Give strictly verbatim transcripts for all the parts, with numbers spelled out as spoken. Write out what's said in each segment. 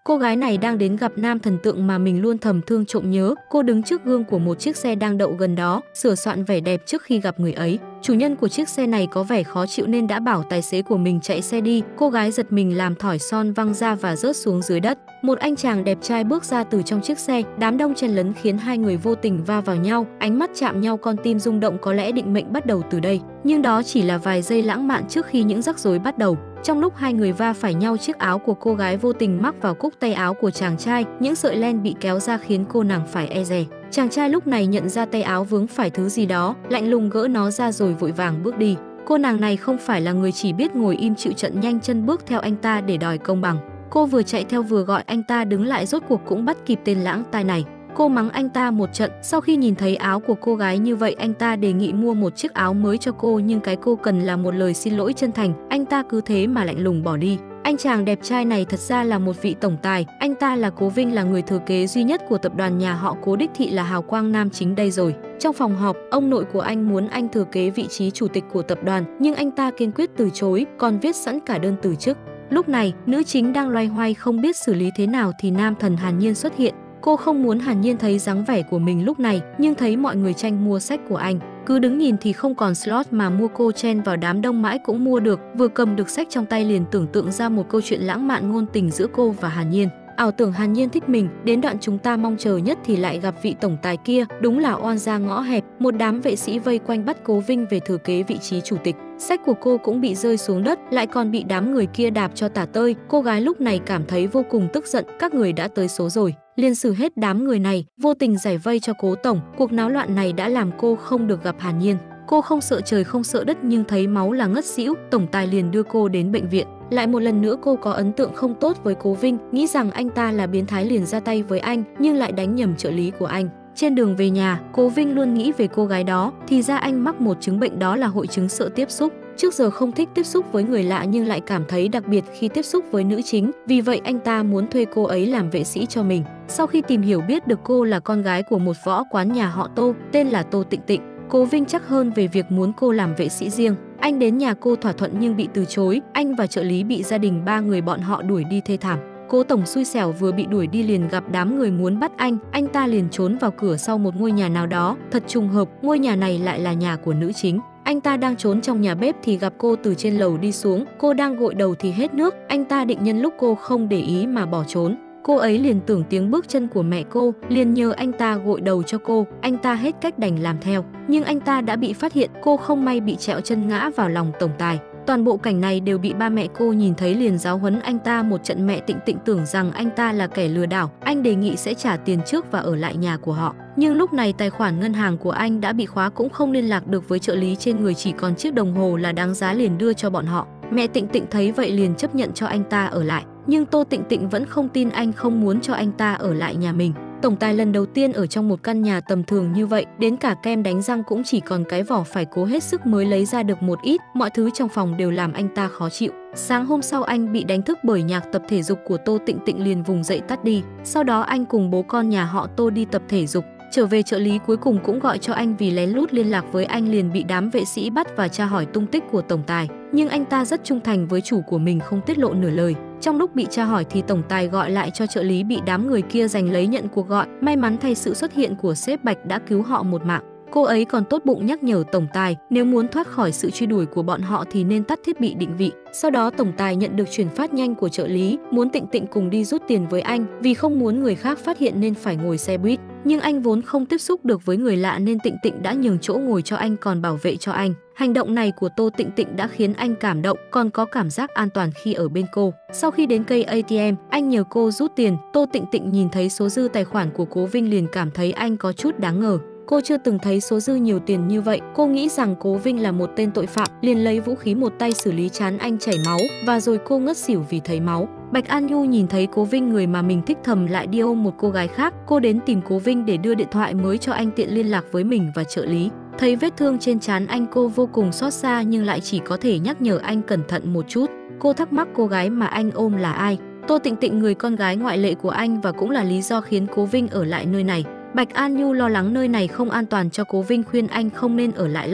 Cô gái này đang đến gặp nam thần tượng mà mình luôn thầm thương trộm nhớ. Cô đứng trước gương của một chiếc xe đang đậu gần đó, sửa soạn vẻ đẹp trước khi gặp người ấy. Chủ nhân của chiếc xe này có vẻ khó chịu nên đã bảo tài xế của mình chạy xe đi. Cô gái giật mình làm thỏi son văng ra và rớt xuống dưới đất. Một anh chàng đẹp trai bước ra từ trong chiếc xe, đám đông chen lấn khiến hai người vô tình va vào nhau, ánh mắt chạm nhau, con tim rung động, có lẽ định mệnh bắt đầu từ đây. Nhưng đó chỉ là vài giây lãng mạn trước khi những rắc rối bắt đầu. Trong lúc hai người va phải nhau, chiếc áo của cô gái vô tình mắc vào cúc tay áo của chàng trai, những sợi len bị kéo ra khiến cô nàng phải e dè. Chàng trai lúc này nhận ra tay áo vướng phải thứ gì đó, lạnh lùng gỡ nó ra rồi vội vàng bước đi. Cô nàng này không phải là người chỉ biết ngồi im chịu trận, nhanh chân bước theo anh ta để đòi công bằng. Cô vừa chạy theo vừa gọi anh ta đứng lại, rốt cuộc cũng bắt kịp tên lãng tai này. Cô mắng anh ta một trận. Sau khi nhìn thấy áo của cô gái như vậy, anh ta đề nghị mua một chiếc áo mới cho cô, nhưng cái cô cần là một lời xin lỗi chân thành. Anh ta cứ thế mà lạnh lùng bỏ đi. Anh chàng đẹp trai này thật ra là một vị tổng tài. Anh ta là Cố Vinh, là người thừa kế duy nhất của tập đoàn nhà họ Cố, đích thị là hào quang nam chính đây rồi. Trong phòng họp, ông nội của anh muốn anh thừa kế vị trí chủ tịch của tập đoàn, nhưng anh ta kiên quyết từ chối, còn viết sẵn cả đơn từ chức. Lúc này, nữ chính đang loay hoay không biết xử lý thế nào thì nam thần Hàn Nhiên xuất hiện. Cô không muốn Hàn Nhiên thấy dáng vẻ của mình lúc này, nhưng thấy mọi người tranh mua sách của anh. Cứ đứng nhìn thì không còn slot mà mua, cô chen vào đám đông mãi cũng mua được. Vừa cầm được sách trong tay liền tưởng tượng ra một câu chuyện lãng mạn ngôn tình giữa cô và Hàn Nhiên. Ảo tưởng Hàn Nhiên thích mình, đến đoạn chúng ta mong chờ nhất thì lại gặp vị tổng tài kia. Đúng là oan gia ngõ hẹp. Một đám vệ sĩ vây quanh bắt Cố Vinh về thừa kế vị trí chủ tịch. Sách của cô cũng bị rơi xuống đất, lại còn bị đám người kia đạp cho tả tơi. Cô gái lúc này cảm thấy vô cùng tức giận, các người đã tới số rồi, liền xử hết đám người này, vô tình giải vây cho Cố tổng. Cuộc náo loạn này đã làm cô không được gặp Hàn Nhiên. Cô không sợ trời không sợ đất, nhưng thấy máu là ngất xỉu. Tổng tài liền đưa cô đến bệnh viện. Lại một lần nữa cô có ấn tượng không tốt với Cố Vinh, nghĩ rằng anh ta là biến thái liền ra tay với anh, nhưng lại đánh nhầm trợ lý của anh. Trên đường về nhà, Cố Vinh luôn nghĩ về cô gái đó, thì ra anh mắc một chứng bệnh, đó là hội chứng sợ tiếp xúc. Trước giờ không thích tiếp xúc với người lạ nhưng lại cảm thấy đặc biệt khi tiếp xúc với nữ chính, vì vậy anh ta muốn thuê cô ấy làm vệ sĩ cho mình. Sau khi tìm hiểu biết được cô là con gái của một võ quán nhà họ Tô, tên là Tô Tịnh Tịnh, Cố Vinh chắc hơn về việc muốn cô làm vệ sĩ riêng. Anh đến nhà cô thỏa thuận nhưng bị từ chối, anh và trợ lý bị gia đình ba người bọn họ đuổi đi thê thảm. Cố tổng xui xẻo vừa bị đuổi đi liền gặp đám người muốn bắt anh, anh ta liền trốn vào cửa sau một ngôi nhà nào đó. Thật trùng hợp, ngôi nhà này lại là nhà của nữ chính. Anh ta đang trốn trong nhà bếp thì gặp cô từ trên lầu đi xuống, cô đang gội đầu thì hết nước, anh ta định nhân lúc cô không để ý mà bỏ trốn. Cô ấy liền tưởng tiếng bước chân của mẹ cô, liền nhờ anh ta gội đầu cho cô, anh ta hết cách đành làm theo. Nhưng anh ta đã bị phát hiện, cô không may bị trẹo chân ngã vào lòng tổng tài. Toàn bộ cảnh này đều bị ba mẹ cô nhìn thấy liền giáo huấn anh ta một trận. Mẹ Tịnh Tịnh tưởng rằng anh ta là kẻ lừa đảo, anh đề nghị sẽ trả tiền trước và ở lại nhà của họ. Nhưng lúc này tài khoản ngân hàng của anh đã bị khóa, cũng không liên lạc được với trợ lý, trên người chỉ còn chiếc đồng hồ là đáng giá liền đưa cho bọn họ. Mẹ Tịnh Tịnh thấy vậy liền chấp nhận cho anh ta ở lại. Nhưng Tô Tịnh Tịnh vẫn không tin anh, không muốn cho anh ta ở lại nhà mình. Tổng tài lần đầu tiên ở trong một căn nhà tầm thường như vậy, đến cả kem đánh răng cũng chỉ còn cái vỏ, phải cố hết sức mới lấy ra được một ít. Mọi thứ trong phòng đều làm anh ta khó chịu. Sáng hôm sau anh bị đánh thức bởi nhạc tập thể dục của Tô Tịnh Tịnh, liền vùng dậy tắt đi. Sau đó anh cùng bố con nhà họ Tô đi tập thể dục. Trở về, trợ lý cuối cùng cũng gọi cho anh vì lén lút liên lạc với anh, liền bị đám vệ sĩ bắt và tra hỏi tung tích của tổng tài. Nhưng anh ta rất trung thành với chủ của mình, không tiết lộ nửa lời. Trong lúc bị tra hỏi thì tổng tài gọi lại cho trợ lý bị đám người kia giành lấy nhận cuộc gọi. May mắn thay, sự xuất hiện của sếp Bạch đã cứu họ một mạng. Cô ấy còn tốt bụng nhắc nhở tổng tài nếu muốn thoát khỏi sự truy đuổi của bọn họ thì nên tắt thiết bị định vị. Sau đó tổng tài nhận được chuyển phát nhanh của trợ lý, muốn Tịnh Tịnh cùng đi rút tiền với anh, vì không muốn người khác phát hiện nên phải ngồi xe buýt. Nhưng anh vốn không tiếp xúc được với người lạ nên Tịnh Tịnh đã nhường chỗ ngồi cho anh, còn bảo vệ cho anh. Hành động này của Tô Tịnh Tịnh đã khiến anh cảm động, còn có cảm giác an toàn khi ở bên cô. Sau khi đến cây a tê em, anh nhờ cô rút tiền. Tô Tịnh Tịnh nhìn thấy số dư tài khoản của Cố Vinh liền cảm thấy anh có chút đáng ngờ. Cô chưa từng thấy số dư nhiều tiền như vậy. Cô nghĩ rằng Cố Vinh là một tên tội phạm, liền lấy vũ khí một tay xử lý trán anh chảy máu, và rồi cô ngất xỉu vì thấy máu. Bạch An Nhu nhìn thấy Cố Vinh, người mà mình thích, thầm lại đi ôm một cô gái khác. Cô đến tìm Cố Vinh để đưa điện thoại mới cho anh tiện liên lạc với mình và trợ lý. Thấy vết thương trên trán anh, cô vô cùng xót xa nhưng lại chỉ có thể nhắc nhở anh cẩn thận một chút. Cô thắc mắc cô gái mà anh ôm là ai. Tô Tịnh Tịnh, người con gái ngoại lệ của anh và cũng là lý do khiến Cố Vinh ở lại nơi này. Bạch An Nhu lo lắng nơi này không an toàn cho Cố Vinh, khuyên anh không nên ở lại lâu.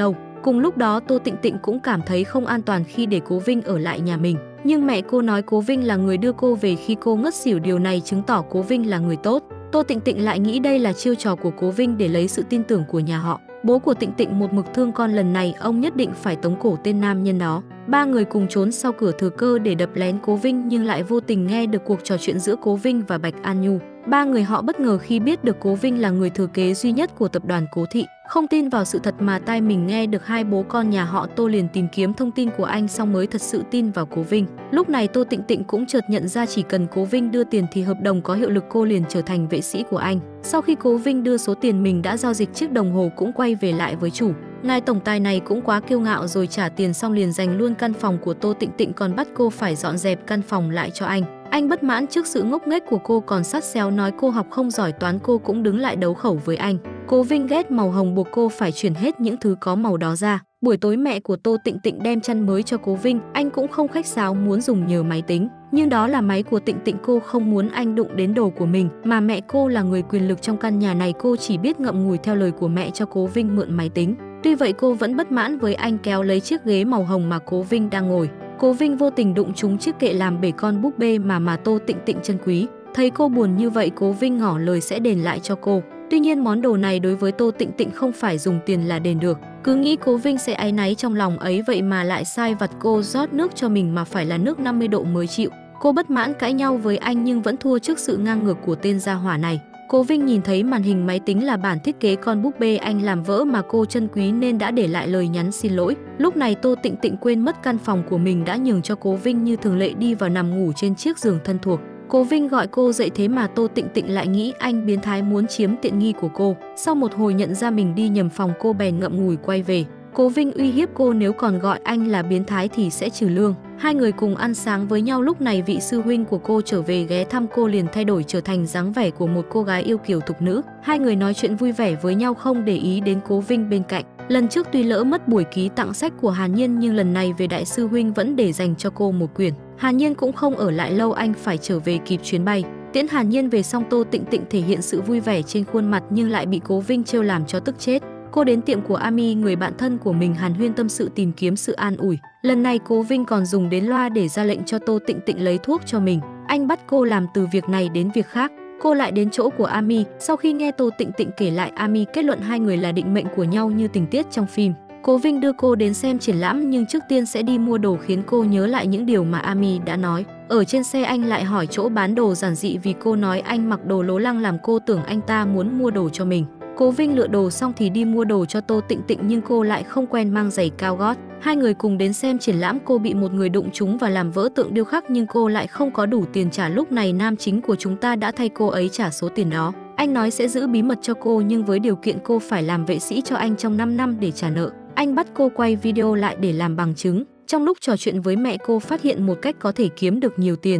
Cùng lúc đó Tô Tịnh Tịnh cũng cảm thấy không an toàn khi để Cố Vinh ở lại nhà mình. Nhưng mẹ cô nói Cố Vinh là người đưa cô về khi cô ngất xỉu, điều này chứng tỏ Cố Vinh là người tốt. Tô Tịnh Tịnh lại nghĩ đây là chiêu trò của Cố Vinh để lấy sự tin tưởng của nhà họ. Bố của Tịnh Tịnh một mực thương con, lần này ông nhất định phải tống cổ tên nam nhân đó. Ba người cùng trốn sau cửa thừa cơ để đập lén Cố Vinh, nhưng lại vô tình nghe được cuộc trò chuyện giữa Cố Vinh và Bạch An Nhu. Ba người họ bất ngờ khi biết được Cố Vinh là người thừa kế duy nhất của tập đoàn Cố Thị. Không tin vào sự thật mà tai mình nghe được, hai bố con nhà họ Tô liền tìm kiếm thông tin của anh xong mới thật sự tin vào Cố Vinh. Lúc này Tô Tịnh Tịnh cũng chợt nhận ra chỉ cần Cố Vinh đưa tiền thì hợp đồng có hiệu lực, cô liền trở thành vệ sĩ của anh. Sau khi Cố Vinh đưa số tiền mình đã giao dịch, chiếc đồng hồ cũng quay về lại với chủ. Ngài tổng tài này cũng quá kiêu ngạo rồi, trả tiền xong liền giành luôn căn phòng của Tô Tịnh Tịnh, còn bắt cô phải dọn dẹp căn phòng lại cho anh. Anh bất mãn trước sự ngốc nghếch của cô, còn sắt xéo nói cô học không giỏi toán, cô cũng đứng lại đấu khẩu với anh. Cố Vinh ghét màu hồng buộc cô phải chuyển hết những thứ có màu đó ra. Buổi tối mẹ của Tô Tịnh Tịnh đem chăn mới cho Cố Vinh, anh cũng không khách sáo muốn dùng nhờ máy tính. Nhưng đó là máy của Tịnh Tịnh, cô không muốn anh đụng đến đồ của mình, mà mẹ cô là người quyền lực trong căn nhà này, cô chỉ biết ngậm ngùi theo lời của mẹ cho Cố Vinh mượn máy tính. Tuy vậy cô vẫn bất mãn với anh, kéo lấy chiếc ghế màu hồng mà Cố Vinh đang ngồi. Cố Vinh vô tình đụng trúng chiếc kệ làm bể con búp bê mà mà Tô Tịnh Tịnh trân quý. Thấy cô buồn như vậy, Cố Vinh ngỏ lời sẽ đền lại cho cô. Tuy nhiên món đồ này đối với Tô Tịnh Tịnh không phải dùng tiền là đền được. Cứ nghĩ Cố Vinh sẽ áy náy trong lòng ấy vậy mà lại sai vặt cô rót nước cho mình mà phải là nước năm mươi độ mới chịu. Cô bất mãn cãi nhau với anh nhưng vẫn thua trước sự ngang ngược của tên gia hỏa này. Cố Vinh nhìn thấy màn hình máy tính là bản thiết kế con búp bê anh làm vỡ mà cô trân quý nên đã để lại lời nhắn xin lỗi. Lúc này Tô Tịnh Tịnh quên mất căn phòng của mình đã nhường cho Cố Vinh, như thường lệ đi vào nằm ngủ trên chiếc giường thân thuộc. Cố Vinh gọi cô dậy thế mà Tô Tịnh Tịnh lại nghĩ anh biến thái muốn chiếm tiện nghi của cô. Sau một hồi nhận ra mình đi nhầm phòng, cô bèn ngậm ngùi quay về. Cố Vinh uy hiếp cô nếu còn gọi anh là biến thái thì sẽ trừ lương. Hai người cùng ăn sáng với nhau. Lúc này vị sư huynh của cô trở về ghé thăm cô liền thay đổi trở thành dáng vẻ của một cô gái yêu kiều thục nữ. Hai người nói chuyện vui vẻ với nhau không để ý đến Cố Vinh bên cạnh. Lần trước tuy lỡ mất buổi ký tặng sách của Hàn Nhiên nhưng lần này về đại sư huynh vẫn để dành cho cô một quyển. Hàn Nhiên cũng không ở lại lâu, anh phải trở về kịp chuyến bay. Tiễn Hàn Nhiên về xong, Tô Tịnh Tịnh thể hiện sự vui vẻ trên khuôn mặt nhưng lại bị Cố Vinh trêu làm cho tức chết. Cô đến tiệm của Ami, người bạn thân của mình, hàn huyên tâm sự tìm kiếm sự an ủi. Lần này Cố Vinh còn dùng đến loa để ra lệnh cho Tô Tịnh Tịnh lấy thuốc cho mình. Anh bắt cô làm từ việc này đến việc khác. Cô lại đến chỗ của Ami. Sau khi nghe Tô Tịnh Tịnh kể lại, Ami kết luận hai người là định mệnh của nhau như tình tiết trong phim. Cố Vinh đưa cô đến xem triển lãm nhưng trước tiên sẽ đi mua đồ, khiến cô nhớ lại những điều mà Ami đã nói. Ở trên xe anh lại hỏi chỗ bán đồ giản dị vì cô nói anh mặc đồ lố lăng làm cô tưởng anh ta muốn mua đồ cho mình. Cố Vinh lựa đồ xong thì đi mua đồ cho Tô Tịnh Tịnh nhưng cô lại không quen mang giày cao gót. Hai người cùng đến xem triển lãm, cô bị một người đụng trúng và làm vỡ tượng điêu khắc nhưng cô lại không có đủ tiền trả. Lúc này nam chính của chúng ta đã thay cô ấy trả số tiền đó. Anh nói sẽ giữ bí mật cho cô nhưng với điều kiện cô phải làm vệ sĩ cho anh trong năm năm để trả nợ. Anh bắt cô quay video lại để làm bằng chứng. Trong lúc trò chuyện với mẹ, cô phát hiện một cách có thể kiếm được nhiều tiền.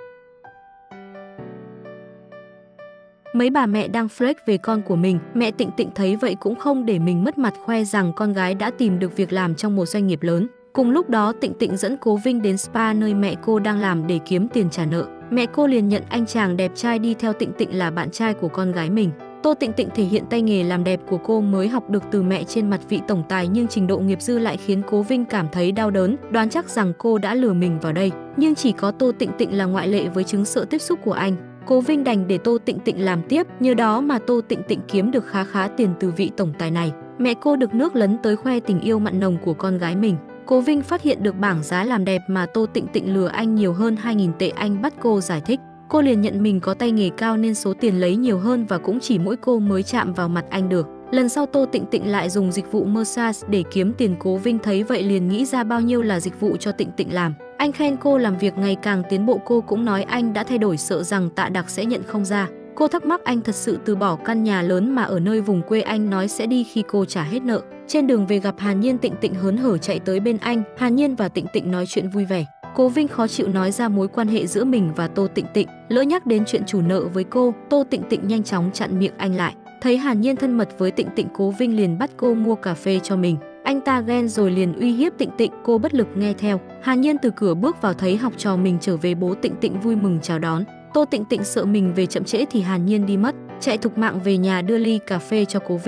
Mấy bà mẹ đang flex về con của mình, mẹ Tịnh Tịnh thấy vậy cũng không để mình mất mặt, khoe rằng con gái đã tìm được việc làm trong một doanh nghiệp lớn. Cùng lúc đó Tịnh Tịnh dẫn Cố Vinh đến spa nơi mẹ cô đang làm để kiếm tiền trả nợ. Mẹ cô liền nhận anh chàng đẹp trai đi theo Tịnh Tịnh là bạn trai của con gái mình. Tô Tịnh Tịnh thể hiện tay nghề làm đẹp của cô mới học được từ mẹ trên mặt vị tổng tài, nhưng trình độ nghiệp dư lại khiến Cố Vinh cảm thấy đau đớn, đoán chắc rằng cô đã lừa mình vào đây. Nhưng chỉ có Tô Tịnh Tịnh là ngoại lệ với chứng sợ tiếp xúc của anh. Cố Vinh đành để Tô Tịnh Tịnh làm tiếp, nhờ đó mà Tô Tịnh Tịnh kiếm được khá khá tiền từ vị tổng tài này. Mẹ cô được nước lấn tới khoe tình yêu mặn nồng của con gái mình. Cố Vinh phát hiện được bảng giá làm đẹp mà Tô Tịnh Tịnh lừa anh nhiều hơn hai nghìn tệ, anh bắt cô giải thích. Cô liền nhận mình có tay nghề cao nên số tiền lấy nhiều hơn và cũng chỉ mỗi cô mới chạm vào mặt anh được. Lần sau Tô Tịnh Tịnh lại dùng dịch vụ massage để kiếm tiền. Cố Vinh thấy vậy liền nghĩ ra bao nhiêu là dịch vụ cho Tịnh Tịnh làm. Anh khen cô làm việc ngày càng tiến bộ, cô cũng nói anh đã thay đổi, sợ rằng Tạ Đặc sẽ nhận không ra. Cô thắc mắc anh thật sự từ bỏ căn nhà lớn mà ở nơi vùng quê, anh nói sẽ đi khi cô trả hết nợ. Trên đường về gặp Hàn Nhiên, Tịnh Tịnh hớn hở chạy tới bên anh. Hàn Nhiên và Tịnh Tịnh nói chuyện vui vẻ. Cố Vinh khó chịu nói ra mối quan hệ giữa mình và Tô Tịnh Tịnh, lỡ nhắc đến chuyện chủ nợ với cô. Tô Tịnh Tịnh nhanh chóng chặn miệng anh lại. Thấy Hàn Nhiên thân mật với Tịnh Tịnh, Cố Vinh liền bắt cô mua cà phê cho mình. Anh ta ghen rồi liền uy hiếp Tịnh Tịnh, cô bất lực nghe theo. Hàn Nhiên từ cửa bước vào thấy học trò mình trở về, bố Tịnh Tịnh vui mừng chào đón. Tô Tịnh Tịnh sợ mình về chậm trễ thì Hàn Nhiên đi mất, chạy thục mạng về nhà đưa ly cà phê cho Cố Vinh.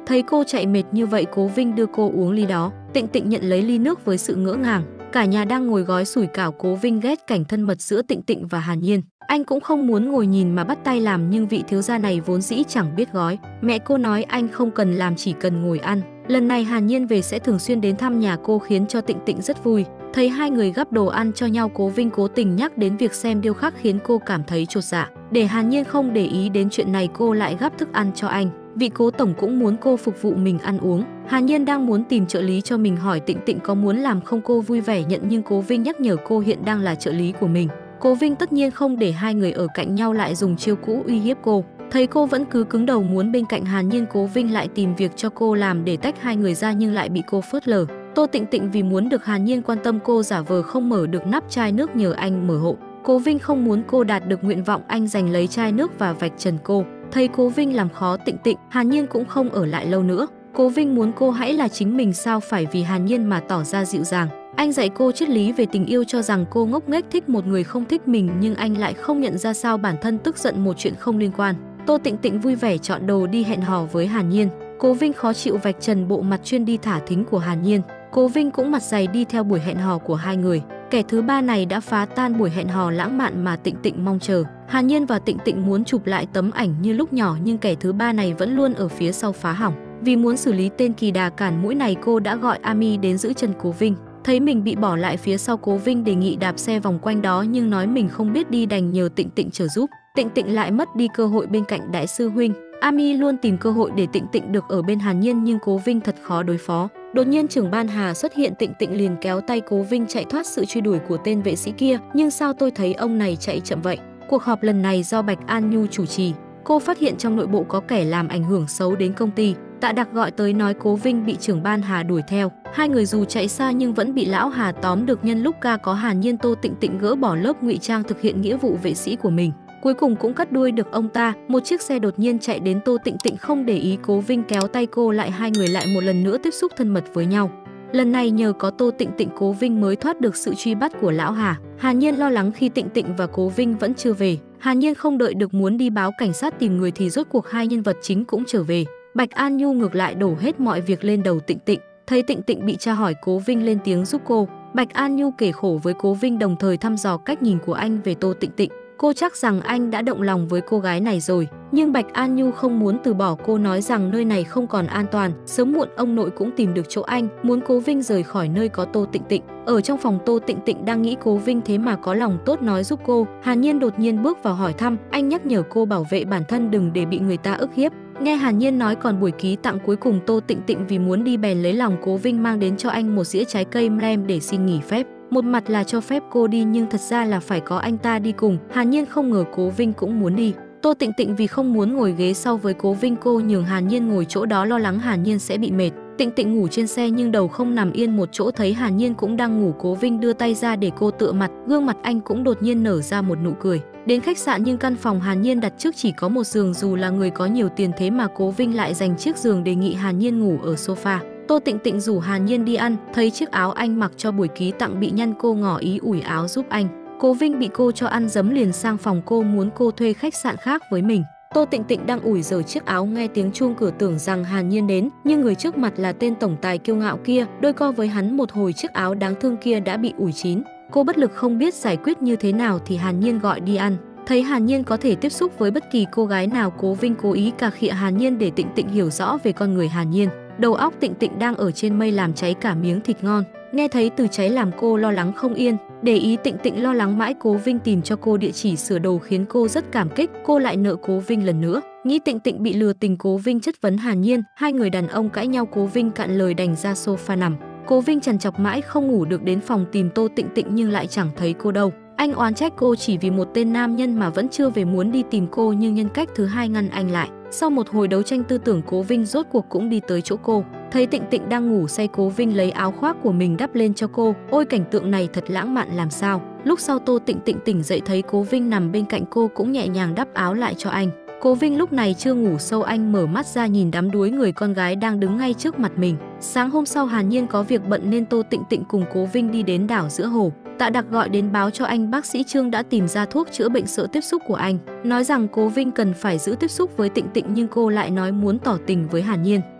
Thấy cô chạy mệt như vậy, Cố Vinh đưa cô uống ly đó. Tịnh Tịnh nhận lấy ly nước với sự ngỡ ngàng. Cả nhà đang ngồi gói sủi cảo, Cố Vinh ghét cảnh thân mật giữa Tịnh Tịnh và Hàn Nhiên. Anh cũng không muốn ngồi nhìn mà bắt tay làm, nhưng vị thiếu gia này vốn dĩ chẳng biết gói. Mẹ cô nói anh không cần làm, chỉ cần ngồi ăn. Lần này Hàn Nhiên về sẽ thường xuyên đến thăm nhà cô, khiến cho Tịnh Tịnh rất vui. Thấy hai người gắp đồ ăn cho nhau, Cố Vinh cố tình nhắc đến việc xem điêu khắc khiến cô cảm thấy chột dạ. Để Hàn Nhiên không để ý đến chuyện này, cô lại gắp thức ăn cho anh. Vị Cố tổng cũng muốn cô phục vụ mình ăn uống. Hàn Nhiên đang muốn tìm trợ lý cho mình, hỏi Tịnh Tịnh có muốn làm không. Cô vui vẻ nhận, nhưng Cố Vinh nhắc nhở cô hiện đang là trợ lý của mình. Cố Vinh tất nhiên không để hai người ở cạnh nhau, lại dùng chiêu cũ uy hiếp cô. Thấy cô vẫn cứ cứng đầu muốn bên cạnh Hàn Nhiên, Cố Vinh lại tìm việc cho cô làm để tách hai người ra, nhưng lại bị cô phớt lờ. Tô Tịnh Tịnh vì muốn được Hàn Nhiên quan tâm, cô giả vờ không mở được nắp chai nước nhờ anh mở hộ. Cố Vinh không muốn cô đạt được nguyện vọng, anh giành lấy chai nước và vạch trần cô. Thấy Cố Vinh làm khó Tịnh Tịnh, Hàn Nhiên cũng không ở lại lâu nữa. Cố Vinh muốn cô hãy là chính mình, sao phải vì Hàn Nhiên mà tỏ ra dịu dàng. Anh dạy cô triết lý về tình yêu, cho rằng cô ngốc nghếch thích một người không thích mình, nhưng anh lại không nhận ra sao bản thân tức giận một chuyện không liên quan. Tô Tịnh Tịnh vui vẻ chọn đồ đi hẹn hò với Hàn Nhiên. Cố Vinh khó chịu vạch trần bộ mặt chuyên đi thả thính của Hàn Nhiên. Cố Vinh cũng mặt dày đi theo buổi hẹn hò của hai người. Kẻ thứ ba này đã phá tan buổi hẹn hò lãng mạn mà Tịnh Tịnh mong chờ. Hàn Nhiên và Tịnh Tịnh muốn chụp lại tấm ảnh như lúc nhỏ, nhưng kẻ thứ ba này vẫn luôn ở phía sau phá hỏng. Vì muốn xử lý tên kỳ đà cản mũi này, cô đã gọi Ami đến giữ chân Cố Vinh. Thấy mình bị bỏ lại phía sau, Cố Vinh đề nghị đạp xe vòng quanh đó, nhưng nói mình không biết đi, đành nhờ Tịnh Tịnh trợ giúp. Tịnh Tịnh lại mất đi cơ hội bên cạnh đại sư huynh. Ami luôn tìm cơ hội để Tịnh Tịnh được ở bên Hàn Nhiên, nhưng Cố Vinh thật khó đối phó. Đột nhiên trưởng ban Hà xuất hiện, Tịnh Tịnh liền kéo tay Cố Vinh chạy thoát sự truy đuổi của tên vệ sĩ kia. Nhưng sao tôi thấy ông này chạy chậm vậy? Cuộc họp lần này do Bạch An Nhu chủ trì. Cô phát hiện trong nội bộ có kẻ làm ảnh hưởng xấu đến công ty. Tạ Đặc gọi tới nói Cố Vinh bị trưởng ban Hà đuổi theo. Hai người dù chạy xa nhưng vẫn bị lão Hà tóm được. Nhân lúc ca có Hàn Nhiên, Tô Tịnh Tịnh gỡ bỏ lớp ngụy trang thực hiện nghĩa vụ vệ sĩ của mình. Cuối cùng cũng cắt đuôi được ông ta. Một chiếc xe đột nhiên chạy đến, Tô Tịnh Tịnh không để ý, Cố Vinh kéo tay cô lại, hai người lại một lần nữa tiếp xúc thân mật với nhau. Lần này nhờ có Tô Tịnh Tịnh, Cố Vinh mới thoát được sự truy bắt của lão Hà. Hàn Nhiên lo lắng khi Tịnh Tịnh và Cố Vinh vẫn chưa về. Hàn Nhiên không đợi được muốn đi báo cảnh sát tìm người thì rốt cuộc hai nhân vật chính cũng trở về. Bạch An Nhu ngược lại đổ hết mọi việc lên đầu Tịnh Tịnh. Thấy Tịnh Tịnh bị tra hỏi, Cố Vinh lên tiếng giúp cô. Bạch An Nhu kể khổ với Cố Vinh, đồng thời thăm dò cách nhìn của anh về Tô Tịnh Tịnh. Cô chắc rằng anh đã động lòng với cô gái này rồi, nhưng Bạch An Nhu không muốn từ bỏ. Cô nói rằng nơi này không còn an toàn, sớm muộn ông nội cũng tìm được chỗ anh, muốn Cố Vinh rời khỏi nơi có Tô Tịnh Tịnh. Ở trong phòng, Tô Tịnh Tịnh đang nghĩ Cố Vinh thế mà có lòng tốt nói giúp cô. Hàn Nhiên đột nhiên bước vào hỏi thăm, anh nhắc nhở cô bảo vệ bản thân, đừng để bị người ta ức hiếp. Nghe Hàn Nhiên nói còn buổi ký tặng cuối cùng, Tô Tịnh Tịnh vì muốn đi bèn lấy lòng Cố Vinh mang đến cho anh một dĩa trái cây mlem để xin nghỉ phép. Một mặt là cho phép cô đi, nhưng thật ra là phải có anh ta đi cùng. Hàn Nhiên không ngờ Cố Vinh cũng muốn đi. Tô Tịnh Tịnh vì không muốn ngồi ghế sau với Cố Vinh, cô nhường Hàn Nhiên ngồi chỗ đó, lo lắng Hàn Nhiên sẽ bị mệt. Tịnh Tịnh ngủ trên xe nhưng đầu không nằm yên một chỗ. Thấy Hàn Nhiên cũng đang ngủ, Cố Vinh đưa tay ra để cô tựa mặt, gương mặt anh cũng đột nhiên nở ra một nụ cười. Đến khách sạn nhưng căn phòng Hàn Nhiên đặt trước chỉ có một giường, dù là người có nhiều tiền thế mà Cố Vinh lại dành chiếc giường đề nghị Hàn Nhiên ngủ ở sofa. Tô Tịnh Tịnh rủ Hàn Nhiên đi ăn, thấy chiếc áo anh mặc cho buổi ký tặng bị nhăn, cô ngỏ ý ủi áo giúp anh. Cố Vinh bị cô cho ăn dấm liền sang phòng cô, muốn cô thuê khách sạn khác với mình. Tô Tịnh Tịnh đang ủi giở chiếc áo, nghe tiếng chuông cửa tưởng rằng Hàn Nhiên đến, nhưng người trước mặt là tên tổng tài kiêu ngạo kia, đôi co với hắn một hồi chiếc áo đáng thương kia đã bị ủi chín. Cô bất lực không biết giải quyết như thế nào thì Hàn Nhiên gọi đi ăn. Thấy Hàn Nhiên có thể tiếp xúc với bất kỳ cô gái nào, Cố Vinh cố ý cà khịa Hàn Nhiên để Tịnh Tịnh hiểu rõ về con người Hàn Nhiên. Đầu óc Tịnh Tịnh đang ở trên mây, làm cháy cả miếng thịt ngon. Nghe thấy từ cháy làm cô lo lắng không yên. Để ý Tịnh Tịnh lo lắng mãi, Cố Vinh tìm cho cô địa chỉ sửa đồ khiến cô rất cảm kích. Cô lại nợ Cố Vinh lần nữa. Nghĩ Tịnh Tịnh bị lừa tình, Cố Vinh chất vấn Hàn Nhiên. Hai người đàn ông cãi nhau, Cố Vinh cạn lời đành ra sofa nằm. Cố Vinh trằn trọc mãi không ngủ được, đến phòng tìm Tô Tịnh Tịnh nhưng lại chẳng thấy cô đâu. Anh oán trách cô chỉ vì một tên nam nhân mà vẫn chưa về, muốn đi tìm cô nhưng nhân cách thứ hai ngăn anh lại. Sau một hồi đấu tranh tư tưởng, Cố Vinh rốt cuộc cũng đi tới chỗ cô. Thấy Tịnh Tịnh đang ngủ say, Cố Vinh lấy áo khoác của mình đắp lên cho cô. Ôi cảnh tượng này thật lãng mạn làm sao. Lúc sau Tô Tịnh Tịnh tỉnh dậy thấy Cố Vinh nằm bên cạnh cô, cũng nhẹ nhàng đắp áo lại cho anh. Cố Vinh lúc này chưa ngủ sâu, anh mở mắt ra nhìn đắm đuối người con gái đang đứng ngay trước mặt mình. Sáng hôm sau Hàn Nhiên có việc bận nên Tô Tịnh Tịnh cùng Cố Vinh đi đến đảo giữa hồ. Tạ Đặc gọi đến báo cho anh bác sĩ Trương đã tìm ra thuốc chữa bệnh sợ tiếp xúc của anh, nói rằng Cố Vinh cần phải giữ tiếp xúc với Tịnh Tịnh, nhưng cô lại nói muốn tỏ tình với Hàn Nhiên.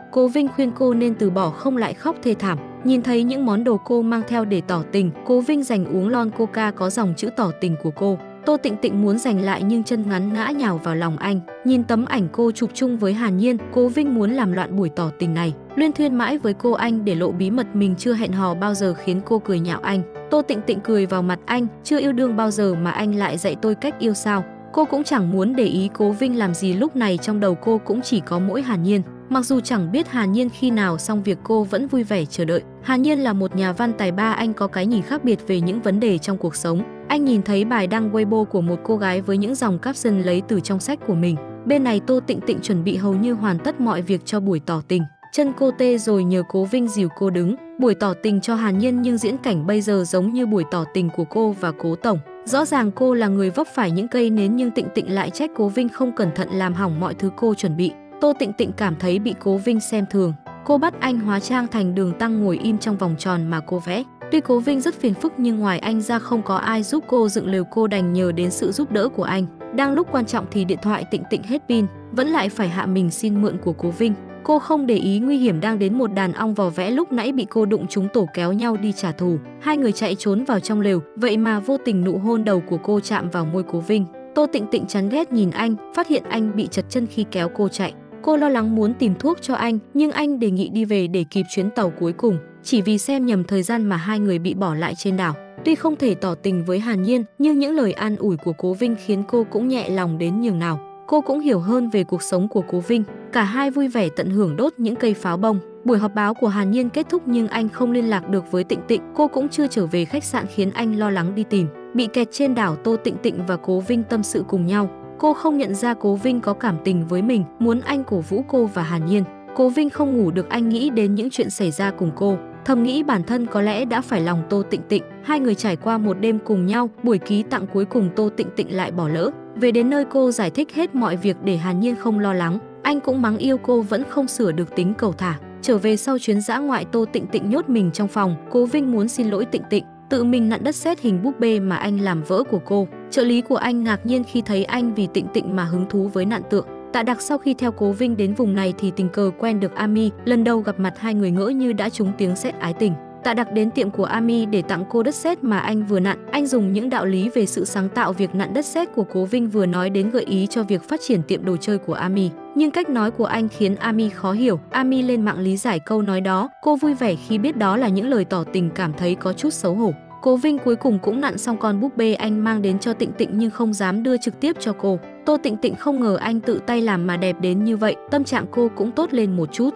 Cố Vinh khuyên cô nên từ bỏ không lại khóc thê thảm. Nhìn thấy những món đồ cô mang theo để tỏ tình, Cố Vinh giành uống lon coca có dòng chữ tỏ tình của cô. Tô Tịnh Tịnh muốn giành lại nhưng chân ngắn ngã nhào vào lòng anh. Nhìn tấm ảnh cô chụp chung với Hàn Nhiên, Cố Vinh muốn làm loạn buổi tỏ tình này. Luyên thuyên mãi với cô anh để lộ bí mật mình chưa hẹn hò bao giờ khiến cô cười nhạo anh. Tô Tịnh Tịnh cười vào mặt anh, chưa yêu đương bao giờ mà anh lại dạy tôi cách yêu sao? Cô cũng chẳng muốn để ý Cố Vinh làm gì, lúc này trong đầu cô cũng chỉ có mỗi Hàn Nhiên. Mặc dù chẳng biết Hàn Nhiên khi nào xong việc, cô vẫn vui vẻ chờ đợi. Hàn Nhiên là một nhà văn tài ba, anh có cái nhìn khác biệt về những vấn đề trong cuộc sống. Anh nhìn thấy bài đăng Weibo của một cô gái với những dòng caption lấy từ trong sách của mình. Bên này Tô Tịnh Tịnh chuẩn bị hầu như hoàn tất mọi việc cho buổi tỏ tình. Chân cô tê rồi nhờ Cố Vinh dìu cô đứng. Buổi tỏ tình cho Hàn Nhiên nhưng diễn cảnh bây giờ giống như buổi tỏ tình của cô và Cố Tổng. Rõ ràng cô là người vấp phải những cây nến nhưng Tịnh Tịnh lại trách Cố Vinh không cẩn thận làm hỏng mọi thứ cô chuẩn bị. Tô Tịnh Tịnh cảm thấy bị Cố Vinh xem thường. Cô bắt anh hóa trang thành Đường Tăng ngồi im trong vòng tròn mà cô vẽ. Tuy Cố Vinh rất phiền phức nhưng ngoài anh ra không có ai giúp cô dựng lều, cô đành nhờ đến sự giúp đỡ của anh. Đang lúc quan trọng thì điện thoại Tịnh Tịnh hết pin, vẫn lại phải hạ mình xin mượn của Cố Vinh. Cô không để ý nguy hiểm đang đến, một đàn ong vò vẽ lúc nãy bị cô đụng trúng tổ kéo nhau đi trả thù. Hai người chạy trốn vào trong lều, vậy mà vô tình nụ hôn đầu của cô chạm vào môi Cố Vinh. Tô Tịnh Tịnh chán ghét nhìn anh, phát hiện anh bị chật chân khi kéo cô chạy. Cô lo lắng muốn tìm thuốc cho anh, nhưng anh đề nghị đi về để kịp chuyến tàu cuối cùng. Chỉ vì xem nhầm thời gian mà hai người bị bỏ lại trên đảo. Tuy không thể tỏ tình với Hàn Nhiên, nhưng những lời an ủi của Cố Vinh khiến cô cũng nhẹ lòng đến nhường nào. Cô cũng hiểu hơn về cuộc sống của Cố Vinh. Cả hai vui vẻ tận hưởng đốt những cây pháo bông. Buổi họp báo của Hàn Nhiên kết thúc nhưng anh không liên lạc được với Tịnh Tịnh. Cô cũng chưa trở về khách sạn khiến anh lo lắng đi tìm. Bị kẹt trên đảo, Tô Tịnh Tịnh và Cố Vinh tâm sự cùng nhau. Cô không nhận ra Cố Vinh có cảm tình với mình, muốn anh cổ vũ cô và Hàn Nhiên. Cố Vinh không ngủ được, anh nghĩ đến những chuyện xảy ra cùng cô. Thầm nghĩ bản thân có lẽ đã phải lòng Tô Tịnh Tịnh. Hai người trải qua một đêm cùng nhau, buổi ký tặng cuối cùng Tô Tịnh Tịnh lại bỏ lỡ. Về đến nơi cô giải thích hết mọi việc để Hàn Nhiên không lo lắng. Anh cũng mắng yêu cô vẫn không sửa được tính cầu thả. Trở về sau chuyến dã ngoại, Tô Tịnh Tịnh nhốt mình trong phòng. Cố Vinh muốn xin lỗi Tịnh Tịnh, tự mình nặn đất sét hình búp bê mà anh làm vỡ của cô. Trợ lý của anh ngạc nhiên khi thấy anh vì Tịnh Tịnh mà hứng thú với nặn tượng. Tạ Đặc sau khi theo Cố Vinh đến vùng này thì tình cờ quen được Ami, lần đầu gặp mặt hai người ngỡ như đã trúng tiếng sét ái tình. Tạ Đặc đến tiệm của Ami để tặng cô đất sét mà anh vừa nặn. Anh dùng những đạo lý về sự sáng tạo việc nặn đất sét của Cố Vinh vừa nói đến gợi ý cho việc phát triển tiệm đồ chơi của Ami. Nhưng cách nói của anh khiến Ami khó hiểu. Ami lên mạng lý giải câu nói đó. Cô vui vẻ khi biết đó là những lời tỏ tình, cảm thấy có chút xấu hổ. Cố Vinh cuối cùng cũng nặn xong con búp bê anh mang đến cho Tịnh Tịnh nhưng không dám đưa trực tiếp cho cô. Tô Tịnh Tịnh không ngờ anh tự tay làm mà đẹp đến như vậy, tâm trạng cô cũng tốt lên một chút.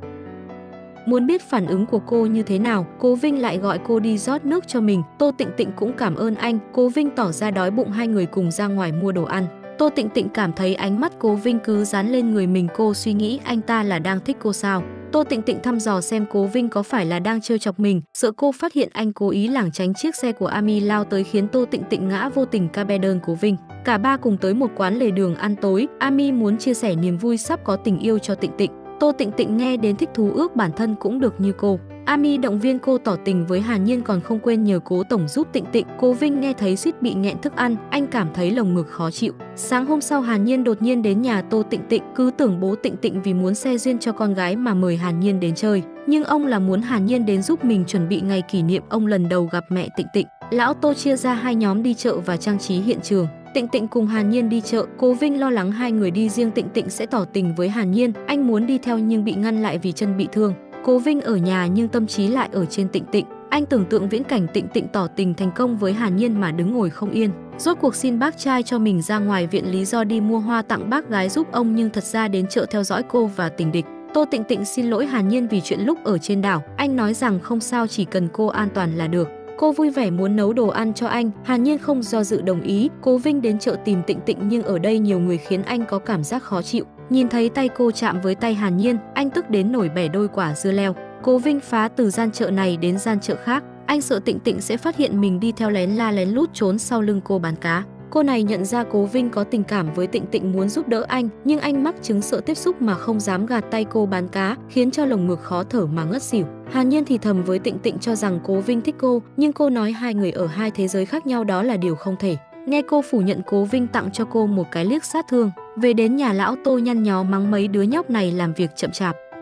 Muốn biết phản ứng của cô như thế nào, Cố Vinh lại gọi cô đi rót nước cho mình. Tô Tịnh Tịnh cũng cảm ơn anh. Cố Vinh tỏ ra đói bụng, hai người cùng ra ngoài mua đồ ăn. Tô Tịnh Tịnh cảm thấy ánh mắt Cố Vinh cứ dán lên người mình, cô suy nghĩ anh ta là đang thích cô sao. Tô Tịnh Tịnh thăm dò xem Cố Vinh có phải là đang trêu chọc mình, sợ cô phát hiện anh cố ý lảng tránh chiếc xe của Ami lao tới khiến Tô Tịnh Tịnh ngã, vô tình ca be đơn Cố Vinh. Cả ba cùng tới một quán lề đường ăn tối. Ami muốn chia sẻ niềm vui sắp có tình yêu cho Tịnh Tịnh. Tô Tịnh Tịnh nghe đến thích thú, ước bản thân cũng được như cô. Ami động viên cô tỏ tình với Hàn Nhiên, còn không quên nhờ Cố Tổng giúp Tịnh Tịnh. Cố Vinh nghe thấy suýt bị nghẹn thức ăn, anh cảm thấy lồng ngực khó chịu. Sáng hôm sau Hàn Nhiên đột nhiên đến nhà Tô Tịnh Tịnh, cứ tưởng bố Tịnh Tịnh vì muốn xe duyên cho con gái mà mời Hàn Nhiên đến chơi. Nhưng ông là muốn Hàn Nhiên đến giúp mình chuẩn bị ngày kỷ niệm ông lần đầu gặp mẹ Tịnh Tịnh. Lão Tô chia ra hai nhóm đi chợ và trang trí hiện trường. Tịnh Tịnh cùng Hàn Nhiên đi chợ. Cố Vinh lo lắng hai người đi riêng Tịnh Tịnh sẽ tỏ tình với Hàn Nhiên. Anh muốn đi theo nhưng bị ngăn lại vì chân bị thương. Cố Vinh ở nhà nhưng tâm trí lại ở trên Tịnh Tịnh. Anh tưởng tượng viễn cảnh Tịnh Tịnh tỏ tình thành công với Hàn Nhiên mà đứng ngồi không yên. Rốt cuộc xin bác trai cho mình ra ngoài viện lý do đi mua hoa tặng bác gái giúp ông, nhưng thật ra đến chợ theo dõi cô và tình địch. Tô Tịnh Tịnh xin lỗi Hàn Nhiên vì chuyện lúc ở trên đảo. Anh nói rằng không sao, chỉ cần cô an toàn là được. Cô vui vẻ muốn nấu đồ ăn cho anh. Hàn Nhiên không do dự đồng ý. Cố Vinh đến chợ tìm Tịnh Tịnh nhưng ở đây nhiều người khiến anh có cảm giác khó chịu. Nhìn thấy tay cô chạm với tay Hàn Nhiên, anh tức đến nổi bẻ đôi quả dưa leo. Cố Vinh phá từ gian chợ này đến gian chợ khác. Anh sợ Tịnh Tịnh sẽ phát hiện mình đi theo lén la lén lút trốn sau lưng cô bán cá. Cô này nhận ra Cố Vinh có tình cảm với Tịnh Tịnh muốn giúp đỡ anh, nhưng anh mắc chứng sợ tiếp xúc mà không dám gạt tay cô bán cá, khiến cho lồng ngực khó thở mà ngất xỉu. Hàn Nhiên thì thầm với Tịnh Tịnh cho rằng Cố Vinh thích cô, nhưng cô nói hai người ở hai thế giới khác nhau đó là điều không thể. Nghe cô phủ nhận, Cố Vinh tặng cho cô một cái liếc sát thương. Về đến nhà lão Tô nhăn nhó mắng mấy đứa nhóc này làm việc chậm chạp.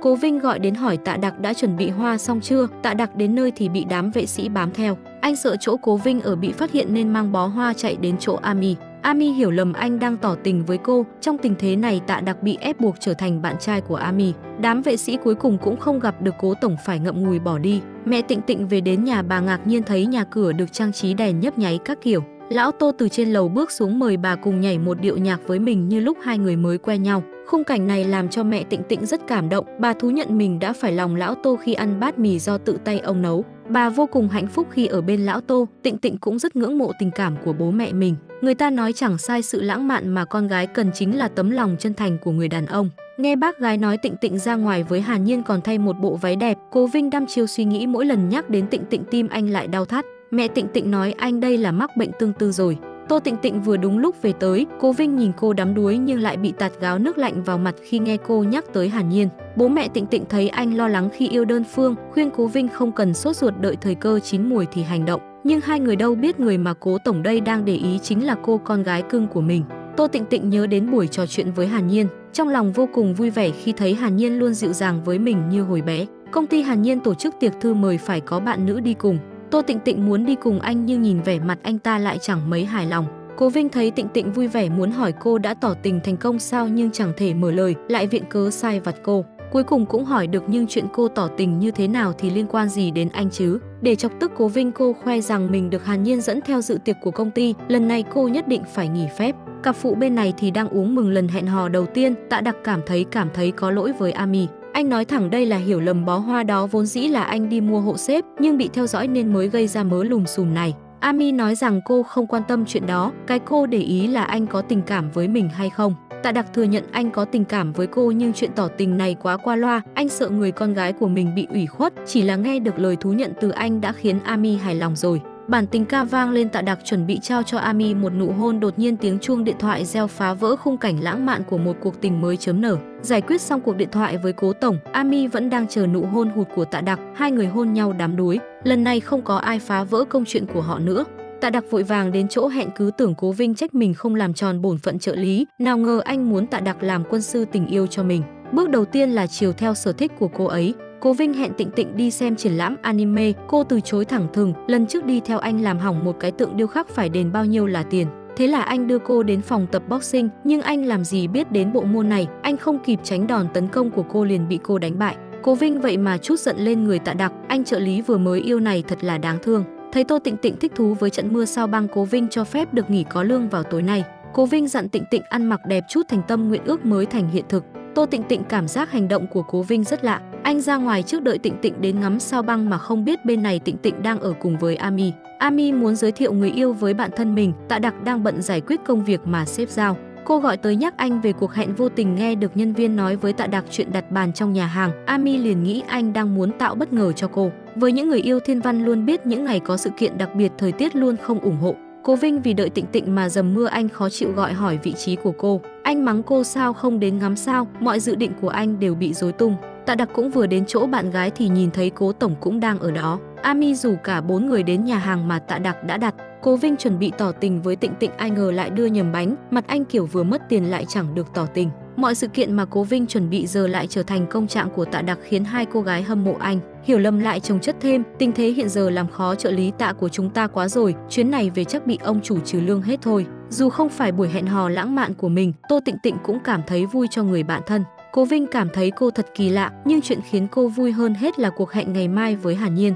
Cố Vinh gọi đến hỏi Tạ Đặc đã chuẩn bị hoa xong chưa. Tạ Đặc đến nơi thì bị đám vệ sĩ bám theo. Anh sợ chỗ Cố Vinh ở bị phát hiện nên mang bó hoa chạy đến chỗ Ami. Ami hiểu lầm anh đang tỏ tình với cô. Trong tình thế này Tạ Đặc bị ép buộc trở thành bạn trai của Ami. Đám vệ sĩ cuối cùng cũng không gặp được Cố tổng phải ngậm ngùi bỏ đi. Mẹ Tịnh Tịnh về đến nhà, bà ngạc nhiên thấy nhà cửa được trang trí đèn nhấp nháy các kiểu. Lão Tô từ trên lầu bước xuống mời bà cùng nhảy một điệu nhạc với mình như lúc hai người mới quen nhau. Khung cảnh này làm cho mẹ Tịnh Tịnh rất cảm động. Bà thú nhận mình đã phải lòng lão Tô khi ăn bát mì do tự tay ông nấu. Bà vô cùng hạnh phúc khi ở bên lão Tô. Tịnh Tịnh cũng rất ngưỡng mộ tình cảm của bố mẹ mình. Người ta nói chẳng sai, sự lãng mạn mà con gái cần chính là tấm lòng chân thành của người đàn ông. Nghe bác gái nói Tịnh Tịnh ra ngoài với Hàn Nhiên còn thay một bộ váy đẹp. Cố Vinh đăm chiêu suy nghĩ, mỗi lần nhắc đến Tịnh Tịnh tim anh lại đau thắt. Mẹ Tịnh Tịnh nói anh đây là mắc bệnh tương tư rồi. Tô Tịnh Tịnh vừa đúng lúc về tới. Cố Vinh nhìn cô đắm đuối nhưng lại bị tạt gáo nước lạnh vào mặt khi nghe cô nhắc tới Hàn Nhiên. Bố mẹ Tịnh Tịnh thấy anh lo lắng khi yêu đơn phương, khuyên Cố Vinh không cần sốt ruột, đợi thời cơ chín mùi thì hành động. Nhưng hai người đâu biết người mà Cố tổng đây đang để ý chính là cô con gái cưng của mình. Tô Tịnh Tịnh nhớ đến buổi trò chuyện với Hàn Nhiên, trong lòng vô cùng vui vẻ khi thấy Hàn Nhiên luôn dịu dàng với mình như hồi bé. Công ty Hàn Nhiên tổ chức tiệc thư mời phải có bạn nữ đi cùng. Tô Tịnh Tịnh muốn đi cùng anh nhưng nhìn vẻ mặt anh ta lại chẳng mấy hài lòng. Cố Vinh thấy Tịnh Tịnh vui vẻ muốn hỏi cô đã tỏ tình thành công sao nhưng chẳng thể mở lời, lại viện cớ sai vặt cô. Cuối cùng cũng hỏi được nhưng chuyện cô tỏ tình như thế nào thì liên quan gì đến anh chứ. Để chọc tức Cố Vinh, cô khoe rằng mình được Hàn Nhiên dẫn theo dự tiệc của công ty, lần này cô nhất định phải nghỉ phép. Cặp phụ bên này thì đang uống mừng lần hẹn hò đầu tiên. Tạ Đặc cảm thấy cảm thấy có lỗi với Ami. Anh nói thẳng đây là hiểu lầm, bó hoa đó vốn dĩ là anh đi mua hộ xếp nhưng bị theo dõi nên mới gây ra mớ lùm xùm này. Ami nói rằng cô không quan tâm chuyện đó, cái cô để ý là anh có tình cảm với mình hay không. Tạ Đặc thừa nhận anh có tình cảm với cô nhưng chuyện tỏ tình này quá qua loa, anh sợ người con gái của mình bị ủy khuất, chỉ là nghe được lời thú nhận từ anh đã khiến Ami hài lòng rồi. Bản tình ca vang lên, Tạ Đặc chuẩn bị trao cho Ami một nụ hôn, đột nhiên tiếng chuông điện thoại reo phá vỡ khung cảnh lãng mạn của một cuộc tình mới chớm nở. Giải quyết xong cuộc điện thoại với Cố tổng, Ami vẫn đang chờ nụ hôn hụt của Tạ Đặc, hai người hôn nhau đắm đuối. Lần này không có ai phá vỡ công chuyện của họ nữa. Tạ Đặc vội vàng đến chỗ hẹn, cứ tưởng Cố Vinh trách mình không làm tròn bổn phận trợ lý, nào ngờ anh muốn Tạ Đặc làm quân sư tình yêu cho mình. Bước đầu tiên là chiều theo sở thích của cô ấy. Cố Vinh hẹn Tịnh Tịnh đi xem triển lãm anime, cô từ chối thẳng thừng, lần trước đi theo anh làm hỏng một cái tượng điêu khắc phải đền bao nhiêu là tiền. Thế là anh đưa cô đến phòng tập boxing, nhưng anh làm gì biết đến bộ môn này, anh không kịp tránh đòn tấn công của cô liền bị cô đánh bại. Cố Vinh vậy mà trút giận lên người Tạ Đặc, anh trợ lý vừa mới yêu này thật là đáng thương. Thấy Tô Tịnh Tịnh thích thú với trận mưa sao băng, Cố Vinh cho phép được nghỉ có lương vào tối nay. Cố Vinh dặn Tịnh Tịnh ăn mặc đẹp chút, thành tâm nguyện ước mới thành hiện thực. Tô Tịnh Tịnh cảm giác hành động của Cố Vinh rất lạ. Anh ra ngoài trước đợi Tịnh Tịnh đến ngắm sao băng mà không biết bên này Tịnh Tịnh đang ở cùng với Ami. Ami muốn giới thiệu người yêu với bạn thân mình, Tạ Đặc đang bận giải quyết công việc mà sếp giao. Cô gọi tới nhắc anh về cuộc hẹn, vô tình nghe được nhân viên nói với Tạ Đặc chuyện đặt bàn trong nhà hàng. Ami liền nghĩ anh đang muốn tạo bất ngờ cho cô. Với những người yêu thiên văn luôn biết những ngày có sự kiện đặc biệt thời tiết luôn không ủng hộ. Cố Vinh vì đợi Tịnh Tịnh mà dầm mưa, anh khó chịu gọi hỏi vị trí của cô. Anh mắng cô sao không đến ngắm sao, mọi dự định của anh đều bị rối tung. Tạ Đặc cũng vừa đến chỗ bạn gái thì nhìn thấy Cố tổng cũng đang ở đó. Ami rủ cả bốn người đến nhà hàng mà Tạ Đặc đã đặt. Cố Vinh chuẩn bị tỏ tình với Tịnh Tịnh, ai ngờ lại đưa nhầm bánh, mặt anh kiểu vừa mất tiền lại chẳng được tỏ tình. Mọi sự kiện mà Cố Vinh chuẩn bị giờ lại trở thành công trạng của Tạ Đặc, khiến hai cô gái hâm mộ anh. Hiểu lầm lại chồng chất thêm, tình thế hiện giờ làm khó trợ lý Tạ của chúng ta quá rồi, chuyến này về chắc bị ông chủ trừ lương hết thôi. Dù không phải buổi hẹn hò lãng mạn của mình, Tô Tịnh Tịnh cũng cảm thấy vui cho người bạn thân. Cố Vinh cảm thấy cô thật kỳ lạ, nhưng chuyện khiến cô vui hơn hết là cuộc hẹn ngày mai với Hàn Nhiên.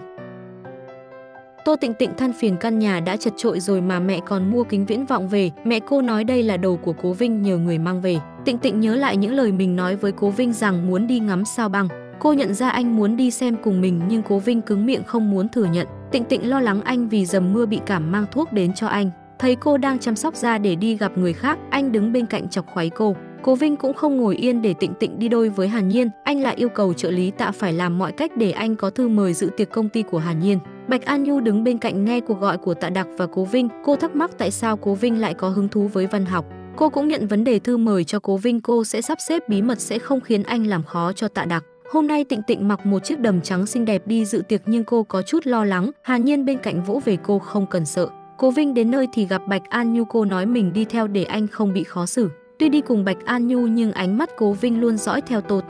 Tô Tịnh Tịnh than phiền căn nhà đã chật chội rồi mà mẹ còn mua kính viễn vọng về. Mẹ cô nói đây là đồ của Cố Vinh nhờ người mang về. Tịnh Tịnh nhớ lại những lời mình nói với Cố Vinh rằng muốn đi ngắm sao băng. Cô nhận ra anh muốn đi xem cùng mình nhưng Cố Vinh cứng miệng không muốn thừa nhận. Tịnh Tịnh lo lắng anh vì dầm mưa bị cảm mang thuốc đến cho anh. Thấy cô đang chăm sóc da để đi gặp người khác, anh đứng bên cạnh chọc khoáy cô. Cố Vinh cũng không ngồi yên để Tịnh Tịnh đi đôi với Hàn Nhiên, anh lại yêu cầu trợ lý Tạ phải làm mọi cách để anh có thư mời dự tiệc công ty của Hàn Nhiên. Bạch An Nhu đứng bên cạnh nghe cuộc gọi của Tạ Đặc và Cố Vinh, cô thắc mắc tại sao Cố Vinh lại có hứng thú với văn học. Cô cũng nhận vấn đề thư mời cho Cố Vinh, cô sẽ sắp xếp bí mật sẽ không khiến anh làm khó cho Tạ Đặc. Hôm nay Tịnh Tịnh mặc một chiếc đầm trắng xinh đẹp đi dự tiệc nhưng cô có chút lo lắng, Hàn Nhiên bên cạnh vỗ về cô không cần sợ. Cố Vinh đến nơi thì gặp Bạch An Nhu, cô nói mình đi theo để anh không bị khó xử. Tuy đi cùng Bạch An Nhu nhưng ánh mắt Cố Vinh luôn dõi theo Tô Tịnh Tịnh.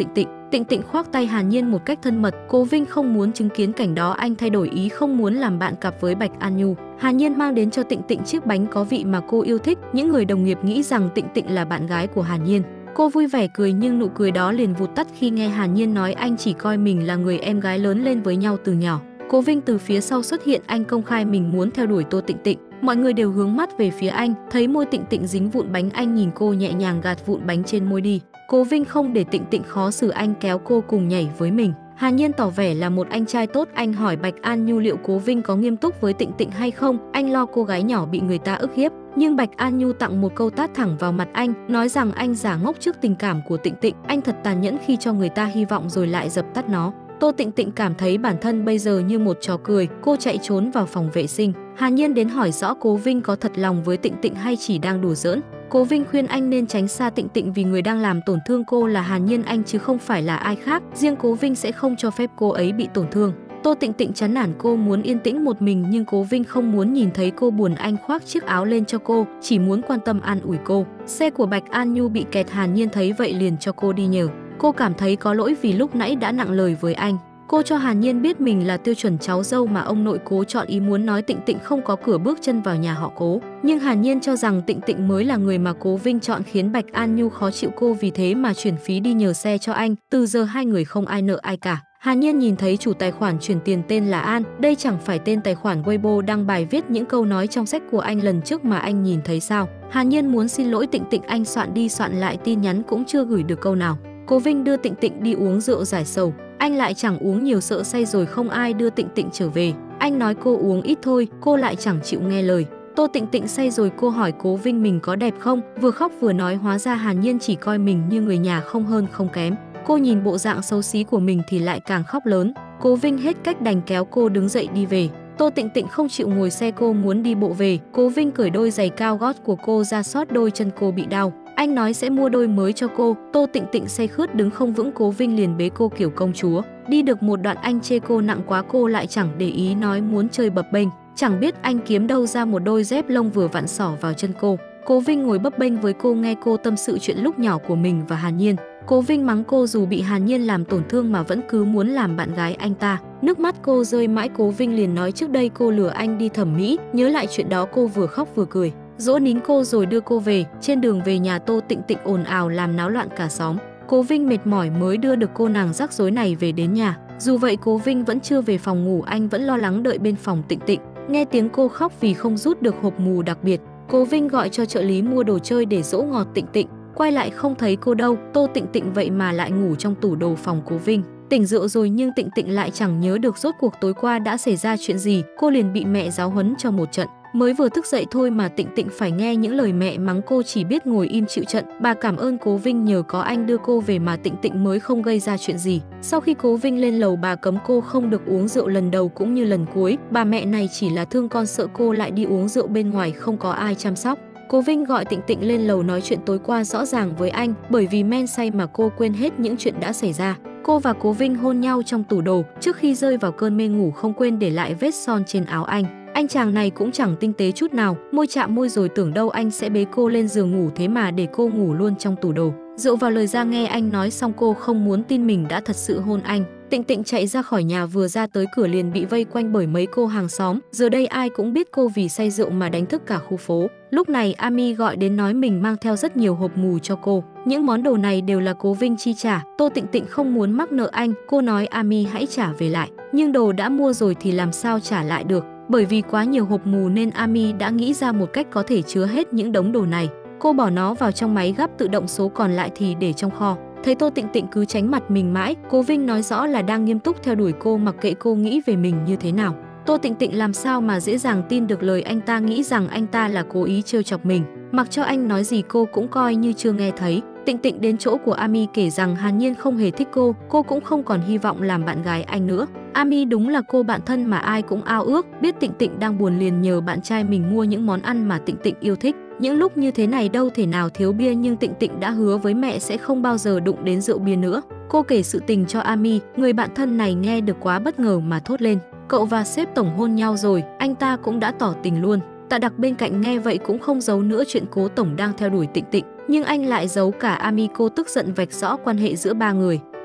Tịnh Tịnh khoác tay Hàn Nhiên một cách thân mật, Cố Vinh không muốn chứng kiến cảnh đó, anh thay đổi ý không muốn làm bạn cặp với Bạch An Nhu. Hàn Nhiên mang đến cho Tịnh Tịnh chiếc bánh có vị mà cô yêu thích, những người đồng nghiệp nghĩ rằng Tịnh Tịnh là bạn gái của Hàn Nhiên. Cô vui vẻ cười nhưng nụ cười đó liền vụt tắt khi nghe Hàn Nhiên nói anh chỉ coi mình là người em gái lớn lên với nhau từ nhỏ. Cố Vinh từ phía sau xuất hiện, anh công khai mình muốn theo đuổi Tô Tịnh Tịnh. Mọi người đều hướng mắt về phía anh, thấy môi Tịnh Tịnh dính vụn bánh, anh nhìn cô nhẹ nhàng gạt vụn bánh trên môi đi. Cố Vinh không để Tịnh Tịnh khó xử, anh kéo cô cùng nhảy với mình. Hàn Nhiên tỏ vẻ là một anh trai tốt, anh hỏi Bạch An Nhu liệu Cố Vinh có nghiêm túc với Tịnh Tịnh hay không, anh lo cô gái nhỏ bị người ta ức hiếp. Nhưng Bạch An Nhu tặng một câu tát thẳng vào mặt anh, nói rằng anh giả ngốc trước tình cảm của Tịnh Tịnh, anh thật tàn nhẫn khi cho người ta hy vọng rồi lại dập tắt nó. Tô Tịnh Tịnh cảm thấy bản thân bây giờ như một trò cười, cô chạy trốn vào phòng vệ sinh. Hàn Nhiên đến hỏi rõ Cố Vinh có thật lòng với Tịnh Tịnh hay chỉ đang đùa giỡn. Cố Vinh khuyên anh nên tránh xa Tịnh Tịnh vì người đang làm tổn thương cô là Hàn Nhiên anh chứ không phải là ai khác, riêng Cố Vinh sẽ không cho phép cô ấy bị tổn thương. Tô Tịnh Tịnh chán nản, cô muốn yên tĩnh một mình nhưng Cố Vinh không muốn nhìn thấy cô buồn, anh khoác chiếc áo lên cho cô, chỉ muốn quan tâm an ủi cô. Xe của Bạch An Nhu bị kẹt, Hàn Nhiên thấy vậy liền cho cô đi nhờ. Cô cảm thấy có lỗi vì lúc nãy đã nặng lời với anh. Cô cho Hàn Nhiên biết mình là tiêu chuẩn cháu dâu mà ông nội Cố chọn, ý muốn nói Tịnh Tịnh không có cửa bước chân vào nhà họ Cố. Nhưng Hàn Nhiên cho rằng Tịnh Tịnh mới là người mà Cố Vinh chọn, khiến Bạch An Nhu khó chịu, cô vì thế mà chuyển phí đi nhờ xe cho anh. Từ giờ hai người không ai nợ ai cả. Hàn Nhiên nhìn thấy chủ tài khoản chuyển tiền tên là An, đây chẳng phải tên tài khoản Weibo đăng bài viết những câu nói trong sách của anh lần trước mà anh nhìn thấy sao? Hàn Nhiên muốn xin lỗi Tịnh Tịnh, anh soạn đi soạn lại tin nhắn cũng chưa gửi được câu nào. Cố Vinh đưa Tịnh Tịnh đi uống rượu giải sầu, anh lại chẳng uống nhiều, sợ say rồi không ai đưa Tịnh Tịnh trở về. Anh nói cô uống ít thôi, cô lại chẳng chịu nghe lời. Tô Tịnh Tịnh say rồi, cô hỏi Cố Vinh mình có đẹp không, vừa khóc vừa nói hóa ra Hàn Nhiên chỉ coi mình như người nhà không hơn không kém. Cô nhìn bộ dạng xấu xí của mình thì lại càng khóc lớn. Cố Vinh hết cách đành kéo cô đứng dậy đi về. Tô Tịnh Tịnh không chịu ngồi xe, cô muốn đi bộ về. Cố Vinh cởi đôi giày cao gót của cô ra, xót đôi chân cô bị đau. Anh nói sẽ mua đôi mới cho cô. Tô Tịnh Tịnh say khướt đứng không vững, Cố Vinh liền bế cô kiểu công chúa. Đi được một đoạn anh chê cô nặng quá, cô lại chẳng để ý, nói muốn chơi bập bênh. Chẳng biết anh kiếm đâu ra một đôi dép lông vừa vặn xỏ vào chân cô. Cố Vinh ngồi bấp bênh với cô, nghe cô tâm sự chuyện lúc nhỏ của mình và Hàn Nhiên. Cố Vinh mắng cô dù bị Hàn Nhiên làm tổn thương mà vẫn cứ muốn làm bạn gái anh ta. Nước mắt cô rơi mãi, Cố Vinh liền nói trước đây cô lừa anh đi thẩm mỹ. Nhớ lại chuyện đó cô vừa khóc vừa cười, dỗ nín cô rồi đưa cô về. Trên đường về nhà, Tô Tịnh Tịnh ồn ào làm náo loạn cả xóm. Cố Vinh mệt mỏi mới đưa được cô nàng rắc rối này về đến nhà. Dù vậy Cố Vinh vẫn chưa về phòng ngủ, anh vẫn lo lắng đợi bên phòng Tịnh Tịnh. Nghe tiếng cô khóc vì không rút được hộp mù đặc biệt, Cố Vinh gọi cho trợ lý mua đồ chơi để dỗ ngọt Tịnh Tịnh. Quay lại không thấy cô đâu, Tô Tịnh Tịnh vậy mà lại ngủ trong tủ đồ phòng Cố Vinh. Tỉnh rượu rồi nhưng Tịnh Tịnh lại chẳng nhớ được rốt cuộc tối qua đã xảy ra chuyện gì, cô liền bị mẹ giáo huấn cho một trận. Mới vừa thức dậy thôi mà Tịnh Tịnh phải nghe những lời mẹ mắng, cô chỉ biết ngồi im chịu trận. Bà cảm ơn Cố Vinh nhờ có anh đưa cô về mà Tịnh Tịnh mới không gây ra chuyện gì. Sau khi Cố Vinh lên lầu, bà cấm cô không được uống rượu lần đầu cũng như lần cuối. Bà mẹ này chỉ là thương con, sợ cô lại đi uống rượu bên ngoài không có ai chăm sóc. Cố Vinh gọi Tịnh Tịnh lên lầu nói chuyện tối qua rõ ràng với anh, bởi vì men say mà cô quên hết những chuyện đã xảy ra. Cô và Cố Vinh hôn nhau trong tủ đồ, trước khi rơi vào cơn mê ngủ không quên để lại vết son trên áo anh. Anh chàng này cũng chẳng tinh tế chút nào, môi chạm môi rồi tưởng đâu anh sẽ bế cô lên giường ngủ, thế mà để cô ngủ luôn trong tủ đồ. Dựa vào lời ra nghe anh nói xong, cô không muốn tin mình đã thật sự hôn anh. Tịnh Tịnh chạy ra khỏi nhà, vừa ra tới cửa liền bị vây quanh bởi mấy cô hàng xóm. Giờ đây ai cũng biết cô vì say rượu mà đánh thức cả khu phố. Lúc này Ami gọi đến nói mình mang theo rất nhiều hộp mù cho cô. Những món đồ này đều là Cố Vinh chi trả. Tô Tịnh Tịnh không muốn mắc nợ anh, cô nói Ami hãy trả về lại. Nhưng đồ đã mua rồi thì làm sao trả lại được. Bởi vì quá nhiều hộp mù nên Ami đã nghĩ ra một cách có thể chứa hết những đống đồ này. Cô bỏ nó vào trong máy gắp tự động, số còn lại thì để trong kho. Thấy Tô Tịnh Tịnh cứ tránh mặt mình mãi, Cố Vinh nói rõ là đang nghiêm túc theo đuổi cô, mặc kệ cô nghĩ về mình như thế nào. Tô Tịnh Tịnh làm sao mà dễ dàng tin được lời anh ta, nghĩ rằng anh ta là cố ý trêu chọc mình. Mặc cho anh nói gì cô cũng coi như chưa nghe thấy. Tịnh Tịnh đến chỗ của Ami kể rằng Hàn Nhiên không hề thích cô, cô cũng không còn hy vọng làm bạn gái anh nữa. Ami đúng là cô bạn thân mà ai cũng ao ước, biết Tịnh Tịnh đang buồn liền nhờ bạn trai mình mua những món ăn mà Tịnh Tịnh yêu thích. Những lúc như thế này đâu thể nào thiếu bia, nhưng Tịnh Tịnh đã hứa với mẹ sẽ không bao giờ đụng đến rượu bia nữa. Cô kể sự tình cho Ami, người bạn thân này nghe được quá bất ngờ mà thốt lên: cậu và sếp tổng hôn nhau rồi, anh ta cũng đã tỏ tình luôn. Tạ Đặc bên cạnh nghe vậy cũng không giấu nữa chuyện Cố tổng đang theo đuổi Tịnh Tịnh, nhưng anh lại giấu cả Ami. Cô tức giận vạch rõ quan hệ giữa ba người.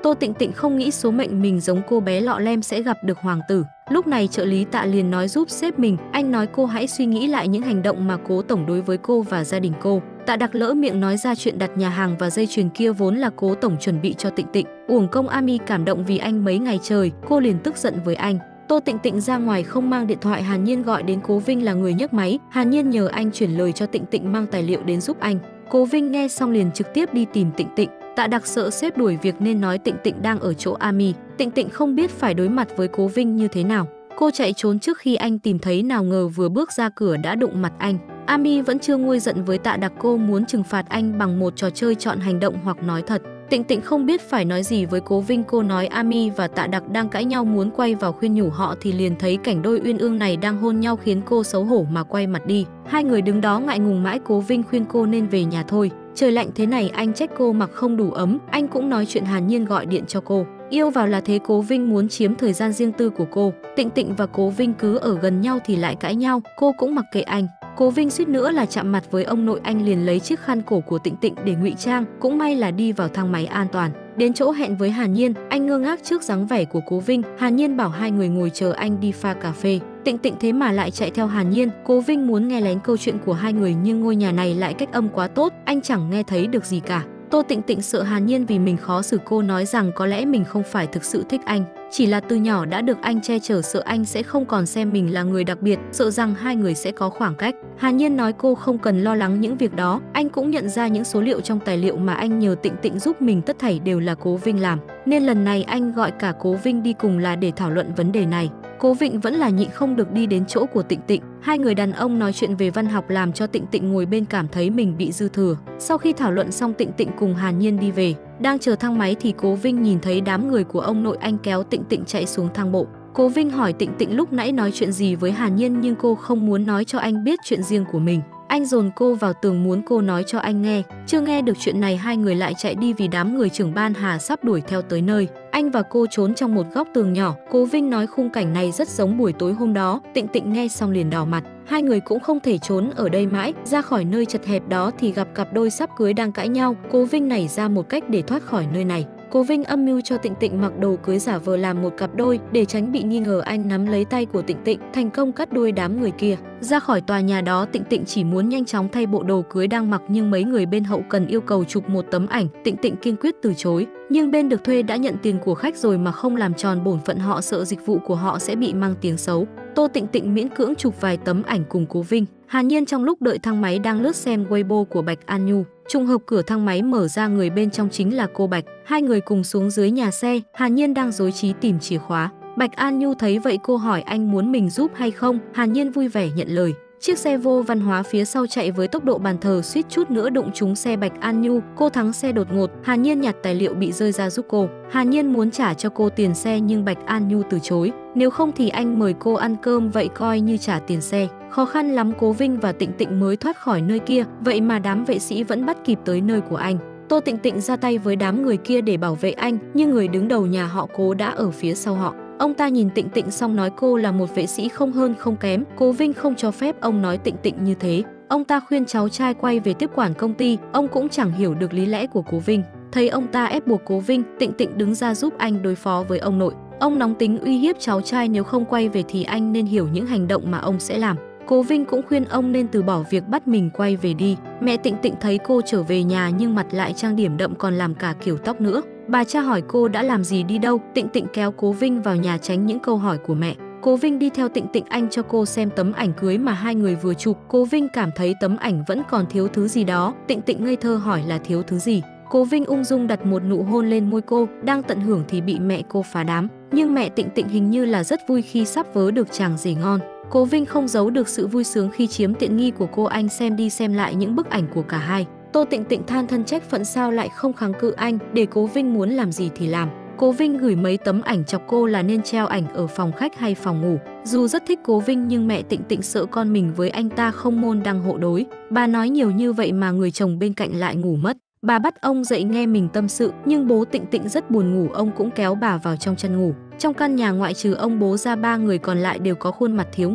Tô Tịnh Tịnh không nghĩ số mệnh mình giống cô bé lọ lem sẽ gặp được hoàng tử. Lúc này trợ lý Tạ liền nói giúp sếp mình, anh nói cô hãy suy nghĩ lại những hành động mà Cố tổng đối với cô và gia đình cô. Tạ Đặc lỡ miệng nói ra chuyện đặt nhà hàng và dây chuyền kia vốn là Cố tổng chuẩn bị cho Tịnh Tịnh. Uổng công Ami cảm động vì anh mấy ngày trời, cô liền tức giận với anh. Tô Tịnh Tịnh ra ngoài không mang điện thoại, Hàn Nhiên gọi đến, Cố Vinh là người nhấc máy. Hàn Nhiên nhờ anh chuyển lời cho Tịnh Tịnh mang tài liệu đến giúp anh. Cố Vinh nghe xong liền trực tiếp đi tìm Tịnh Tịnh. Tạ Đặc sợ sếp đuổi việc nên nói Tịnh Tịnh đang ở chỗ Ami. Tịnh Tịnh không biết phải đối mặt với Cố Vinh như thế nào. Cô chạy trốn trước khi anh tìm thấy, nào ngờ vừa bước ra cửa đã đụng mặt anh. Ami vẫn chưa nguôi giận với Tạ Đặc, cô muốn trừng phạt anh bằng một trò chơi chọn hành động hoặc nói thật. Tịnh Tịnh không biết phải nói gì với Cố Vinh, cô nói Ami và Tạ Đặc đang cãi nhau muốn quay vào khuyên nhủ họ thì liền thấy cảnh đôi uyên ương này đang hôn nhau khiến cô xấu hổ mà quay mặt đi. Hai người đứng đó ngại ngùng mãi, Cố Vinh khuyên cô nên về nhà thôi. Trời lạnh thế này anh trách cô mặc không đủ ấm, anh cũng nói chuyện Hàn Nhiên gọi điện cho cô. Yêu vào là thế, Cố Vinh muốn chiếm thời gian riêng tư của cô. Tịnh Tịnh và Cố Vinh cứ ở gần nhau thì lại cãi nhau, cô cũng mặc kệ anh. Cố Vinh suýt nữa là chạm mặt với ông nội, anh liền lấy chiếc khăn cổ của Tịnh Tịnh để ngụy trang, cũng may là đi vào thang máy an toàn. Đến chỗ hẹn với Hàn Nhiên, anh ngơ ngác trước dáng vẻ của Cố Vinh. Hàn Nhiên bảo hai người ngồi chờ anh đi pha cà phê. Tịnh Tịnh thế mà lại chạy theo Hàn Nhiên. Cố Vinh muốn nghe lén câu chuyện của hai người nhưng ngôi nhà này lại cách âm quá tốt, anh chẳng nghe thấy được gì cả. Tô Tịnh Tịnh sợ Hàn Nhiên vì mình khó xử, cô nói rằng có lẽ mình không phải thực sự thích anh, chỉ là từ nhỏ đã được anh che chở, sợ anh sẽ không còn xem mình là người đặc biệt, sợ rằng hai người sẽ có khoảng cách. Hàn Nhiên nói cô không cần lo lắng những việc đó, anh cũng nhận ra những số liệu trong tài liệu mà anh nhờ Tịnh Tịnh giúp mình tất thảy đều là Cố Vinh làm, nên lần này anh gọi cả Cố Vinh đi cùng là để thảo luận vấn đề này. Cố Vinh vẫn là nhịn không được đi đến chỗ của Tịnh Tịnh. Hai người đàn ông nói chuyện về văn học làm cho Tịnh Tịnh ngồi bên cảm thấy mình bị dư thừa. Sau khi thảo luận xong, Tịnh Tịnh cùng Hàn Nhiên đi về. Đang chờ thang máy thì Cố Vinh nhìn thấy đám người của ông nội, anh kéo Tịnh Tịnh chạy xuống thang bộ. Cố Vinh hỏi Tịnh Tịnh lúc nãy nói chuyện gì với Hàn Nhiên nhưng cô không muốn nói cho anh biết chuyện riêng của mình. Anh dồn cô vào tường muốn cô nói cho anh nghe. Chưa nghe được chuyện này hai người lại chạy đi vì đám người trưởng ban Hà sắp đuổi theo tới nơi. Anh và cô trốn trong một góc tường nhỏ. Cố Vinh nói khung cảnh này rất giống buổi tối hôm đó. Tịnh Tịnh nghe xong liền đỏ mặt. Hai người cũng không thể trốn ở đây mãi. Ra khỏi nơi chật hẹp đó thì gặp cặp đôi sắp cưới đang cãi nhau. Cố Vinh nảy ra một cách để thoát khỏi nơi này. Cố Vinh âm mưu cho Tịnh Tịnh mặc đồ cưới giả vờ làm một cặp đôi để tránh bị nghi ngờ. Anh nắm lấy tay của Tịnh Tịnh, thành công cắt đuôi đám người kia. Ra khỏi tòa nhà đó, Tịnh Tịnh chỉ muốn nhanh chóng thay bộ đồ cưới đang mặc nhưng mấy người bên hậu cần yêu cầu chụp một tấm ảnh. Tịnh Tịnh kiên quyết từ chối. Nhưng bên được thuê đã nhận tiền của khách rồi mà không làm tròn bổn phận, họ sợ dịch vụ của họ sẽ bị mang tiếng xấu. Tô Tịnh Tịnh miễn cưỡng chụp vài tấm ảnh cùng Cố Vinh. Hàn Nhiên trong lúc đợi thang máy đang lướt xem Weibo của Bạch An Nhu. Trùng hợp cửa thang máy mở ra, người bên trong chính là cô Bạch. Hai người cùng xuống dưới nhà xe. Hàn Nhiên đang rối trí tìm chìa khóa. Bạch An Nhu thấy vậy cô hỏi anh muốn mình giúp hay không. Hàn Nhiên vui vẻ nhận lời. Chiếc xe vô văn hóa phía sau chạy với tốc độ bàn thờ, suýt chút nữa đụng trúng xe Bạch An Nhu. Cô thắng xe đột ngột. Hàn Nhiên nhặt tài liệu bị rơi ra giúp cô. Hàn Nhiên muốn trả cho cô tiền xe nhưng Bạch An Nhu từ chối. Nếu không thì anh mời cô ăn cơm, vậy coi như trả tiền xe. Khó khăn lắm Cố Vinh và Tịnh Tịnh mới thoát khỏi nơi kia, vậy mà đám vệ sĩ vẫn bắt kịp tới nơi của anh. Tô Tịnh Tịnh ra tay với đám người kia để bảo vệ anh, nhưng người đứng đầu nhà họ Cố đã ở phía sau họ. Ông ta nhìn Tịnh Tịnh xong nói cô là một vệ sĩ không hơn không kém. Cố Vinh không cho phép ông nói Tịnh Tịnh như thế. Ông ta khuyên cháu trai quay về tiếp quản công ty. Ông cũng chẳng hiểu được lý lẽ của Cố Vinh. Thấy ông ta ép buộc Cố Vinh, Tịnh Tịnh đứng ra giúp anh đối phó với ông nội. Ông nóng tính uy hiếp cháu trai nếu không quay về thì anh nên hiểu những hành động mà ông sẽ làm. Cố Vinh cũng khuyên ông nên từ bỏ việc bắt mình quay về đi. Mẹ Tịnh Tịnh thấy cô trở về nhà nhưng mặt lại trang điểm đậm còn làm cả kiểu tóc nữa. Bà cha hỏi cô đã làm gì, đi đâu. Tịnh Tịnh kéo Cố Vinh vào nhà tránh những câu hỏi của mẹ. Cố Vinh đi theo Tịnh Tịnh, anh cho cô xem tấm ảnh cưới mà hai người vừa chụp. Cố Vinh cảm thấy tấm ảnh vẫn còn thiếu thứ gì đó. Tịnh Tịnh ngây thơ hỏi là thiếu thứ gì. Cố Vinh ung dung đặt một nụ hôn lên môi cô, đang tận hưởng thì bị mẹ cô phá đám. Nhưng mẹ Tịnh Tịnh hình như là rất vui khi sắp vớ được chàng rể ngon. Cố Vinh không giấu được sự vui sướng khi chiếm tiện nghi của cô, anh xem đi xem lại những bức ảnh của cả hai. Tô Tịnh Tịnh than thân trách phận sao lại không kháng cự anh, để Cố Vinh muốn làm gì thì làm. Cố Vinh gửi mấy tấm ảnh chọc cô là nên treo ảnh ở phòng khách hay phòng ngủ. Dù rất thích Cố Vinh nhưng mẹ Tịnh Tịnh sợ con mình với anh ta không môn đăng hộ đối. Bà nói nhiều như vậy mà người chồng bên cạnh lại ngủ mất. Bà bắt ông dậy nghe mình tâm sự, nhưng bố Tịnh Tịnh rất buồn ngủ, ông cũng kéo bà vào trong chăn ngủ. Trong căn nhà ngoại trừ ông bố ra, ba người còn lại đều có khuôn mặt thiếu ngủ.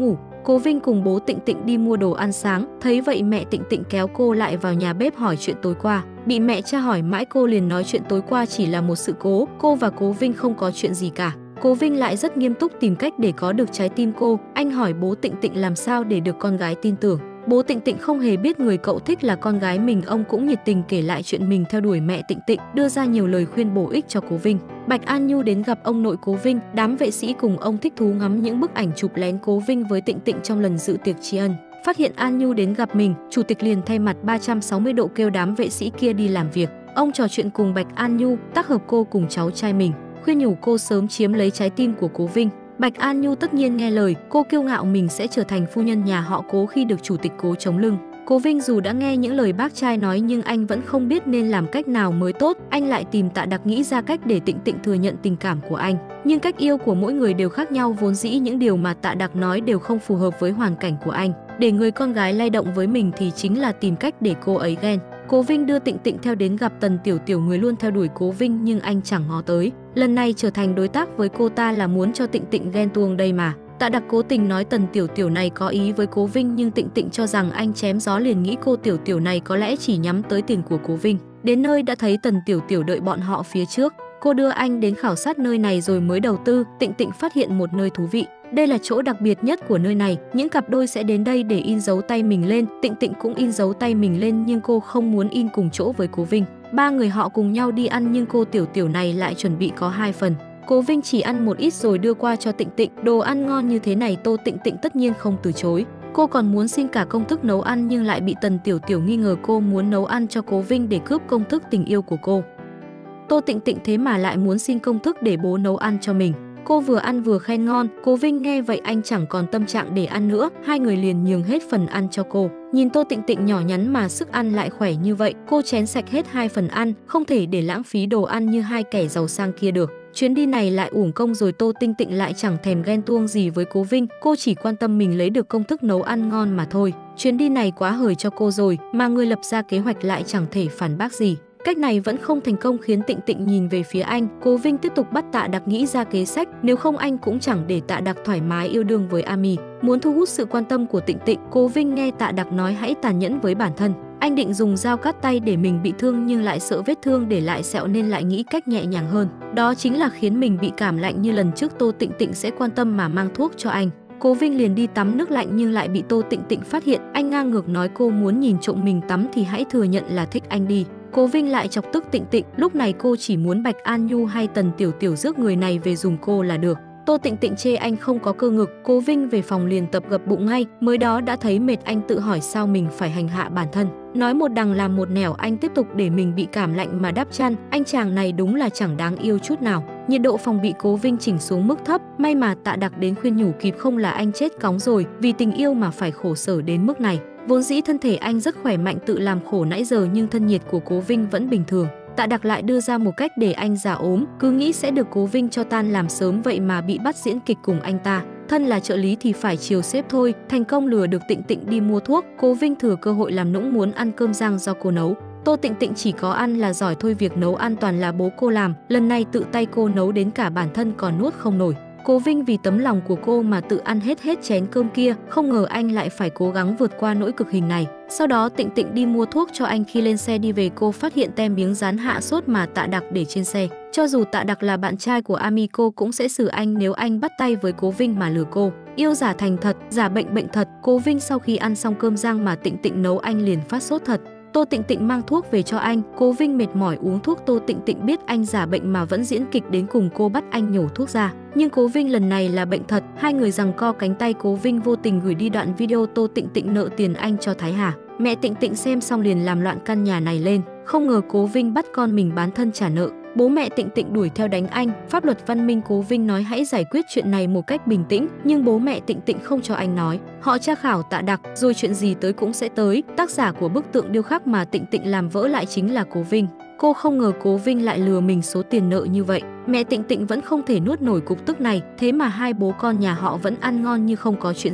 Cố Vinh cùng bố Tịnh Tịnh đi mua đồ ăn sáng, thấy vậy mẹ Tịnh Tịnh kéo cô lại vào nhà bếp hỏi chuyện tối qua. Bị mẹ tra hỏi mãi cô liền nói chuyện tối qua chỉ là một sự cố, cô và Cố Vinh không có chuyện gì cả. Cố Vinh lại rất nghiêm túc tìm cách để có được trái tim cô. Anh hỏi bố Tịnh Tịnh làm sao để được con gái tin tưởng. Bố Tịnh Tịnh không hề biết người cậu thích là con gái mình, ông cũng nhiệt tình kể lại chuyện mình theo đuổi mẹ Tịnh Tịnh, đưa ra nhiều lời khuyên bổ ích cho Cố Vinh. Bạch An Nhu đến gặp ông nội Cố Vinh, đám vệ sĩ cùng ông thích thú ngắm những bức ảnh chụp lén Cố Vinh với Tịnh Tịnh trong lần dự tiệc tri ân. Phát hiện An Nhu đến gặp mình, chủ tịch liền thay mặt ba trăm sáu mươi độ kêu đám vệ sĩ kia đi làm việc. Ông trò chuyện cùng Bạch An Nhu, tác hợp cô cùng cháu trai mình, khuyên nhủ cô sớm chiếm lấy trái tim của Cố Vinh. Bạch An Nhu tất nhiên nghe lời, cô kiêu ngạo mình sẽ trở thành phu nhân nhà họ Cố khi được chủ tịch Cố chống lưng. Cố Vinh dù đã nghe những lời bác trai nói nhưng anh vẫn không biết nên làm cách nào mới tốt. Anh lại tìm Tạ Đặc nghĩ ra cách để Tịnh Tịnh thừa nhận tình cảm của anh. Nhưng cách yêu của mỗi người đều khác nhau, vốn dĩ những điều mà Tạ Đặc nói đều không phù hợp với hoàn cảnh của anh. Để người con gái lay động với mình thì chính là tìm cách để cô ấy ghen. Cố Vinh đưa Tịnh Tịnh theo đến gặp Tần Tiểu Tiểu, người luôn theo đuổi Cố Vinh nhưng anh chẳng ngó tới. Lần này trở thành đối tác với cô ta là muốn cho Tịnh Tịnh ghen tuông đây mà. Tạ Đặc cố tình nói Tần Tiểu Tiểu này có ý với Cố Vinh nhưng Tịnh Tịnh cho rằng anh chém gió, liền nghĩ cô Tiểu Tiểu này có lẽ chỉ nhắm tới tiền của Cố Vinh. Đến nơi đã thấy Tần Tiểu Tiểu đợi bọn họ phía trước. Cô đưa anh đến khảo sát nơi này rồi mới đầu tư. Tịnh Tịnh phát hiện một nơi thú vị. Đây là chỗ đặc biệt nhất của nơi này, những cặp đôi sẽ đến đây để in dấu tay mình lên. Tịnh Tịnh cũng in dấu tay mình lên nhưng cô không muốn in cùng chỗ với Cố Vinh. Ba người họ cùng nhau đi ăn nhưng cô Tiểu Tiểu này lại chuẩn bị có hai phần. Cố Vinh chỉ ăn một ít rồi đưa qua cho Tịnh Tịnh. Đồ ăn ngon như thế này Tô Tịnh Tịnh tất nhiên không từ chối. Cô còn muốn xin cả công thức nấu ăn nhưng lại bị Tần Tiểu Tiểu nghi ngờ cô muốn nấu ăn cho Cố Vinh để cướp công thức tình yêu của cô. Tô Tịnh Tịnh thế mà lại muốn xin công thức để bố nấu ăn cho mình. Cô vừa ăn vừa khen ngon. Cố Vinh nghe vậy anh chẳng còn tâm trạng để ăn nữa, hai người liền nhường hết phần ăn cho cô. Nhìn Tô Tịnh Tịnh nhỏ nhắn mà sức ăn lại khỏe như vậy, cô chén sạch hết hai phần ăn, không thể để lãng phí đồ ăn như hai kẻ giàu sang kia được. Chuyến đi này lại uổng công rồi. Tô Tịnh Tịnh lại chẳng thèm ghen tuông gì với Cố Vinh, cô chỉ quan tâm mình lấy được công thức nấu ăn ngon mà thôi. Chuyến đi này quá hời cho cô rồi, mà người lập ra kế hoạch lại chẳng thể phản bác gì. Cách này vẫn không thành công khiến Tịnh Tịnh nhìn về phía anh. Cố Vinh tiếp tục bắt Tạ Đặc nghĩ ra kế sách, nếu không anh cũng chẳng để Tạ Đặc thoải mái yêu đương với Ami. Muốn thu hút sự quan tâm của Tịnh Tịnh, Cố Vinh nghe Tạ Đặc nói hãy tàn nhẫn với bản thân. Anh định dùng dao cắt tay để mình bị thương nhưng lại sợ vết thương để lại sẹo nên lại nghĩ cách nhẹ nhàng hơn. Đó chính là khiến mình bị cảm lạnh như lần trước. Tô Tịnh Tịnh sẽ quan tâm mà mang thuốc cho anh. Cố Vinh liền đi tắm nước lạnh nhưng lại bị Tô Tịnh Tịnh phát hiện. Anh ngang ngược nói cô muốn nhìn trộm mình tắm thì hãy thừa nhận là thích anh đi. Cố Vinh lại chọc tức Tịnh Tịnh, lúc này cô chỉ muốn Bạch An Nhu hay Tần Tiểu Tiểu rước người này về dùng cô là được. Tô Tịnh Tịnh chê anh không có cơ ngực. Cố Vinh về phòng liền tập gập bụng ngay, mới đó đã thấy mệt anh tự hỏi sao mình phải hành hạ bản thân. Nói một đằng làm một nẻo, anh tiếp tục để mình bị cảm lạnh mà đắp chăn. Anh chàng này đúng là chẳng đáng yêu chút nào. Nhiệt độ phòng bị Cố Vinh chỉnh xuống mức thấp, may mà Tạ Đặc đến khuyên nhủ kịp, không là anh chết cóng rồi, vì tình yêu mà phải khổ sở đến mức này. Vốn dĩ thân thể anh rất khỏe mạnh, tự làm khổ nãy giờ nhưng thân nhiệt của Cố Vinh vẫn bình thường. Tạ Đặc lại đưa ra một cách để anh giả ốm, cứ nghĩ sẽ được Cố Vinh cho tan làm sớm, vậy mà bị bắt diễn kịch cùng anh ta. Thân là trợ lý thì phải chiều sếp thôi. Thành công lừa được Tịnh Tịnh đi mua thuốc. Cố Vinh thừa cơ hội làm nũng muốn ăn cơm rang do cô nấu. Tô Tịnh Tịnh chỉ có ăn là giỏi thôi, việc nấu ăn toàn là bố cô làm. Lần này tự tay cô nấu đến cả bản thân còn nuốt không nổi. Cố Vinh vì tấm lòng của cô mà tự ăn hết hết chén cơm kia, không ngờ anh lại phải cố gắng vượt qua nỗi cực hình này. Sau đó Tịnh Tịnh đi mua thuốc cho anh, khi lên xe đi về cô phát hiện tem miếng dán hạ sốt mà Tạ Đặc để trên xe. Cho dù Tạ Đặc là bạn trai của Ami, cô cũng sẽ xử anh nếu anh bắt tay với Cố Vinh mà lừa cô. Yêu giả thành thật, giả bệnh bệnh thật. Cố Vinh sau khi ăn xong cơm rang mà Tịnh Tịnh nấu, anh liền phát sốt thật. Tô Tịnh Tịnh mang thuốc về cho anh. Cố Vinh mệt mỏi uống thuốc. Tô Tịnh Tịnh biết anh giả bệnh mà vẫn diễn kịch đến cùng cô bắt anh nhổ thuốc ra. Nhưng Cố Vinh lần này là bệnh thật. Hai người giằng co cánh tay. Cố Vinh vô tình gửi đi đoạn video Tô Tịnh Tịnh nợ tiền anh cho Thái Hà. Mẹ Tịnh Tịnh xem xong liền làm loạn căn nhà này lên. Không ngờ Cố Vinh bắt con mình bán thân trả nợ. Bố mẹ Tịnh Tịnh đuổi theo đánh anh. Pháp luật văn minh, Cố Vinh nói hãy giải quyết chuyện này một cách bình tĩnh, nhưng bố mẹ Tịnh Tịnh không cho anh nói. Họ tra khảo Tạ Đặc, rồi chuyện gì tới cũng sẽ tới. Tác giả của bức tượng điêu khắc mà Tịnh Tịnh làm vỡ lại chính là Cố Vinh. Cô không ngờ Cố Vinh lại lừa mình số tiền nợ như vậy. Mẹ Tịnh Tịnh vẫn không thể nuốt nổi cục tức này, thế mà hai bố con nhà họ vẫn ăn ngon như không có chuyện gì.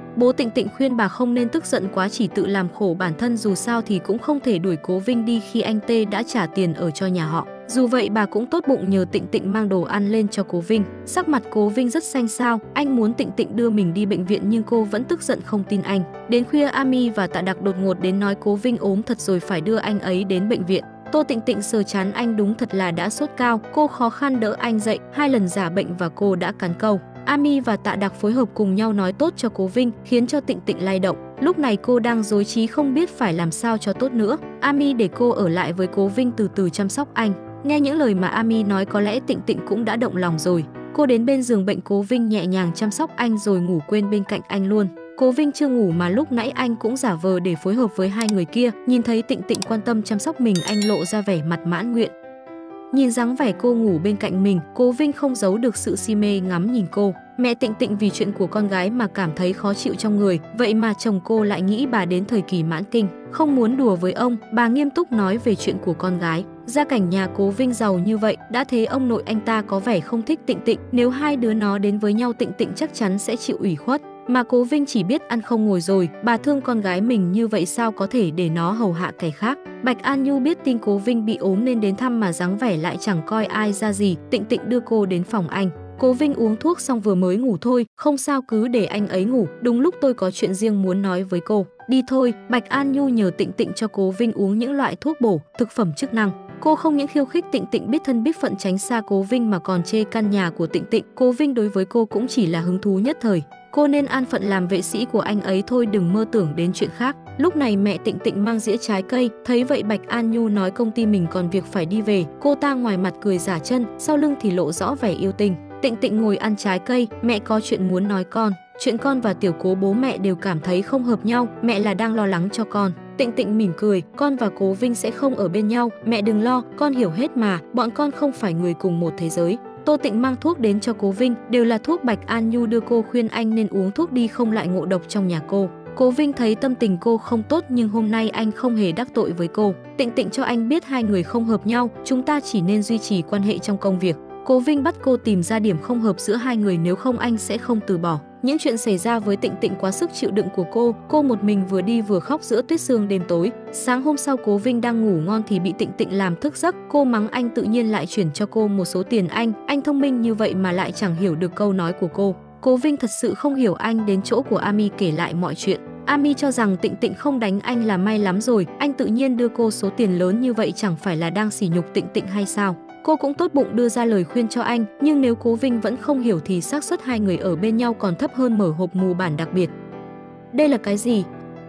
Bố Tịnh Tịnh khuyên bà không nên tức giận quá, chỉ tự làm khổ bản thân, dù sao thì cũng không thể đuổi Cố Vinh đi khi anh Tê đã trả tiền ở cho nhà họ. Dù vậy bà cũng tốt bụng nhờ Tịnh Tịnh mang đồ ăn lên cho Cố Vinh. Sắc mặt Cố Vinh rất xanh xao, anh muốn Tịnh Tịnh đưa mình đi bệnh viện nhưng cô vẫn tức giận không tin anh. Đến khuya Ami và Tạ Đặc đột ngột đến nói Cố Vinh ốm thật rồi phải đưa anh ấy đến bệnh viện. Tô Tịnh Tịnh sờ chán anh, đúng thật là đã sốt cao. Cô khó khăn đỡ anh dậy, hai lần giả bệnh và cô đã cắn câu. Ami và Tạ Đặc phối hợp cùng nhau nói tốt cho Cố Vinh, khiến cho Tịnh Tịnh lay động. Lúc này cô đang rối trí không biết phải làm sao cho tốt nữa. Ami để cô ở lại với Cố Vinh từ từ chăm sóc anh. Nghe những lời mà Ami nói có lẽ Tịnh Tịnh cũng đã động lòng rồi. Cô đến bên giường bệnh Cố Vinh nhẹ nhàng chăm sóc anh rồi ngủ quên bên cạnh anh luôn. Cố Vinh chưa ngủ mà lúc nãy anh cũng giả vờ để phối hợp với hai người kia. Nhìn thấy Tịnh Tịnh quan tâm chăm sóc mình, anh lộ ra vẻ mặt mãn nguyện. Nhìn dáng vẻ cô ngủ bên cạnh mình, Cố Vinh không giấu được sự si mê ngắm nhìn cô. Mẹ Tịnh Tịnh vì chuyện của con gái mà cảm thấy khó chịu trong người, vậy mà chồng cô lại nghĩ bà đến thời kỳ mãn kinh, không muốn đùa với ông. Bà nghiêm túc nói về chuyện của con gái. Gia cảnh nhà Cố Vinh giàu như vậy, đã thế ông nội anh ta có vẻ không thích Tịnh Tịnh, nếu hai đứa nó đến với nhau Tịnh Tịnh chắc chắn sẽ chịu ủy khuất. Mà Cố Vinh chỉ biết ăn không ngồi rồi, bà thương con gái mình như vậy sao có thể để nó hầu hạ kẻ khác. Bạch An Nhu biết tin Cố Vinh bị ốm nên đến thăm mà dáng vẻ lại chẳng coi ai ra gì. Tịnh Tịnh đưa cô đến phòng anh. Cố Vinh uống thuốc xong vừa mới ngủ thôi, không sao cứ để anh ấy ngủ, đúng lúc tôi có chuyện riêng muốn nói với cô. Đi thôi, Bạch An Nhu nhờ Tịnh Tịnh cho Cố Vinh uống những loại thuốc bổ, thực phẩm chức năng. Cô không những khiêu khích Tịnh Tịnh biết thân biết phận tránh xa Cố Vinh mà còn chê căn nhà của Tịnh Tịnh. Cố Vinh đối với cô cũng chỉ là hứng thú nhất thời. Cô nên an phận làm vệ sĩ của anh ấy thôi, đừng mơ tưởng đến chuyện khác. Lúc này mẹ Tịnh Tịnh mang dĩa trái cây, thấy vậy Bạch An Nhu nói công ty mình còn việc phải đi về. Cô ta ngoài mặt cười giả chân, sau lưng thì lộ rõ vẻ yêu tình. Tịnh Tịnh ngồi ăn trái cây, mẹ có chuyện muốn nói con. Chuyện con và Tiểu Cố bố mẹ đều cảm thấy không hợp nhau, mẹ là đang lo lắng cho con. Tịnh Tịnh mỉm cười, con và Cố Vinh sẽ không ở bên nhau, mẹ đừng lo, con hiểu hết mà, bọn con không phải người cùng một thế giới. Tô Tịnh mang thuốc đến cho Cố Vinh, đều là thuốc Bạch An Nhu đưa cô khuyên anh nên uống thuốc đi không lại ngộ độc trong nhà cô. Cố Vinh thấy tâm tình cô không tốt nhưng hôm nay anh không hề đắc tội với cô. Tịnh Tịnh cho anh biết hai người không hợp nhau, chúng ta chỉ nên duy trì quan hệ trong công việc. Cố Vinh bắt cô tìm ra điểm không hợp giữa hai người, nếu không anh sẽ không từ bỏ. Những chuyện xảy ra với Tịnh Tịnh quá sức chịu đựng của cô, cô một mình vừa đi vừa khóc giữa tuyết sương đêm tối. Sáng hôm sau Cố Vinh đang ngủ ngon thì bị Tịnh Tịnh làm thức giấc, cô mắng anh tự nhiên lại chuyển cho cô một số tiền. Anh, anh thông minh như vậy mà lại chẳng hiểu được câu nói của cô. Cố Vinh thật sự không hiểu, anh đến chỗ của Ami kể lại mọi chuyện. Ami cho rằng Tịnh Tịnh không đánh anh là may lắm rồi, anh tự nhiên đưa cô số tiền lớn như vậy chẳng phải là đang sỉ nhục Tịnh Tịnh hay sao? Cô cũng tốt bụng đưa ra lời khuyên cho anh, nhưng nếu Cố Vinh vẫn không hiểu thì xác suất hai người ở bên nhau còn thấp hơn mở hộp mù bản đặc biệt. Đây là cái gì?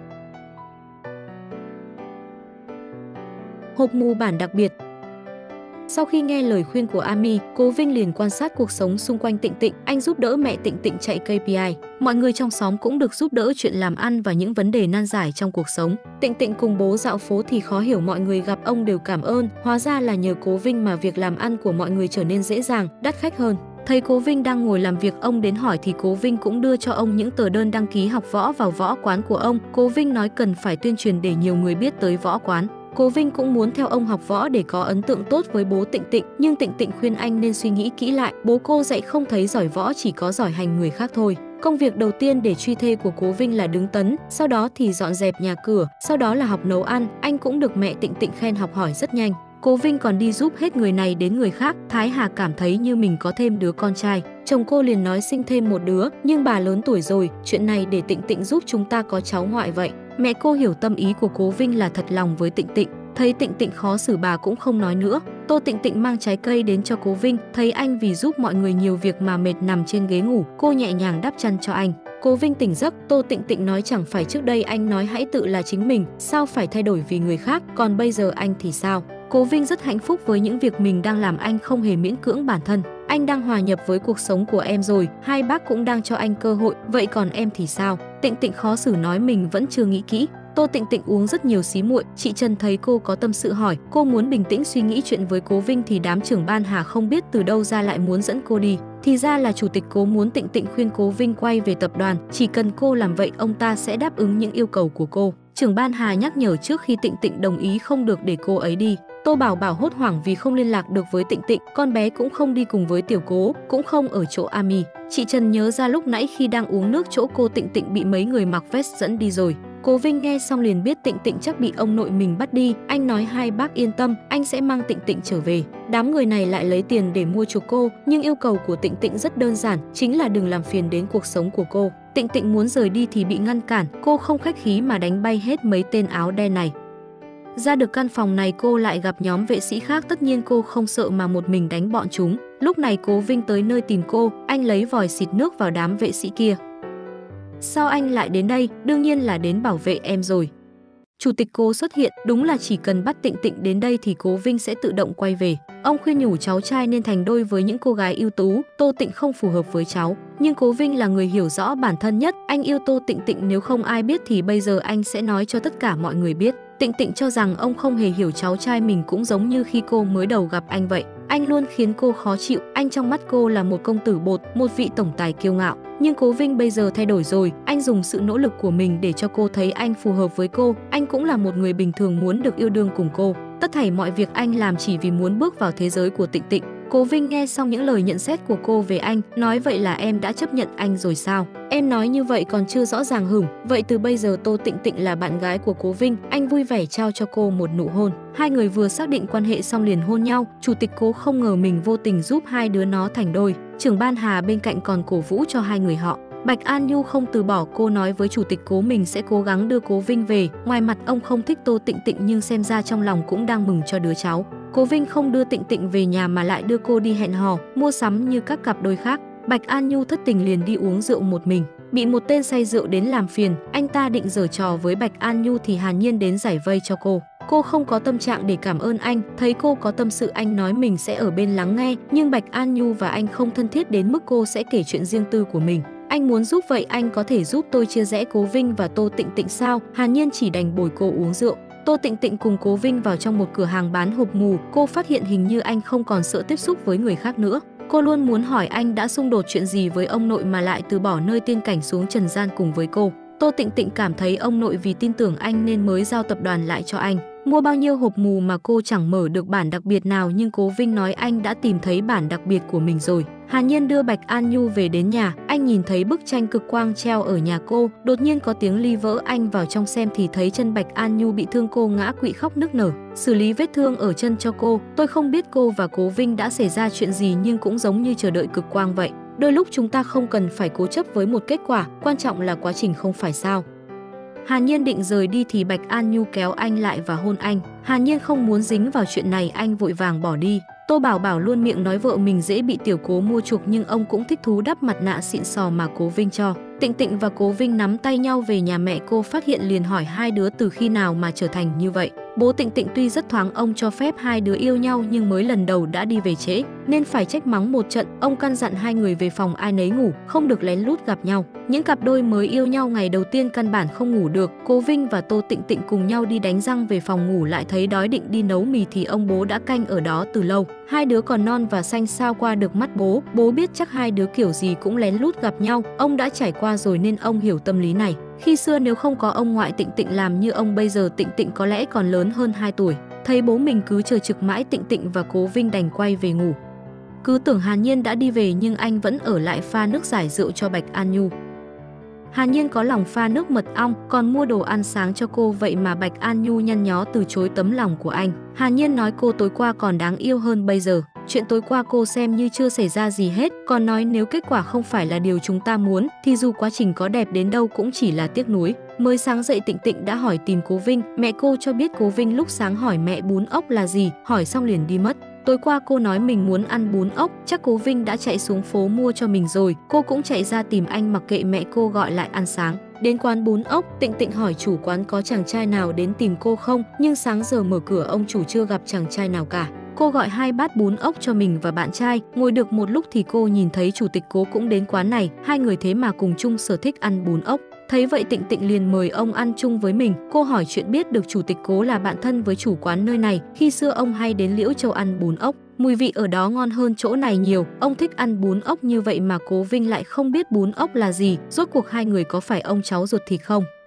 Hộp mù bản đặc biệt. Sau khi nghe lời khuyên của Ami, Cố Vinh liền quan sát cuộc sống xung quanh Tịnh Tịnh. Anh giúp đỡ mẹ Tịnh Tịnh chạy ca pê i. Mọi người trong xóm cũng được giúp đỡ chuyện làm ăn và những vấn đề nan giải trong cuộc sống. Tịnh Tịnh cùng bố dạo phố thì khó hiểu, mọi người gặp ông đều cảm ơn. Hóa ra là nhờ Cố Vinh mà việc làm ăn của mọi người trở nên dễ dàng, đắt khách hơn. Thấy Cố Vinh đang ngồi làm việc, ông đến hỏi thì Cố Vinh cũng đưa cho ông những tờ đơn đăng ký học võ vào võ quán của ông. Cố Vinh nói cần phải tuyên truyền để nhiều người biết tới võ quán. Cố Vinh cũng muốn theo ông học võ để có ấn tượng tốt với bố Tịnh Tịnh, nhưng Tịnh Tịnh khuyên anh nên suy nghĩ kỹ lại, bố cô dạy không thấy giỏi võ, chỉ có giỏi hành người khác thôi. Công việc đầu tiên để truy thê của Cố Vinh là đứng tấn, sau đó thì dọn dẹp nhà cửa, sau đó là học nấu ăn. Anh cũng được mẹ Tịnh Tịnh khen học hỏi rất nhanh. Cố Vinh còn đi giúp hết người này đến người khác. Thái Hà cảm thấy như mình có thêm đứa con trai. Chồng cô liền nói sinh thêm một đứa, nhưng bà lớn tuổi rồi, chuyện này để Tịnh Tịnh giúp chúng ta có cháu ngoại vậy. Mẹ cô hiểu tâm ý của Cố Vinh là thật lòng với Tịnh Tịnh. Thấy Tịnh Tịnh khó xử bà cũng không nói nữa. Tô Tịnh Tịnh mang trái cây đến cho Cố Vinh, thấy anh vì giúp mọi người nhiều việc mà mệt nằm trên ghế ngủ, cô nhẹ nhàng đắp chăn cho anh. Cố Vinh tỉnh giấc, Tô Tịnh Tịnh nói chẳng phải trước đây anh nói hãy tự là chính mình, sao phải thay đổi vì người khác, còn bây giờ anh thì sao? Cố Vinh rất hạnh phúc với những việc mình đang làm, anh không hề miễn cưỡng bản thân. Anh đang hòa nhập với cuộc sống của em rồi, hai bác cũng đang cho anh cơ hội, vậy còn em thì sao? Tịnh Tịnh khó xử nói mình vẫn chưa nghĩ kỹ. Tô Tịnh Tịnh uống rất nhiều xí muội, chị Trần thấy cô có tâm sự hỏi, cô muốn bình tĩnh suy nghĩ chuyện với Cố Vinh thì đám trưởng ban Hà không biết từ đâu ra lại muốn dẫn cô đi. Thì ra là chủ tịch Cố muốn Tịnh Tịnh khuyên Cố Vinh quay về tập đoàn, chỉ cần cô làm vậy ông ta sẽ đáp ứng những yêu cầu của cô. Trưởng ban Hà nhắc nhở trước khi Tịnh Tịnh đồng ý không được để cô ấy đi. Tô Bảo Bảo hốt hoảng vì không liên lạc được với Tịnh Tịnh, con bé cũng không đi cùng với Tiểu Cố, cũng không ở chỗ Ami. Chị Trần nhớ ra lúc nãy khi đang uống nước chỗ cô Tịnh Tịnh bị mấy người mặc vest dẫn đi rồi. Cố Vinh nghe xong liền biết Tịnh Tịnh chắc bị ông nội mình bắt đi, anh nói hai bác yên tâm, anh sẽ mang Tịnh Tịnh trở về. Đám người này lại lấy tiền để mua chuộc cô, nhưng yêu cầu của Tịnh Tịnh rất đơn giản, chính là đừng làm phiền đến cuộc sống của cô. Tịnh Tịnh muốn rời đi thì bị ngăn cản, cô không khách khí mà đánh bay hết mấy tên áo đen này. Ra được căn phòng này cô lại gặp nhóm vệ sĩ khác, tất nhiên cô không sợ mà một mình đánh bọn chúng. Lúc này Cố Vinh tới nơi tìm cô, anh lấy vòi xịt nước vào đám vệ sĩ kia. Sao anh lại đến đây? Đương nhiên là đến bảo vệ em rồi. Chủ tịch Cố xuất hiện, đúng là chỉ cần bắt Tịnh Tịnh đến đây thì Cố Vinh sẽ tự động quay về. Ông khuyên nhủ cháu trai nên thành đôi với những cô gái ưu tú, Tô Tịnh không phù hợp với cháu. Nhưng Cố Vinh là người hiểu rõ bản thân nhất, anh yêu Tô Tịnh Tịnh, nếu không ai biết thì bây giờ anh sẽ nói cho tất cả mọi người biết. Tịnh Tịnh cho rằng ông không hề hiểu cháu trai mình, cũng giống như khi cô mới đầu gặp anh vậy. Anh luôn khiến cô khó chịu, anh trong mắt cô là một công tử bột, một vị tổng tài kiêu ngạo. Nhưng Cố Vinh bây giờ thay đổi rồi, anh dùng sự nỗ lực của mình để cho cô thấy anh phù hợp với cô. Anh cũng là một người bình thường muốn được yêu đương cùng cô. Tất thảy mọi việc anh làm chỉ vì muốn bước vào thế giới của Tịnh Tịnh. Cố Vinh nghe xong những lời nhận xét của cô về anh, nói vậy là em đã chấp nhận anh rồi sao? Em nói như vậy còn chưa rõ ràng hửng. Vậy từ bây giờ Tô Tịnh Tịnh là bạn gái của Cố Vinh, anh vui vẻ trao cho cô một nụ hôn. Hai người vừa xác định quan hệ xong liền hôn nhau. Chủ tịch Cố không ngờ mình vô tình giúp hai đứa nó thành đôi. Trưởng ban Hà bên cạnh còn cổ vũ cho hai người họ. Bạch An Nhu không từ bỏ, cô nói với chủ tịch Cố mình sẽ cố gắng đưa Cố Vinh về. Ngoài mặt ông không thích Tô Tịnh Tịnh nhưng xem ra trong lòng cũng đang mừng cho đứa cháu. Cố Vinh không đưa Tịnh Tịnh về nhà mà lại đưa cô đi hẹn hò, mua sắm như các cặp đôi khác. Bạch An Nhu thất tình liền đi uống rượu một mình, bị một tên say rượu đến làm phiền. Anh ta định giở trò với Bạch An Nhu thì Hàn Nhiên đến giải vây cho cô. Cô không có tâm trạng để cảm ơn anh, thấy cô có tâm sự anh nói mình sẽ ở bên lắng nghe, nhưng Bạch An Nhu và anh không thân thiết đến mức cô sẽ kể chuyện riêng tư của mình. Anh muốn giúp vậy anh có thể giúp tôi chia rẽ Cố Vinh và Tô Tịnh Tịnh sao? Hàn Nhiên chỉ đành bồi cô uống rượu. Tô Tịnh Tịnh cùng Cố Vinh vào trong một cửa hàng bán hộp mù, cô phát hiện hình như anh không còn sợ tiếp xúc với người khác nữa. Cô luôn muốn hỏi anh đã xung đột chuyện gì với ông nội mà lại từ bỏ nơi tiên cảnh xuống trần gian cùng với cô. Tô Tịnh Tịnh cảm thấy ông nội vì tin tưởng anh nên mới giao tập đoàn lại cho anh. Mua bao nhiêu hộp mù mà cô chẳng mở được bản đặc biệt nào, nhưng Cố Vinh nói anh đã tìm thấy bản đặc biệt của mình rồi. Hàn Nhiên đưa Bạch An Nhu về đến nhà, anh nhìn thấy bức tranh cực quang treo ở nhà cô, đột nhiên có tiếng ly vỡ, anh vào trong xem thì thấy chân Bạch An Nhu bị thương, cô ngã quỵ khóc nức nở. Xử lý vết thương ở chân cho cô, tôi không biết cô và Cố Vinh đã xảy ra chuyện gì nhưng cũng giống như chờ đợi cực quang vậy. Đôi lúc chúng ta không cần phải cố chấp với một kết quả, quan trọng là quá trình không phải sao. Hàn Nhiên định rời đi thì Bạch An Nhu kéo anh lại và hôn anh. Hàn Nhiên không muốn dính vào chuyện này, anh vội vàng bỏ đi. Tô Bảo Bảo luôn miệng nói vợ mình dễ bị Tiểu Cố mua chuộc nhưng ông cũng thích thú đắp mặt nạ xịn sò mà Cố Vinh cho. Tịnh Tịnh và Cố Vinh nắm tay nhau về nhà mẹ cô phát hiện liền hỏi hai đứa từ khi nào mà trở thành như vậy. Bố Tịnh Tịnh tuy rất thoáng, ông cho phép hai đứa yêu nhau nhưng mới lần đầu đã đi về trễ nên phải trách mắng một trận. Ông căn dặn hai người về phòng ai nấy ngủ, không được lén lút gặp nhau. Những cặp đôi mới yêu nhau ngày đầu tiên căn bản không ngủ được. Cố Vinh và Tô Tịnh Tịnh cùng nhau đi đánh răng, về phòng ngủ lại thấy đói định đi nấu mì thì ông bố đã canh ở đó từ lâu. Hai đứa còn non và xanh sao qua được mắt bố. Bố biết chắc hai đứa kiểu gì cũng lén lút gặp nhau, ông đã trải qua rồi nên ông hiểu tâm lý này. Khi xưa nếu không có ông ngoại Tịnh Tịnh làm như ông bây giờ, Tịnh Tịnh có lẽ còn lớn hơn hai tuổi. Thấy bố mình cứ chờ trực mãi, Tịnh Tịnh và Cố Vinh đành quay về ngủ. Cứ tưởng Hàn Nhiên đã đi về nhưng anh vẫn ở lại pha nước giải rượu cho Bạch An Nhu. Hàn Nhiên có lòng pha nước mật ong, còn mua đồ ăn sáng cho cô, vậy mà Bạch An Nhu nhăn nhó từ chối tấm lòng của anh. Hàn Nhiên nói cô tối qua còn đáng yêu hơn bây giờ. Chuyện tối qua cô xem như chưa xảy ra gì hết, còn nói nếu kết quả không phải là điều chúng ta muốn thì dù quá trình có đẹp đến đâu cũng chỉ là tiếc nuối. Mới sáng dậy Tịnh Tịnh đã hỏi tìm Cố Vinh, mẹ cô cho biết Cố Vinh lúc sáng hỏi mẹ bún ốc là gì, hỏi xong liền đi mất. Tối qua cô nói mình muốn ăn bún ốc, chắc Cố Vinh đã chạy xuống phố mua cho mình rồi. Cô cũng chạy ra tìm anh mặc kệ mẹ cô gọi lại ăn sáng. Đến quán bún ốc, Tịnh Tịnh hỏi chủ quán có chàng trai nào đến tìm cô không, nhưng sáng giờ mở cửa ông chủ chưa gặp chàng trai nào cả. Cô gọi hai bát bún ốc cho mình và bạn trai, ngồi được một lúc thì cô nhìn thấy chủ tịch Cố cũng đến quán này, hai người thế mà cùng chung sở thích ăn bún ốc. Thấy vậy Tịnh Tịnh liền mời ông ăn chung với mình. Cô hỏi chuyện biết được chủ tịch Cố là bạn thân với chủ quán nơi này, khi xưa ông hay đến Liễu Châu ăn bún ốc. Mùi vị ở đó ngon hơn chỗ này nhiều, ông thích ăn bún ốc như vậy mà Cố Vinh lại không biết bún ốc là gì, rốt cuộc hai người có phải ông cháu ruột thịt không?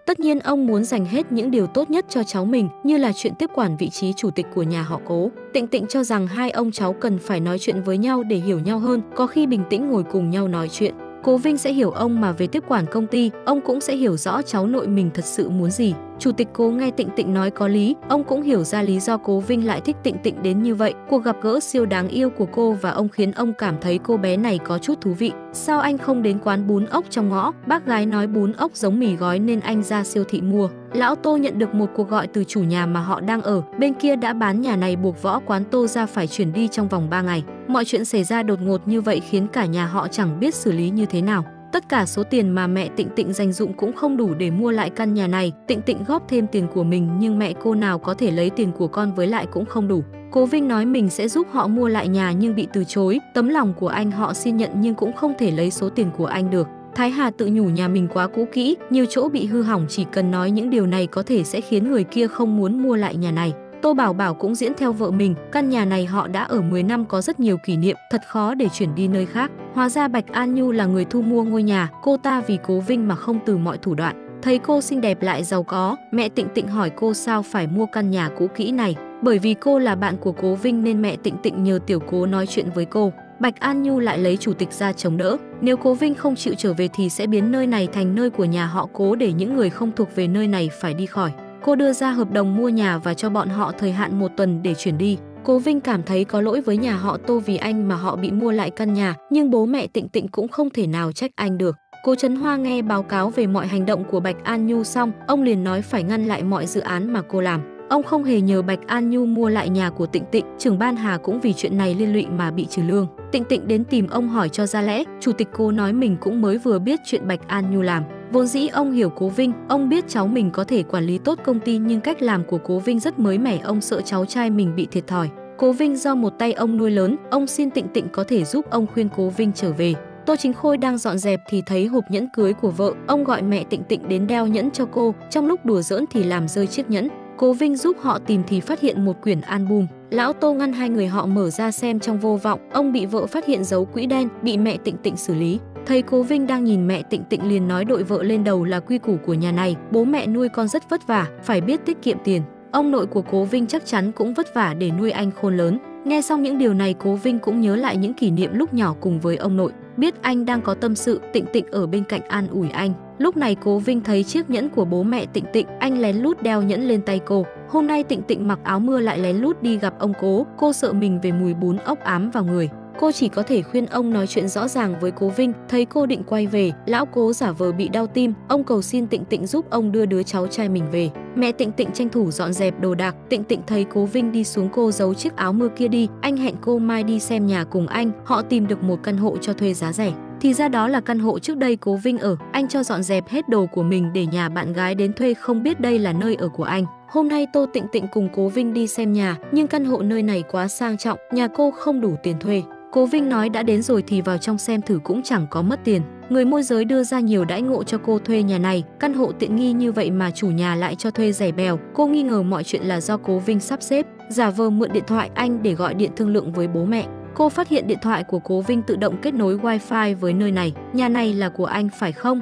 Tất nhiên ông muốn dành hết những điều tốt nhất cho cháu mình, như là chuyện tiếp quản vị trí chủ tịch của nhà họ Cố. Tịnh Tịnh cho rằng hai ông cháu cần phải nói chuyện với nhau để hiểu nhau hơn, có khi bình tĩnh ngồi cùng nhau nói chuyện. Cố Vinh sẽ hiểu ông, mà về tiếp quản công ty, ông cũng sẽ hiểu rõ cháu nội mình thật sự muốn gì. Chủ tịch Cố nghe Tịnh Tịnh nói có lý, ông cũng hiểu ra lý do Cố Vinh lại thích Tịnh Tịnh đến như vậy. Cuộc gặp gỡ siêu đáng yêu của cô và ông khiến ông cảm thấy cô bé này có chút thú vị. Sao anh không đến quán bún ốc trong ngõ? Bác gái nói bún ốc giống mì gói nên anh ra siêu thị mua. Lão Tô nhận được một cuộc gọi từ chủ nhà mà họ đang ở. Bên kia đã bán nhà này, buộc võ quán Tô ra phải chuyển đi trong vòng ba ngày. Mọi chuyện xảy ra đột ngột như vậy khiến cả nhà họ chẳng biết xử lý như thế nào. Tất cả số tiền mà mẹ Tịnh Tịnh dành dụm cũng không đủ để mua lại căn nhà này. Tịnh Tịnh góp thêm tiền của mình nhưng mẹ cô nào có thể lấy tiền của con, với lại cũng không đủ. Cố Vinh nói mình sẽ giúp họ mua lại nhà nhưng bị từ chối. Tấm lòng của anh họ xin nhận nhưng cũng không thể lấy số tiền của anh được. Thái Hà tự nhủ nhà mình quá cũ kỹ, nhiều chỗ bị hư hỏng, chỉ cần nói những điều này có thể sẽ khiến người kia không muốn mua lại nhà này. Tô Bảo Bảo cũng diễn theo vợ mình, căn nhà này họ đã ở mười năm, có rất nhiều kỷ niệm, thật khó để chuyển đi nơi khác. Hóa ra Bạch An Nhu là người thu mua ngôi nhà, cô ta vì Cố Vinh mà không từ mọi thủ đoạn. Thấy cô xinh đẹp lại giàu có, mẹ Tịnh Tịnh hỏi cô sao phải mua căn nhà cũ kỹ này. Bởi vì cô là bạn của Cố Vinh nên mẹ Tịnh Tịnh nhờ Tiểu Cố nói chuyện với cô. Bạch An Nhu lại lấy chủ tịch ra chống đỡ. Nếu Cố Vinh không chịu trở về thì sẽ biến nơi này thành nơi của nhà họ Cố, để những người không thuộc về nơi này phải đi khỏi. Cô đưa ra hợp đồng mua nhà và cho bọn họ thời hạn một tuần để chuyển đi. Cố Vinh cảm thấy có lỗi với nhà họ Tô vì anh mà họ bị mua lại căn nhà, nhưng bố mẹ Tịnh Tịnh cũng không thể nào trách anh được. Cố Trấn Hoa nghe báo cáo về mọi hành động của Bạch An Nhu xong, ông liền nói phải ngăn lại mọi dự án mà cô làm. Ông không hề nhờ Bạch An Nhu mua lại nhà của Tịnh Tịnh, trưởng ban Hà cũng vì chuyện này liên lụy mà bị trừ lương. Tịnh Tịnh đến tìm ông hỏi cho ra lẽ, chủ tịch Cố nói mình cũng mới vừa biết chuyện Bạch An Nhu làm. Vốn dĩ ông hiểu Cố Vinh, ông biết cháu mình có thể quản lý tốt công ty nhưng cách làm của Cố Vinh rất mới mẻ, ông sợ cháu trai mình bị thiệt thòi. Cố Vinh do một tay ông nuôi lớn, ông xin Tịnh Tịnh có thể giúp ông khuyên Cố Vinh trở về. Tô Chính Khôi đang dọn dẹp thì thấy hộp nhẫn cưới của vợ, ông gọi mẹ Tịnh Tịnh đến đeo nhẫn cho cô, trong lúc đùa giỡn thì làm rơi chiếc nhẫn. Cố Vinh giúp họ tìm thì phát hiện một quyển album. Lão Tô ngăn hai người họ mở ra xem trong vô vọng, ông bị vợ phát hiện giấu quỹ đen, bị mẹ Tịnh Tịnh xử lý. Thấy Cố Vinh đang nhìn mẹ Tịnh Tịnh liền nói đội vợ lên đầu là quy củ của nhà này, bố mẹ nuôi con rất vất vả, phải biết tiết kiệm tiền. Ông nội của Cố Vinh chắc chắn cũng vất vả để nuôi anh khôn lớn. Nghe xong những điều này, Cố Vinh cũng nhớ lại những kỷ niệm lúc nhỏ cùng với ông nội. Biết anh đang có tâm sự, Tịnh Tịnh ở bên cạnh an ủi anh. Lúc này Cố Vinh thấy chiếc nhẫn của bố mẹ Tịnh Tịnh, anh lén lút đeo nhẫn lên tay cô. Hôm nay Tịnh Tịnh mặc áo mưa lại lén lút đi gặp ông Cố, cô sợ mình về mùi bún ốc ám vào người. Cô chỉ có thể khuyên ông nói chuyện rõ ràng với Cố Vinh. Thấy cô định quay về, lão Cố giả vờ bị đau tim, ông cầu xin Tịnh Tịnh giúp ông đưa đứa cháu trai mình về. Mẹ Tịnh Tịnh tranh thủ dọn dẹp đồ đạc. Tịnh Tịnh thấy Cố Vinh đi xuống, cô giấu chiếc áo mưa kia đi. Anh hẹn cô mai đi xem nhà cùng anh, họ tìm được một căn hộ cho thuê giá rẻ. Thì ra đó là căn hộ trước đây Cố Vinh ở. Anh cho dọn dẹp hết đồ của mình để nhà bạn gái đến thuê, không biết đây là nơi ở của anh. Hôm nay Tô Tịnh Tịnh cùng Cố Vinh đi xem nhà, nhưng căn hộ nơi này quá sang trọng, nhà cô không đủ tiền thuê. Cố Vinh nói đã đến rồi thì vào trong xem thử, cũng chẳng có mất tiền. Người môi giới đưa ra nhiều đãi ngộ cho cô thuê nhà này, căn hộ tiện nghi như vậy mà chủ nhà lại cho thuê rẻ bèo. Cô nghi ngờ mọi chuyện là do Cố Vinh sắp xếp, giả vờ mượn điện thoại anh để gọi điện thương lượng với bố mẹ. Cô phát hiện điện thoại của Cố Vinh tự động kết nối wifi với nơi này. Nhà này là của anh phải không?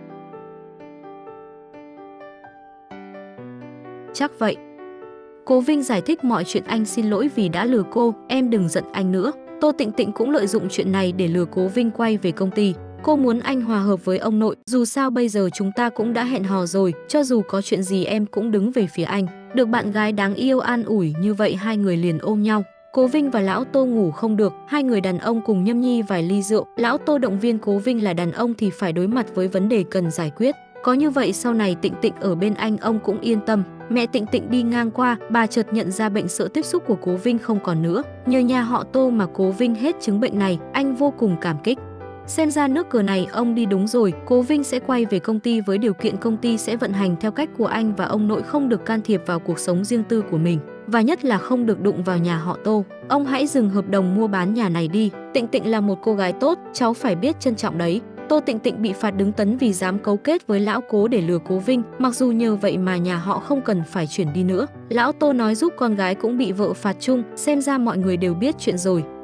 Chắc vậy. Cố Vinh giải thích mọi chuyện, anh xin lỗi vì đã lừa cô, em đừng giận anh nữa. Tô Tịnh Tịnh cũng lợi dụng chuyện này để lừa Cố Vinh quay về công ty. Cô muốn anh hòa hợp với ông nội, dù sao bây giờ chúng ta cũng đã hẹn hò rồi, cho dù có chuyện gì em cũng đứng về phía anh. Được bạn gái đáng yêu an ủi như vậy, hai người liền ôm nhau. Cố Vinh và lão Tô ngủ không được, hai người đàn ông cùng nhâm nhi vài ly rượu. Lão Tô động viên Cố Vinh là đàn ông thì phải đối mặt với vấn đề cần giải quyết. Có như vậy sau này Tịnh Tịnh ở bên anh ông cũng yên tâm. Mẹ Tịnh Tịnh đi ngang qua, bà chợt nhận ra bệnh sợ tiếp xúc của Cố Vinh không còn nữa. Nhờ nhà họ Tô mà Cố Vinh hết chứng bệnh này, anh vô cùng cảm kích. Xem ra nước cờ này ông đi đúng rồi, Cố Vinh sẽ quay về công ty với điều kiện công ty sẽ vận hành theo cách của anh và ông nội không được can thiệp vào cuộc sống riêng tư của mình. Và nhất là không được đụng vào nhà họ Tô. Ông hãy dừng hợp đồng mua bán nhà này đi. Tịnh Tịnh là một cô gái tốt, cháu phải biết trân trọng đấy. Tô Tịnh Tịnh bị phạt đứng tấn vì dám cấu kết với lão Cố để lừa Cố Vinh, mặc dù nhờ vậy mà nhà họ không cần phải chuyển đi nữa. Lão Tô nói giúp con gái cũng bị vợ phạt chung, xem ra mọi người đều biết chuyện rồi.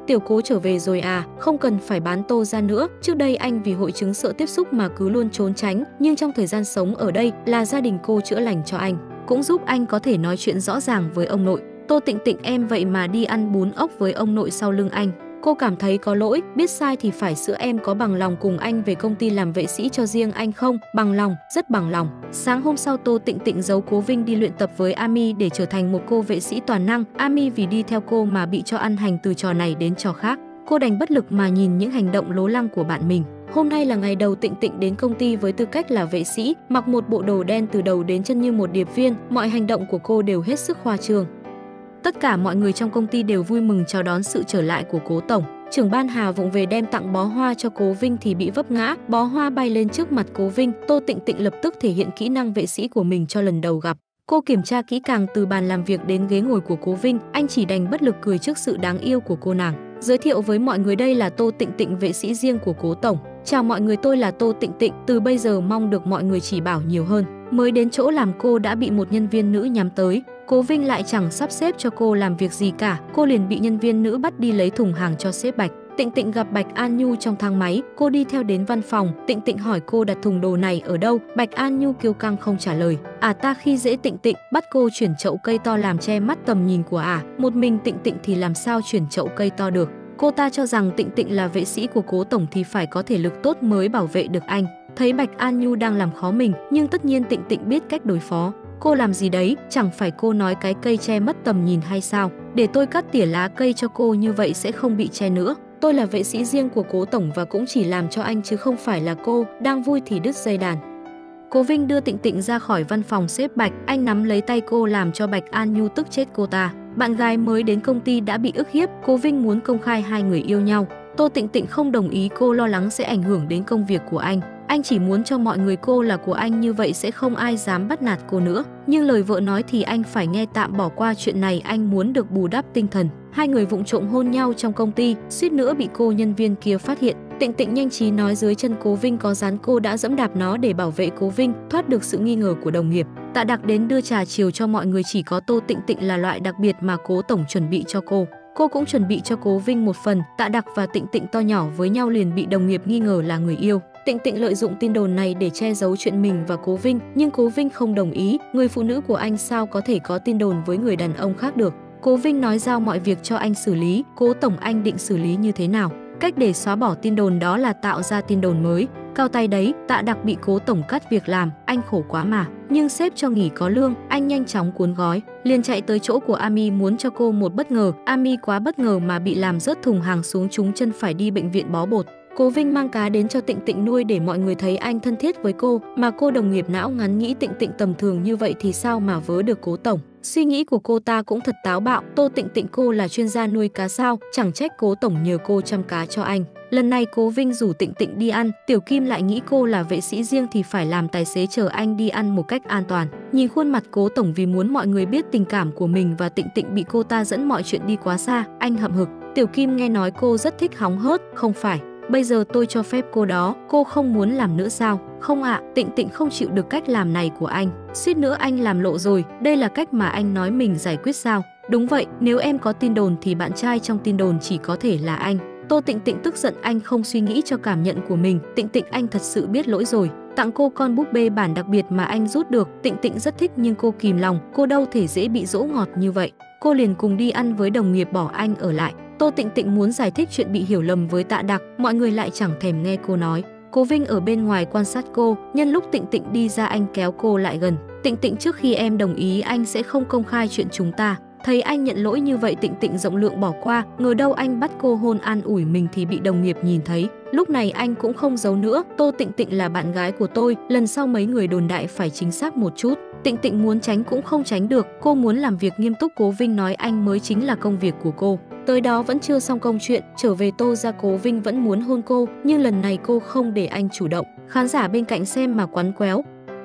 Tiểu Cố trở về rồi à, không cần phải bán Tô ra nữa. Trước đây anh vì hội chứng sợ tiếp xúc mà cứ luôn trốn tránh, nhưng trong thời gian sống ở đây là gia đình cô chữa lành cho anh, cũng giúp anh có thể nói chuyện rõ ràng với ông nội. Tô Tịnh Tịnh em vậy mà đi ăn bún ốc với ông nội sau lưng anh. Cô cảm thấy có lỗi, biết sai thì phải sửa. Em có bằng lòng cùng anh về công ty làm vệ sĩ cho riêng anh không? Bằng lòng, rất bằng lòng. Sáng hôm sau Tô Tịnh Tịnh giấu Cố Vinh đi luyện tập với Ami để trở thành một cô vệ sĩ toàn năng. Ami vì đi theo cô mà bị cho ăn hành từ trò này đến trò khác. Cô đành bất lực mà nhìn những hành động lố lăng của bạn mình. Hôm nay là ngày đầu Tịnh Tịnh đến công ty với tư cách là vệ sĩ, mặc một bộ đồ đen từ đầu đến chân như một điệp viên, mọi hành động của cô đều hết sức khoa trương. Tất cả mọi người trong công ty đều vui mừng chào đón sự trở lại của Cố tổng. Trưởng ban Hà vụng về đem tặng bó hoa cho Cố Vinh thì bị vấp ngã, bó hoa bay lên trước mặt Cố Vinh. Tô Tịnh Tịnh lập tức thể hiện kỹ năng vệ sĩ của mình cho lần đầu gặp. Cô kiểm tra kỹ càng từ bàn làm việc đến ghế ngồi của Cố Vinh, anh chỉ đành bất lực cười trước sự đáng yêu của cô nàng. Giới thiệu với mọi người đây là Tô Tịnh Tịnh, vệ sĩ riêng của Cố tổng. Chào mọi người, tôi là Tô Tịnh Tịnh, từ bây giờ mong được mọi người chỉ bảo nhiều hơn. Mới đến chỗ làm cô đã bị một nhân viên nữ nhắm tới. Cố Vinh lại chẳng sắp xếp cho cô làm việc gì cả, cô liền bị nhân viên nữ bắt đi lấy thùng hàng cho sếp Bạch. Tịnh Tịnh gặp Bạch An Nhu trong thang máy, cô đi theo đến văn phòng. Tịnh Tịnh hỏi cô đặt thùng đồ này ở đâu. Bạch An Nhu kiêu căng không trả lời. À ta khi dễ Tịnh Tịnh, bắt cô chuyển chậu cây to làm che mắt tầm nhìn của ả. À. Một mình Tịnh Tịnh thì làm sao chuyển chậu cây to được. Cô ta cho rằng Tịnh Tịnh là vệ sĩ của Cố tổng thì phải có thể lực tốt mới bảo vệ được anh. Thấy Bạch An Nhu đang làm khó mình, nhưng tất nhiên Tịnh Tịnh biết cách đối phó. Cô làm gì đấy, chẳng phải cô nói cái cây che mất tầm nhìn hay sao? Để tôi cắt tỉa lá cây cho cô, như vậy sẽ không bị che nữa. Tôi là vệ sĩ riêng của Cố tổng và cũng chỉ làm cho anh chứ không phải là cô. Đang vui thì đứt dây đàn. Cố Vinh đưa Tịnh Tịnh ra khỏi văn phòng sếp Bạch, anh nắm lấy tay cô làm cho Bạch An Nhu tức chết cô ta. Bạn gái mới đến công ty đã bị ức hiếp, Cố Vinh muốn công khai hai người yêu nhau. Tô Tịnh Tịnh không đồng ý, cô lo lắng sẽ ảnh hưởng đến công việc của anh. Anh chỉ muốn cho mọi người cô là của anh, như vậy sẽ không ai dám bắt nạt cô nữa. Nhưng lời vợ nói thì anh phải nghe, tạm bỏ qua chuyện này, anh muốn được bù đắp tinh thần. Hai người vụng trộm hôn nhau trong công ty, suýt nữa bị cô nhân viên kia phát hiện. Tịnh Tịnh nhanh trí nói dưới chân Cố Vinh có rắn, cô đã dẫm đạp nó để bảo vệ Cố Vinh, thoát được sự nghi ngờ của đồng nghiệp. Tạ Đặc đến đưa trà chiều cho mọi người, chỉ có Tô Tịnh Tịnh là loại đặc biệt mà Cố tổng chuẩn bị cho cô. Cô cũng chuẩn bị cho Cố Vinh một phần. Tạ Đặc và Tịnh Tịnh to nhỏ với nhau liền bị đồng nghiệp nghi ngờ là người yêu. Tịnh Tịnh lợi dụng tin đồn này để che giấu chuyện mình và Cố Vinh, nhưng Cố Vinh không đồng ý. Người phụ nữ của anh sao có thể có tin đồn với người đàn ông khác được. Cố Vinh nói giao mọi việc cho anh xử lý. Cố tổng, anh định xử lý như thế nào? Cách để xóa bỏ tin đồn đó là tạo ra tin đồn mới. Cao tay đấy. Tạ Đặc bị Cố tổng cắt việc làm, anh khổ quá mà. Nhưng sếp cho nghỉ có lương, anh nhanh chóng cuốn gói, liền chạy tới chỗ của Ami muốn cho cô một bất ngờ. Ami quá bất ngờ mà bị làm rớt thùng hàng xuống, trúng chân phải đi bệnh viện bó bột. Cố Vinh mang cá đến cho Tịnh Tịnh nuôi để mọi người thấy anh thân thiết với cô, mà cô đồng nghiệp não ngắn nghĩ Tịnh Tịnh tầm thường như vậy thì sao mà vớ được Cố tổng. Suy nghĩ của cô ta cũng thật táo bạo. Tô Tịnh Tịnh, cô là chuyên gia nuôi cá sao? Chẳng trách Cố tổng nhờ cô chăm cá cho anh. Lần này Cố Vinh rủ Tịnh Tịnh đi ăn, Tiểu Kim lại nghĩ cô là vệ sĩ riêng thì phải làm tài xế chở anh đi ăn một cách an toàn. Nhìn khuôn mặt Cố tổng vì muốn mọi người biết tình cảm của mình và Tịnh Tịnh bị cô ta dẫn mọi chuyện đi quá xa, anh hậm hực. Tiểu Kim nghe nói cô rất thích hóng hớt, không phải. Bây giờ tôi cho phép cô đó, cô không muốn làm nữa sao? Không ạ, à, Tịnh Tịnh không chịu được cách làm này của anh. Suýt nữa anh làm lộ rồi, đây là cách mà anh nói mình giải quyết sao? Đúng vậy, nếu em có tin đồn thì bạn trai trong tin đồn chỉ có thể là anh. Tô Tịnh Tịnh tức giận, anh không suy nghĩ cho cảm nhận của mình. Tịnh Tịnh, anh thật sự biết lỗi rồi. Tặng cô con búp bê bản đặc biệt mà anh rút được. Tịnh Tịnh rất thích nhưng cô kìm lòng, cô đâu thể dễ bị dỗ ngọt như vậy. Cô liền cùng đi ăn với đồng nghiệp, bỏ anh ở lại. Tô Tịnh Tịnh muốn giải thích chuyện bị hiểu lầm với Tạ Đặc, mọi người lại chẳng thèm nghe cô nói. Cố Vinh ở bên ngoài quan sát cô, nhân lúc Tịnh Tịnh đi ra anh kéo cô lại gần. Tịnh Tịnh, trước khi em đồng ý anh sẽ không công khai chuyện chúng ta. Thấy anh nhận lỗi như vậy, Tịnh Tịnh rộng lượng bỏ qua, ngờ đâu anh bắt cô hôn an ủi mình thì bị đồng nghiệp nhìn thấy. Lúc này anh cũng không giấu nữa, Tô Tịnh Tịnh là bạn gái của tôi, lần sau mấy người đồn đại phải chính xác một chút. Tịnh Tịnh muốn tránh cũng không tránh được, cô muốn làm việc nghiêm túc. Cố Vinh nói anh mới chính là công việc của cô. Tới đó vẫn chưa xong công chuyện, trở về Tô ra Cố Vinh vẫn muốn hôn cô, nhưng lần này cô không để anh chủ động. Khán giả bên cạnh xem mà quắn quéo.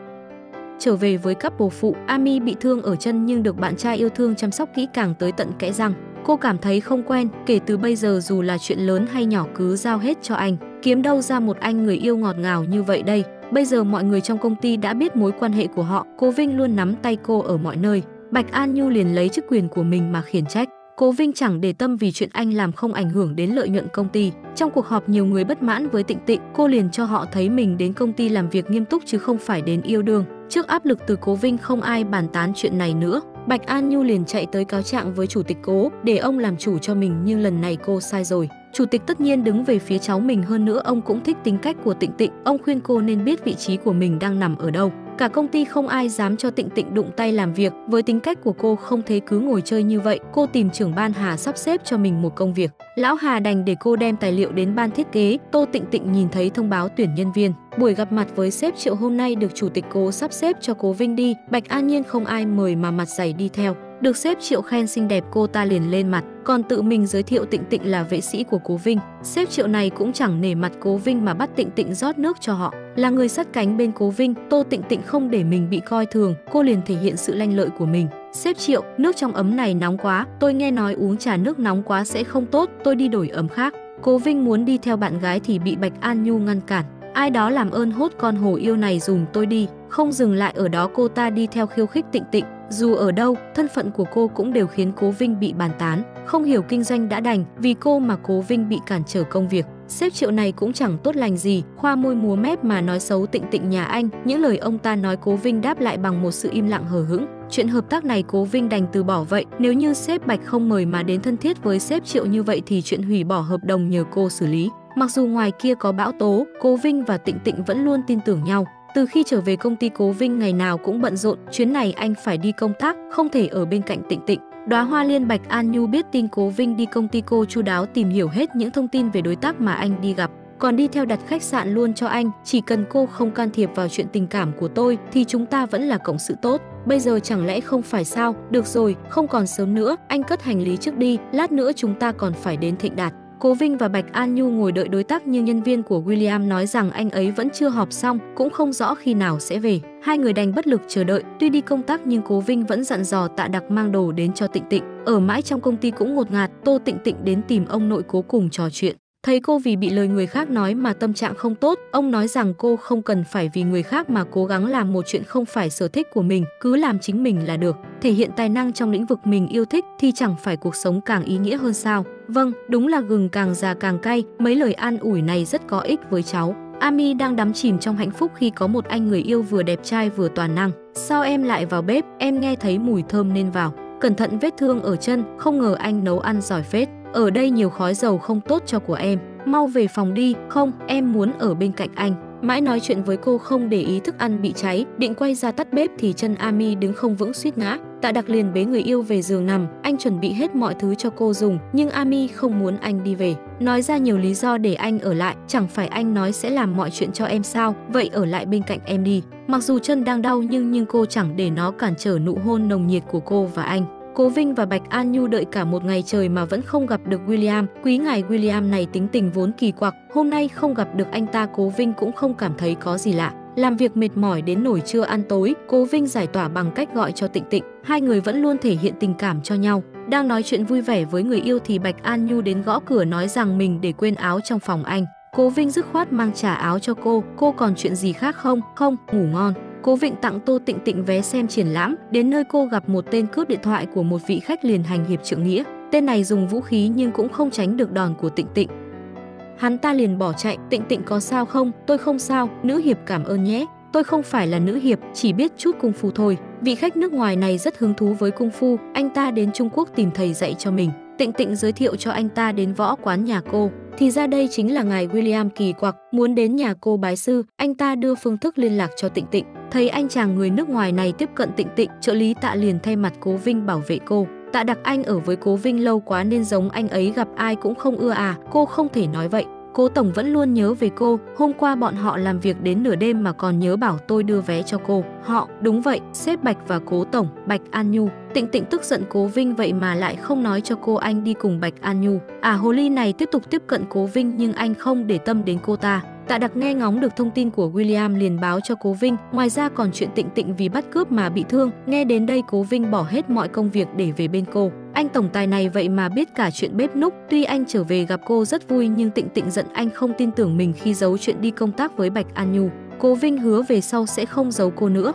Trở về với couple phụ, Ami bị thương ở chân nhưng được bạn trai yêu thương chăm sóc kỹ càng tới tận kẽ răng. Cô cảm thấy không quen, kể từ bây giờ dù là chuyện lớn hay nhỏ cứ giao hết cho anh. Kiếm đâu ra một anh người yêu ngọt ngào như vậy đây. Bây giờ mọi người trong công ty đã biết mối quan hệ của họ, Cố Vinh luôn nắm tay cô ở mọi nơi. Bạch An Nhu liền lấy chức quyền của mình mà khiển trách. Cố Vinh chẳng để tâm vì chuyện anh làm không ảnh hưởng đến lợi nhuận công ty. Trong cuộc họp nhiều người bất mãn với Tịnh Tịnh, cô liền cho họ thấy mình đến công ty làm việc nghiêm túc chứ không phải đến yêu đương. Trước áp lực từ Cố Vinh không ai bàn tán chuyện này nữa. Bạch An Nhu liền chạy tới cáo trạng với chủ tịch Cố để ông làm chủ cho mình, nhưng lần này cô sai rồi. Chủ tịch tất nhiên đứng về phía cháu mình, hơn nữa ông cũng thích tính cách của Tịnh Tịnh. Ông khuyên cô nên biết vị trí của mình đang nằm ở đâu. Cả công ty không ai dám cho Tịnh Tịnh đụng tay làm việc. Với tính cách của cô không thể cứ ngồi chơi như vậy. Cô tìm trưởng ban Hà sắp xếp cho mình một công việc. Lão Hà đành để cô đem tài liệu đến ban thiết kế. Tô Tịnh Tịnh nhìn thấy thông báo tuyển nhân viên. Buổi gặp mặt với sếp Triệu hôm nay được chủ tịch Cố sắp xếp cho Cố Vinh đi. Bạch An Nhiên không ai mời mà mặt dày đi theo. Được sếp Triệu khen xinh đẹp, cô ta liền lên mặt, còn tự mình giới thiệu Tịnh Tịnh là vệ sĩ của Cố Vinh. Sếp Triệu này cũng chẳng nể mặt Cố Vinh mà bắt Tịnh Tịnh rót nước cho họ. Là người sát cánh bên Cố Vinh, Tô Tịnh Tịnh không để mình bị coi thường, cô liền thể hiện sự lanh lợi của mình. Sếp Triệu, nước trong ấm này nóng quá, tôi nghe nói uống trà nước nóng quá sẽ không tốt, tôi đi đổi ấm khác. Cố Vinh muốn đi theo bạn gái thì bị Bạch An Nhu ngăn cản. Ai đó làm ơn hốt con hồ yêu này dùm tôi đi. Không dừng lại ở đó, cô ta đi theo khiêu khích Tịnh Tịnh. Dù ở đâu, thân phận của cô cũng đều khiến Cố Vinh bị bàn tán. Không hiểu kinh doanh đã đành, vì cô mà Cố Vinh bị cản trở công việc. Sếp Triệu này cũng chẳng tốt lành gì, khoa môi múa mép mà nói xấu Tịnh Tịnh nhà anh. Những lời ông ta nói Cố Vinh đáp lại bằng một sự im lặng hờ hững. Chuyện hợp tác này Cố Vinh đành từ bỏ vậy. Nếu như sếp Bạch không mời mà đến thân thiết với sếp Triệu như vậy thì chuyện hủy bỏ hợp đồng nhờ cô xử lý. Mặc dù ngoài kia có bão tố, Cố Vinh và Tịnh Tịnh vẫn luôn tin tưởng nhau. Từ khi trở về công ty, Cố Vinh ngày nào cũng bận rộn, chuyến này anh phải đi công tác, không thể ở bên cạnh Tịnh Tịnh. Đóa Hoa Liên Bạch An Nhu biết tin Cố Vinh đi công ty, cô chu đáo tìm hiểu hết những thông tin về đối tác mà anh đi gặp, còn đi theo đặt khách sạn luôn cho anh. Chỉ cần cô không can thiệp vào chuyện tình cảm của tôi thì chúng ta vẫn là cộng sự tốt. Bây giờ chẳng lẽ không phải sao? Được rồi, không còn sớm nữa, anh cất hành lý trước đi, lát nữa chúng ta còn phải đến Thịnh Đạt. Cố Vinh và Bạch An Nhu ngồi đợi đối tác, nhưng nhân viên của William nói rằng anh ấy vẫn chưa họp xong, cũng không rõ khi nào sẽ về. Hai người đành bất lực chờ đợi. Tuy đi công tác nhưng Cố Vinh vẫn dặn dò Tạ Đặc mang đồ đến cho Tịnh Tịnh. Ở mãi trong công ty cũng ngột ngạt, Tô Tịnh Tịnh đến tìm ông nội Cố cùng trò chuyện. Thấy cô vì bị lời người khác nói mà tâm trạng không tốt, ông nói rằng cô không cần phải vì người khác mà cố gắng làm một chuyện không phải sở thích của mình, cứ làm chính mình là được. Thể hiện tài năng trong lĩnh vực mình yêu thích thì chẳng phải cuộc sống càng ý nghĩa hơn sao? Vâng, đúng là gừng càng già càng cay, mấy lời an ủi này rất có ích với cháu. Ami đang đắm chìm trong hạnh phúc khi có một anh người yêu vừa đẹp trai vừa toàn năng. Sao em lại vào bếp? Em nghe thấy mùi thơm nên vào. Cẩn thận vết thương ở chân, không ngờ anh nấu ăn giỏi phết. Ở đây nhiều khói dầu không tốt cho của em. Mau về phòng đi. Không, em muốn ở bên cạnh anh. Mãi nói chuyện với cô không để ý thức ăn bị cháy, định quay ra tắt bếp thì chân Ami đứng không vững suýt ngã. Tạ Đặc liền bế người yêu về giường nằm, anh chuẩn bị hết mọi thứ cho cô dùng, nhưng Ami không muốn anh đi về, nói ra nhiều lý do để anh ở lại. Chẳng phải anh nói sẽ làm mọi chuyện cho em sao? Vậy ở lại bên cạnh em đi. Mặc dù chân đang đau nhưng nhưng cô chẳng để nó cản trở nụ hôn nồng nhiệt của cô và anh. Cố Vinh và Bạch An Nhu đợi cả một ngày trời mà vẫn không gặp được William. Quý ngài William này tính tình vốn kỳ quặc, hôm nay không gặp được anh ta, Cố Vinh cũng không cảm thấy có gì lạ. Làm việc mệt mỏi đến nổi trưa ăn tối, Cố Vinh giải tỏa bằng cách gọi cho Tịnh Tịnh. Hai người vẫn luôn thể hiện tình cảm cho nhau. Đang nói chuyện vui vẻ với người yêu thì Bạch An Nhu đến gõ cửa nói rằng mình để quên áo trong phòng anh. Cố Vinh dứt khoát mang trả áo cho cô. Cô còn chuyện gì khác không? Không, ngủ ngon. Cố Vinh tặng Tô Tịnh Tịnh vé xem triển lãm. Đến nơi cô gặp một tên cướp điện thoại của một vị khách liền hành hiệp trượng nghĩa. Tên này dùng vũ khí nhưng cũng không tránh được đòn của Tịnh Tịnh. Hắn ta liền bỏ chạy. Tịnh Tịnh có sao không? Tôi không sao, nữ hiệp cảm ơn nhé. Tôi không phải là nữ hiệp, chỉ biết chút cung phu thôi. Vị khách nước ngoài này rất hứng thú với cung phu, anh ta đến Trung Quốc tìm thầy dạy cho mình. Tịnh Tịnh giới thiệu cho anh ta đến võ quán nhà cô. Thì ra đây chính là ngài William kỳ quặc, muốn đến nhà cô bái sư. Anh ta đưa phương thức liên lạc cho Tịnh Tịnh. Thấy anh chàng người nước ngoài này tiếp cận Tịnh Tịnh, trợ lý Tạ liền thay mặt Cố Vinh bảo vệ cô. Tạ Đặc anh ở với Cố Vinh lâu quá nên giống anh ấy gặp ai cũng không ưa à. Cô không thể nói vậy. Cố tổng vẫn luôn nhớ về cô, hôm qua bọn họ làm việc đến nửa đêm mà còn nhớ bảo tôi đưa vé cho cô. Họ, đúng vậy, sếp Bạch và Cố tổng, Bạch An Nhu. Tịnh Tịnh tức giận Cố Vinh vậy mà lại không nói cho cô anh đi cùng Bạch An Nhu. À, hồ ly này tiếp tục tiếp cận Cố Vinh nhưng anh không để tâm đến cô ta. Tạ Đặc nghe ngóng được thông tin của William liền báo cho Cố Vinh, ngoài ra còn chuyện Tịnh Tịnh vì bắt cướp mà bị thương. Nghe đến đây Cố Vinh bỏ hết mọi công việc để về bên cô. Anh tổng tài này vậy mà biết cả chuyện bếp núc. Tuy anh trở về gặp cô rất vui nhưng Tịnh Tịnh giận anh không tin tưởng mình khi giấu chuyện đi công tác với Bạch An Nhu. Cố Vinh hứa về sau sẽ không giấu cô nữa.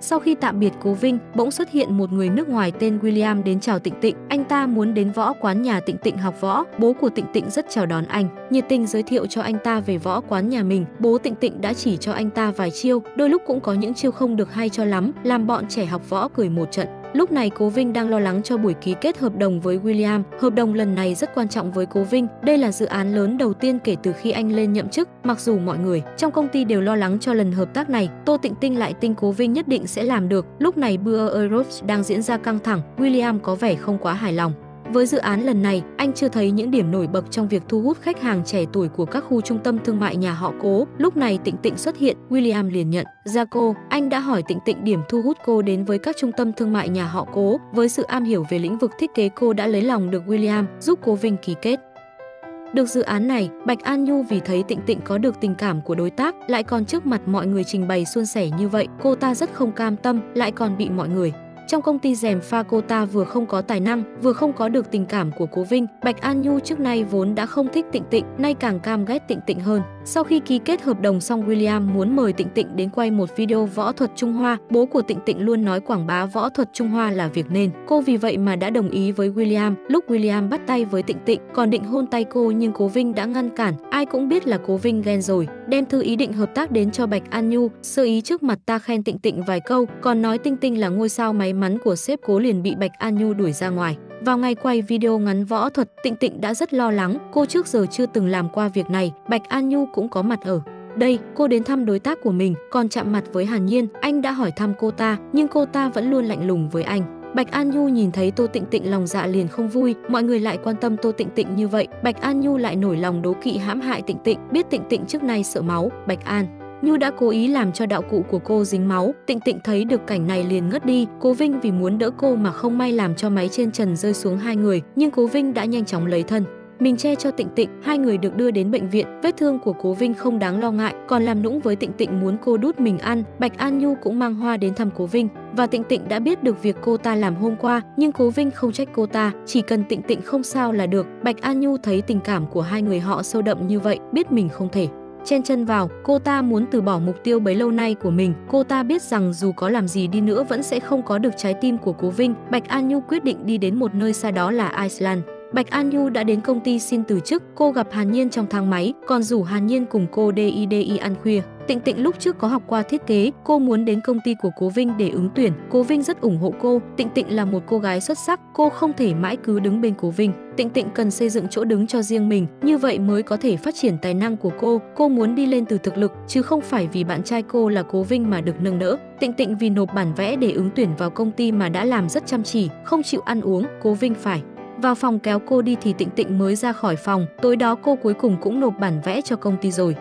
Sau khi tạm biệt Cố Vinh, bỗng xuất hiện một người nước ngoài tên William đến chào Tịnh Tịnh. Anh ta muốn đến võ quán nhà Tịnh Tịnh học võ. Bố của Tịnh Tịnh rất chào đón anh, nhiệt tình giới thiệu cho anh ta về võ quán nhà mình. Bố Tịnh Tịnh đã chỉ cho anh ta vài chiêu, đôi lúc cũng có những chiêu không được hay cho lắm, làm bọn trẻ học võ cười một trận. Lúc này Cố Vinh đang lo lắng cho buổi ký kết hợp đồng với William. Hợp đồng lần này rất quan trọng với Cố Vinh. Đây là dự án lớn đầu tiên kể từ khi anh lên nhậm chức. Mặc dù mọi người trong công ty đều lo lắng cho lần hợp tác này, Tô Tịnh Tinh lại tin Cố Vinh nhất định sẽ làm được. Lúc này bữa Europe đang diễn ra căng thẳng, William có vẻ không quá hài lòng. Với dự án lần này, anh chưa thấy những điểm nổi bật trong việc thu hút khách hàng trẻ tuổi của các khu trung tâm thương mại nhà họ Cố. Lúc này Tịnh Tịnh xuất hiện, William liền nhận ra cô. Anh đã hỏi Tịnh Tịnh điểm thu hút cô đến với các trung tâm thương mại nhà họ Cố. Với sự am hiểu về lĩnh vực thiết kế, cô đã lấy lòng được William, giúp Cố Vinh ký kết được dự án này. Bạch An Nhu vì thấy Tịnh Tịnh có được tình cảm của đối tác, lại còn trước mặt mọi người trình bày suôn sẻ như vậy, cô ta rất không cam tâm, lại còn bị mọi người trong công ty gièm pha. Cô ta vừa không có tài năng, vừa không có được tình cảm của Cố Vinh. Bạch An Nhu trước nay vốn đã không thích Tịnh Tịnh, nay càng cam ghét Tịnh Tịnh hơn. Sau khi ký kết hợp đồng xong, William muốn mời Tịnh Tịnh đến quay một video võ thuật Trung Hoa. Bố của Tịnh Tịnh luôn nói quảng bá võ thuật Trung Hoa là việc nên. Cô vì vậy mà đã đồng ý với William. Lúc William bắt tay với Tịnh Tịnh, còn định hôn tay cô nhưng Cố Vinh đã ngăn cản. Ai cũng biết là Cố Vinh ghen rồi, đem thư ý định hợp tác đến cho Bạch An Nhu. Sơ ý trước mặt ta khen Tịnh Tịnh vài câu, còn nói Tinh Tinh là ngôi sao may mắn của sếp Cố, liền bị Bạch An Nhu đuổi ra ngoài. Vào ngày quay video ngắn võ thuật, Tịnh Tịnh đã rất lo lắng, cô trước giờ chưa từng làm qua việc này. Bạch An Nhu cũng có mặt ở đây. Cô đến thăm đối tác của mình, còn chạm mặt với Hàn Nhiên. Anh đã hỏi thăm cô ta, nhưng cô ta vẫn luôn lạnh lùng với anh. Bạch An Nhu nhìn thấy Tô Tịnh Tịnh lòng dạ liền không vui, mọi người lại quan tâm Tô Tịnh Tịnh như vậy. Bạch An Nhu lại nổi lòng đố kỵ hãm hại Tịnh Tịnh. Biết Tịnh Tịnh trước nay sợ máu, Bạch An Nhu đã cố ý làm cho đạo cụ của cô dính máu. Tịnh Tịnh thấy được cảnh này liền ngất đi. Cố Vinh vì muốn đỡ cô mà không may làm cho máy trên trần rơi xuống hai người, nhưng Cố Vinh đã nhanh chóng lấy thân mình che cho Tịnh Tịnh. Hai người được đưa đến bệnh viện. Vết thương của Cố Vinh không đáng lo ngại, còn làm nũng với Tịnh Tịnh muốn cô đút mình ăn. Bạch An Nhu cũng mang hoa đến thăm Cố Vinh, và Tịnh Tịnh đã biết được việc cô ta làm hôm qua, nhưng Cố Vinh không trách cô ta, chỉ cần Tịnh Tịnh không sao là được. Bạch An Nhu thấy tình cảm của hai người họ sâu đậm như vậy, biết mình không thể chen chân vào. Cô ta muốn từ bỏ mục tiêu bấy lâu nay của mình. Cô ta biết rằng dù có làm gì đi nữa vẫn sẽ không có được trái tim của Cố Vinh. Bạch An Nhu quyết định đi đến một nơi xa, đó là Iceland. Bạch An Nhu đã đến công ty xin từ chức. Cô gặp Hàn Nhiên trong thang máy, còn rủ Hàn Nhiên cùng cô đi đi ăn khuya. Tịnh Tịnh lúc trước có học qua thiết kế, cô muốn đến công ty của Cố Vinh để ứng tuyển. Cố Vinh rất ủng hộ cô. Tịnh Tịnh là một cô gái xuất sắc, cô không thể mãi cứ đứng bên Cố Vinh. Tịnh Tịnh cần xây dựng chỗ đứng cho riêng mình, như vậy mới có thể phát triển tài năng của cô. Cô muốn đi lên từ thực lực, chứ không phải vì bạn trai cô là Cố Vinh mà được nâng đỡ. Tịnh Tịnh vì nộp bản vẽ để ứng tuyển vào công ty mà đã làm rất chăm chỉ, không chịu ăn uống. Cố Vinh phải vào phòng kéo cô đi thì Tịnh Tịnh mới ra khỏi phòng. Tối đó cô cuối cùng cũng nộp bản vẽ cho công ty rồi.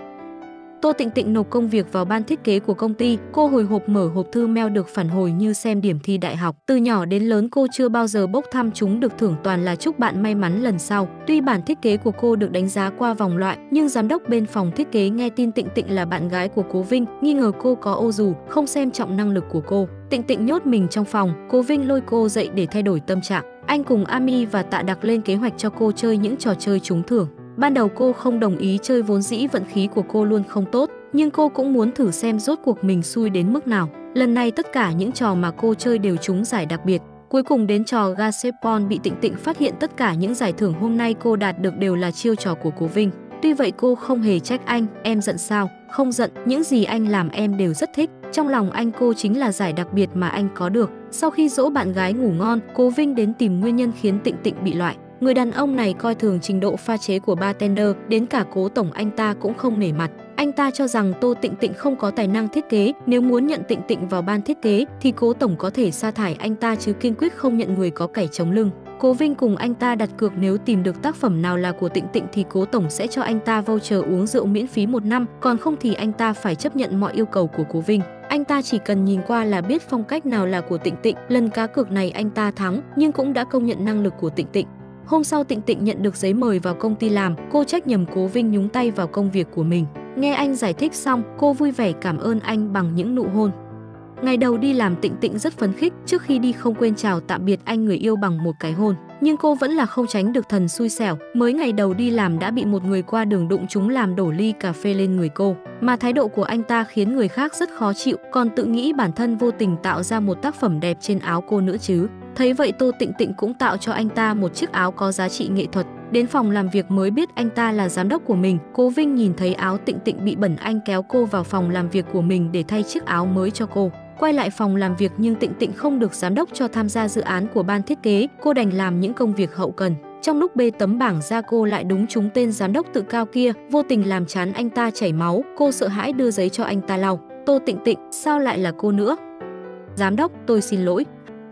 Tô Tịnh Tịnh nộp công việc vào ban thiết kế của công ty. Cô hồi hộp mở hộp thư mail được phản hồi như xem điểm thi đại học. Từ nhỏ đến lớn cô chưa bao giờ bốc thăm trúng được thưởng, toàn là chúc bạn may mắn lần sau. Tuy bản thiết kế của cô được đánh giá qua vòng loại, nhưng giám đốc bên phòng thiết kế nghe tin Tịnh Tịnh là bạn gái của Cố Vinh, nghi ngờ cô có ô dù, không xem trọng năng lực của cô. Tịnh Tịnh nhốt mình trong phòng. Cố Vinh lôi cô dậy để thay đổi tâm trạng. Anh cùng Ami và Tạ Đặc lên kế hoạch cho cô chơi những trò chơi trúng thưởng. Ban đầu cô không đồng ý chơi, vốn dĩ vận khí của cô luôn không tốt, nhưng cô cũng muốn thử xem rốt cuộc mình xui đến mức nào. Lần này tất cả những trò mà cô chơi đều trúng giải đặc biệt. Cuối cùng đến trò Gasepon bị Tịnh Tịnh phát hiện tất cả những giải thưởng hôm nay cô đạt được đều là chiêu trò của Cố Vinh. Tuy vậy cô không hề trách anh. Em giận sao? Không giận, những gì anh làm em đều rất thích. Trong lòng anh cô chính là giải đặc biệt mà anh có được. Sau khi dỗ bạn gái ngủ ngon, Cố Vinh đến tìm nguyên nhân khiến Tịnh Tịnh bị loại. Người đàn ông này coi thường trình độ pha chế của bartender, đến cả Cố tổng anh ta cũng không nể mặt. Anh ta cho rằng Tô Tịnh Tịnh không có tài năng thiết kế, nếu muốn nhận Tịnh Tịnh vào ban thiết kế thì Cố tổng có thể sa thải anh ta, chứ kiên quyết không nhận người có cảy chống lưng. Cố Vinh cùng anh ta đặt cược nếu tìm được tác phẩm nào là của Tịnh Tịnh thì Cố tổng sẽ cho anh ta voucher uống rượu miễn phí một năm, còn không thì anh ta phải chấp nhận mọi yêu cầu của Cố Vinh. Anh ta chỉ cần nhìn qua là biết phong cách nào là của Tịnh Tịnh. Lần cá cược này anh ta thắng, nhưng cũng đã công nhận năng lực của Tịnh Tịnh. Hôm sau Tịnh Tịnh nhận được giấy mời vào công ty làm, cô trách nhầm Cố Vinh nhúng tay vào công việc của mình. Nghe anh giải thích xong, cô vui vẻ cảm ơn anh bằng những nụ hôn. Ngày đầu đi làm Tịnh Tịnh rất phấn khích, trước khi đi không quên chào tạm biệt anh người yêu bằng một cái hôn. nhưng cô vẫn là không tránh được thần xui xẻo. Mới ngày đầu đi làm đã bị một người qua đường đụng trúng làm đổ ly cà phê lên người cô. Mà thái độ của anh ta khiến người khác rất khó chịu, còn tự nghĩ bản thân vô tình tạo ra một tác phẩm đẹp trên áo cô nữa chứ. Thấy vậy Tô Tịnh Tịnh cũng tạo cho anh ta một chiếc áo có giá trị nghệ thuật. Đến phòng làm việc mới biết anh ta là giám đốc của mình. Cố Vinh nhìn thấy áo Tịnh Tịnh bị bẩn, anh kéo cô vào phòng làm việc của mình để thay chiếc áo mới cho cô. Quay lại phòng làm việc nhưng Tịnh Tịnh không được giám đốc cho tham gia dự án của ban thiết kế, cô đành làm những công việc hậu cần. Trong lúc bê tấm bảng ra cô lại đúng trúng tên giám đốc tự cao kia, vô tình làm trán anh ta chảy máu, cô sợ hãi đưa giấy cho anh ta lau. Tô Tịnh Tịnh, sao lại là cô nữa? Giám đốc, tôi xin lỗi.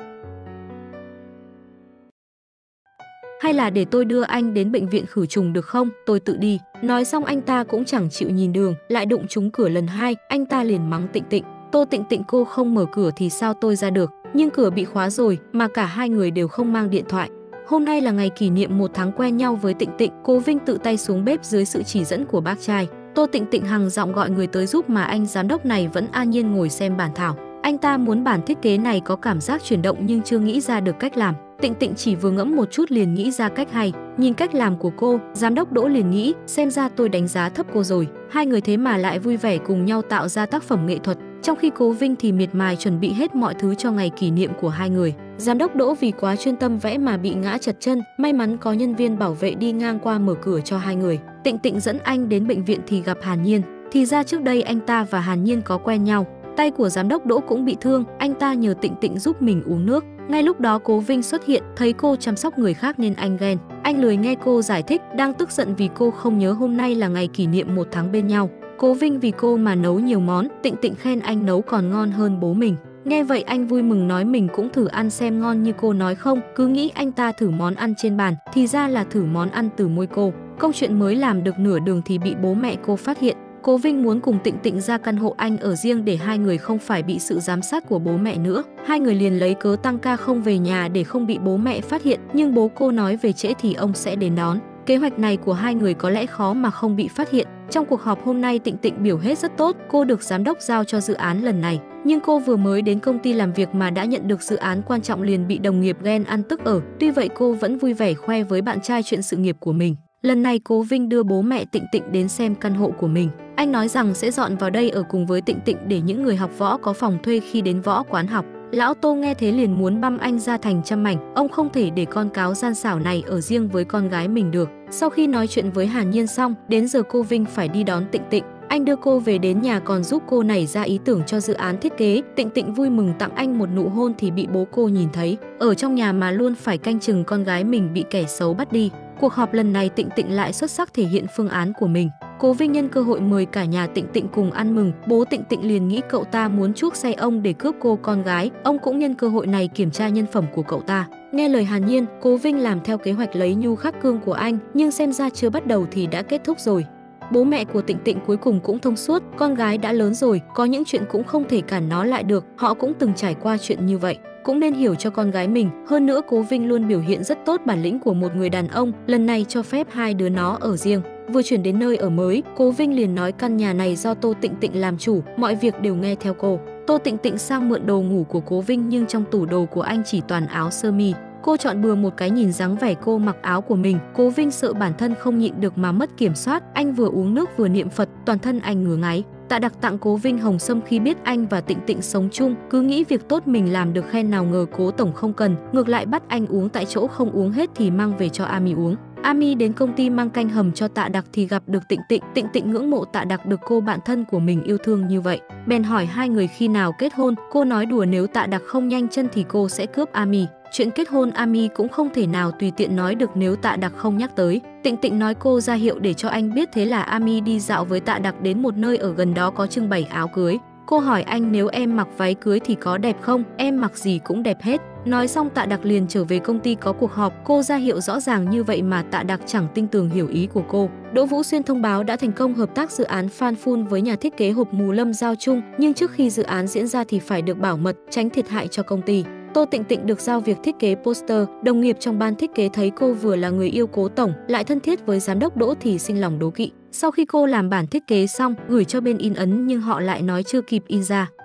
Hay là để tôi đưa anh đến bệnh viện khử trùng được không? Tôi tự đi. Nói xong anh ta cũng chẳng chịu nhìn đường, lại đụng trúng cửa lần hai, anh ta liền mắng Tịnh Tịnh. Tô Tịnh Tịnh, cô không mở cửa thì sao tôi ra được? Nhưng cửa bị khóa rồi, mà cả hai người đều không mang điện thoại. Hôm nay là ngày kỷ niệm một tháng quen nhau với Tịnh Tịnh, Cố Vinh tự tay xuống bếp dưới sự chỉ dẫn của bác trai. Tô Tịnh Tịnh hằng giọng gọi người tới giúp mà anh giám đốc này vẫn an nhiên ngồi xem bản thảo. Anh ta muốn bản thiết kế này có cảm giác chuyển động nhưng chưa nghĩ ra được cách làm. Tịnh Tịnh chỉ vừa ngẫm một chút liền nghĩ ra cách hay. Nhìn cách làm của cô, giám đốc Đỗ liền nghĩ, xem ra tôi đánh giá thấp cô rồi. Hai người thế mà lại vui vẻ cùng nhau tạo ra tác phẩm nghệ thuật. Trong khi Cố Vinh thì miệt mài chuẩn bị hết mọi thứ cho ngày kỷ niệm của hai người. Giám đốc Đỗ vì quá chuyên tâm vẽ mà bị ngã trật chân, may mắn có nhân viên bảo vệ đi ngang qua mở cửa cho hai người. Tịnh Tịnh dẫn anh đến bệnh viện thì gặp Hàn Nhiên. Thì ra trước đây anh ta và Hàn Nhiên có quen nhau. Tay của giám đốc Đỗ cũng bị thương, anh ta nhờ Tịnh Tịnh giúp mình uống nước. Ngay lúc đó Cố Vinh xuất hiện, thấy cô chăm sóc người khác nên anh ghen. Anh lười nghe cô giải thích, đang tức giận vì cô không nhớ hôm nay là ngày kỷ niệm một tháng bên nhau. Cố Vinh vì cô mà nấu nhiều món, Tịnh Tịnh khen anh nấu còn ngon hơn bố mình. Nghe vậy anh vui mừng nói mình cũng thử ăn xem ngon như cô nói không, cứ nghĩ anh ta thử món ăn trên bàn, thì ra là thử món ăn từ môi cô. Công chuyện mới làm được nửa đường thì bị bố mẹ cô phát hiện. Cố Vinh muốn cùng Tịnh Tịnh ra căn hộ anh ở riêng để hai người không phải bị sự giám sát của bố mẹ nữa. Hai người liền lấy cớ tăng ca không về nhà để không bị bố mẹ phát hiện, nhưng bố cô nói về trễ thì ông sẽ đến đón. Kế hoạch này của hai người có lẽ khó mà không bị phát hiện. Trong cuộc họp hôm nay Tịnh Tịnh biểu hết rất tốt, cô được giám đốc giao cho dự án lần này. Nhưng cô vừa mới đến công ty làm việc mà đã nhận được dự án quan trọng liền bị đồng nghiệp ghen ăn tức ở. Tuy vậy cô vẫn vui vẻ khoe với bạn trai chuyện sự nghiệp của mình. Lần này Cố Vinh đưa bố mẹ Tịnh Tịnh đến xem căn hộ của mình. Anh nói rằng sẽ dọn vào đây ở cùng với Tịnh Tịnh để những người học võ có phòng thuê khi đến võ quán học. Lão Tô nghe thế liền muốn băm anh ra thành trăm mảnh, ông không thể để con cáo gian xảo này ở riêng với con gái mình được. Sau khi nói chuyện với Hàn Nhiên xong, đến giờ cô Vinh phải đi đón Tịnh Tịnh. Anh đưa cô về đến nhà còn giúp cô nảy ra ý tưởng cho dự án thiết kế. Tịnh Tịnh vui mừng tặng anh một nụ hôn thì bị bố cô nhìn thấy. Ở trong nhà mà luôn phải canh chừng con gái mình bị kẻ xấu bắt đi. Cuộc họp lần này Tịnh Tịnh lại xuất sắc thể hiện phương án của mình. Cố Vinh nhân cơ hội mời cả nhà Tịnh Tịnh cùng ăn mừng. Bố Tịnh Tịnh liền nghĩ cậu ta muốn chuốc say ông để cướp cô con gái. Ông cũng nhân cơ hội này kiểm tra nhân phẩm của cậu ta. Nghe lời Hàn Nhiên, Cố Vinh làm theo kế hoạch lấy nhu khắc cương của anh, nhưng xem ra chưa bắt đầu thì đã kết thúc rồi. Bố mẹ của Tịnh Tịnh cuối cùng cũng thông suốt, con gái đã lớn rồi, có những chuyện cũng không thể cản nó lại được, họ cũng từng trải qua chuyện như vậy, cũng nên hiểu cho con gái mình. Hơn nữa Cố Vinh luôn biểu hiện rất tốt bản lĩnh của một người đàn ông, lần này cho phép hai đứa nó ở riêng. Vừa chuyển đến nơi ở mới, Cố Vinh liền nói căn nhà này do Tô Tịnh Tịnh làm chủ, mọi việc đều nghe theo cô. Tô Tịnh Tịnh sang mượn đồ ngủ của Cố Vinh nhưng trong tủ đồ của anh chỉ toàn áo sơ mi. Cô chọn bừa một cái nhìn dáng vẻ cô mặc áo của mình. Cố Vinh sợ bản thân không nhịn được mà mất kiểm soát, anh vừa uống nước vừa niệm Phật, toàn thân anh ngứa ngáy. Tạ Đặc tặng Cố Vinh hồng sâm khi biết anh và Tịnh Tịnh sống chung, cứ nghĩ việc tốt mình làm được khen, nào ngờ Cố tổng không cần, ngược lại bắt anh uống tại chỗ, không uống hết thì mang về cho Ami uống. Ami đến công ty mang canh hầm cho Tạ Đặc thì gặp được Tịnh Tịnh. Tịnh Tịnh ngưỡng mộ Tạ Đặc được cô bạn thân của mình yêu thương như vậy, bèn hỏi hai người khi nào kết hôn. Cô nói đùa nếu Tạ Đặc không nhanh chân thì cô sẽ cướp Ami. Chuyện kết hôn Ami cũng không thể nào tùy tiện nói được nếu Tạ Đặc không nhắc tới. Tịnh Tịnh nói cô ra hiệu để cho anh biết, thế là Ami đi dạo với Tạ Đặc đến một nơi ở gần đó có trưng bày áo cưới. Cô hỏi anh nếu em mặc váy cưới thì có đẹp không? Em mặc gì cũng đẹp hết. Nói xong Tạ Đặc liền trở về công ty có cuộc họp. Cô ra hiệu rõ ràng như vậy mà Tạ Đặc chẳng tin tưởng hiểu ý của cô. Đỗ Vũ Xuyên thông báo đã thành công hợp tác dự án Fan Phun với nhà thiết kế hộp mù Lâm Giao Trung, nhưng trước khi dự án diễn ra thì phải được bảo mật, tránh thiệt hại cho công ty. Tô Tịnh Tịnh được giao việc thiết kế poster, đồng nghiệp trong ban thiết kế thấy cô vừa là người yêu Cố tổng, lại thân thiết với giám đốc Đỗ thì sinh lòng đố kỵ. Sau khi cô làm bản thiết kế xong, gửi cho bên in ấn nhưng họ lại nói chưa kịp in ra.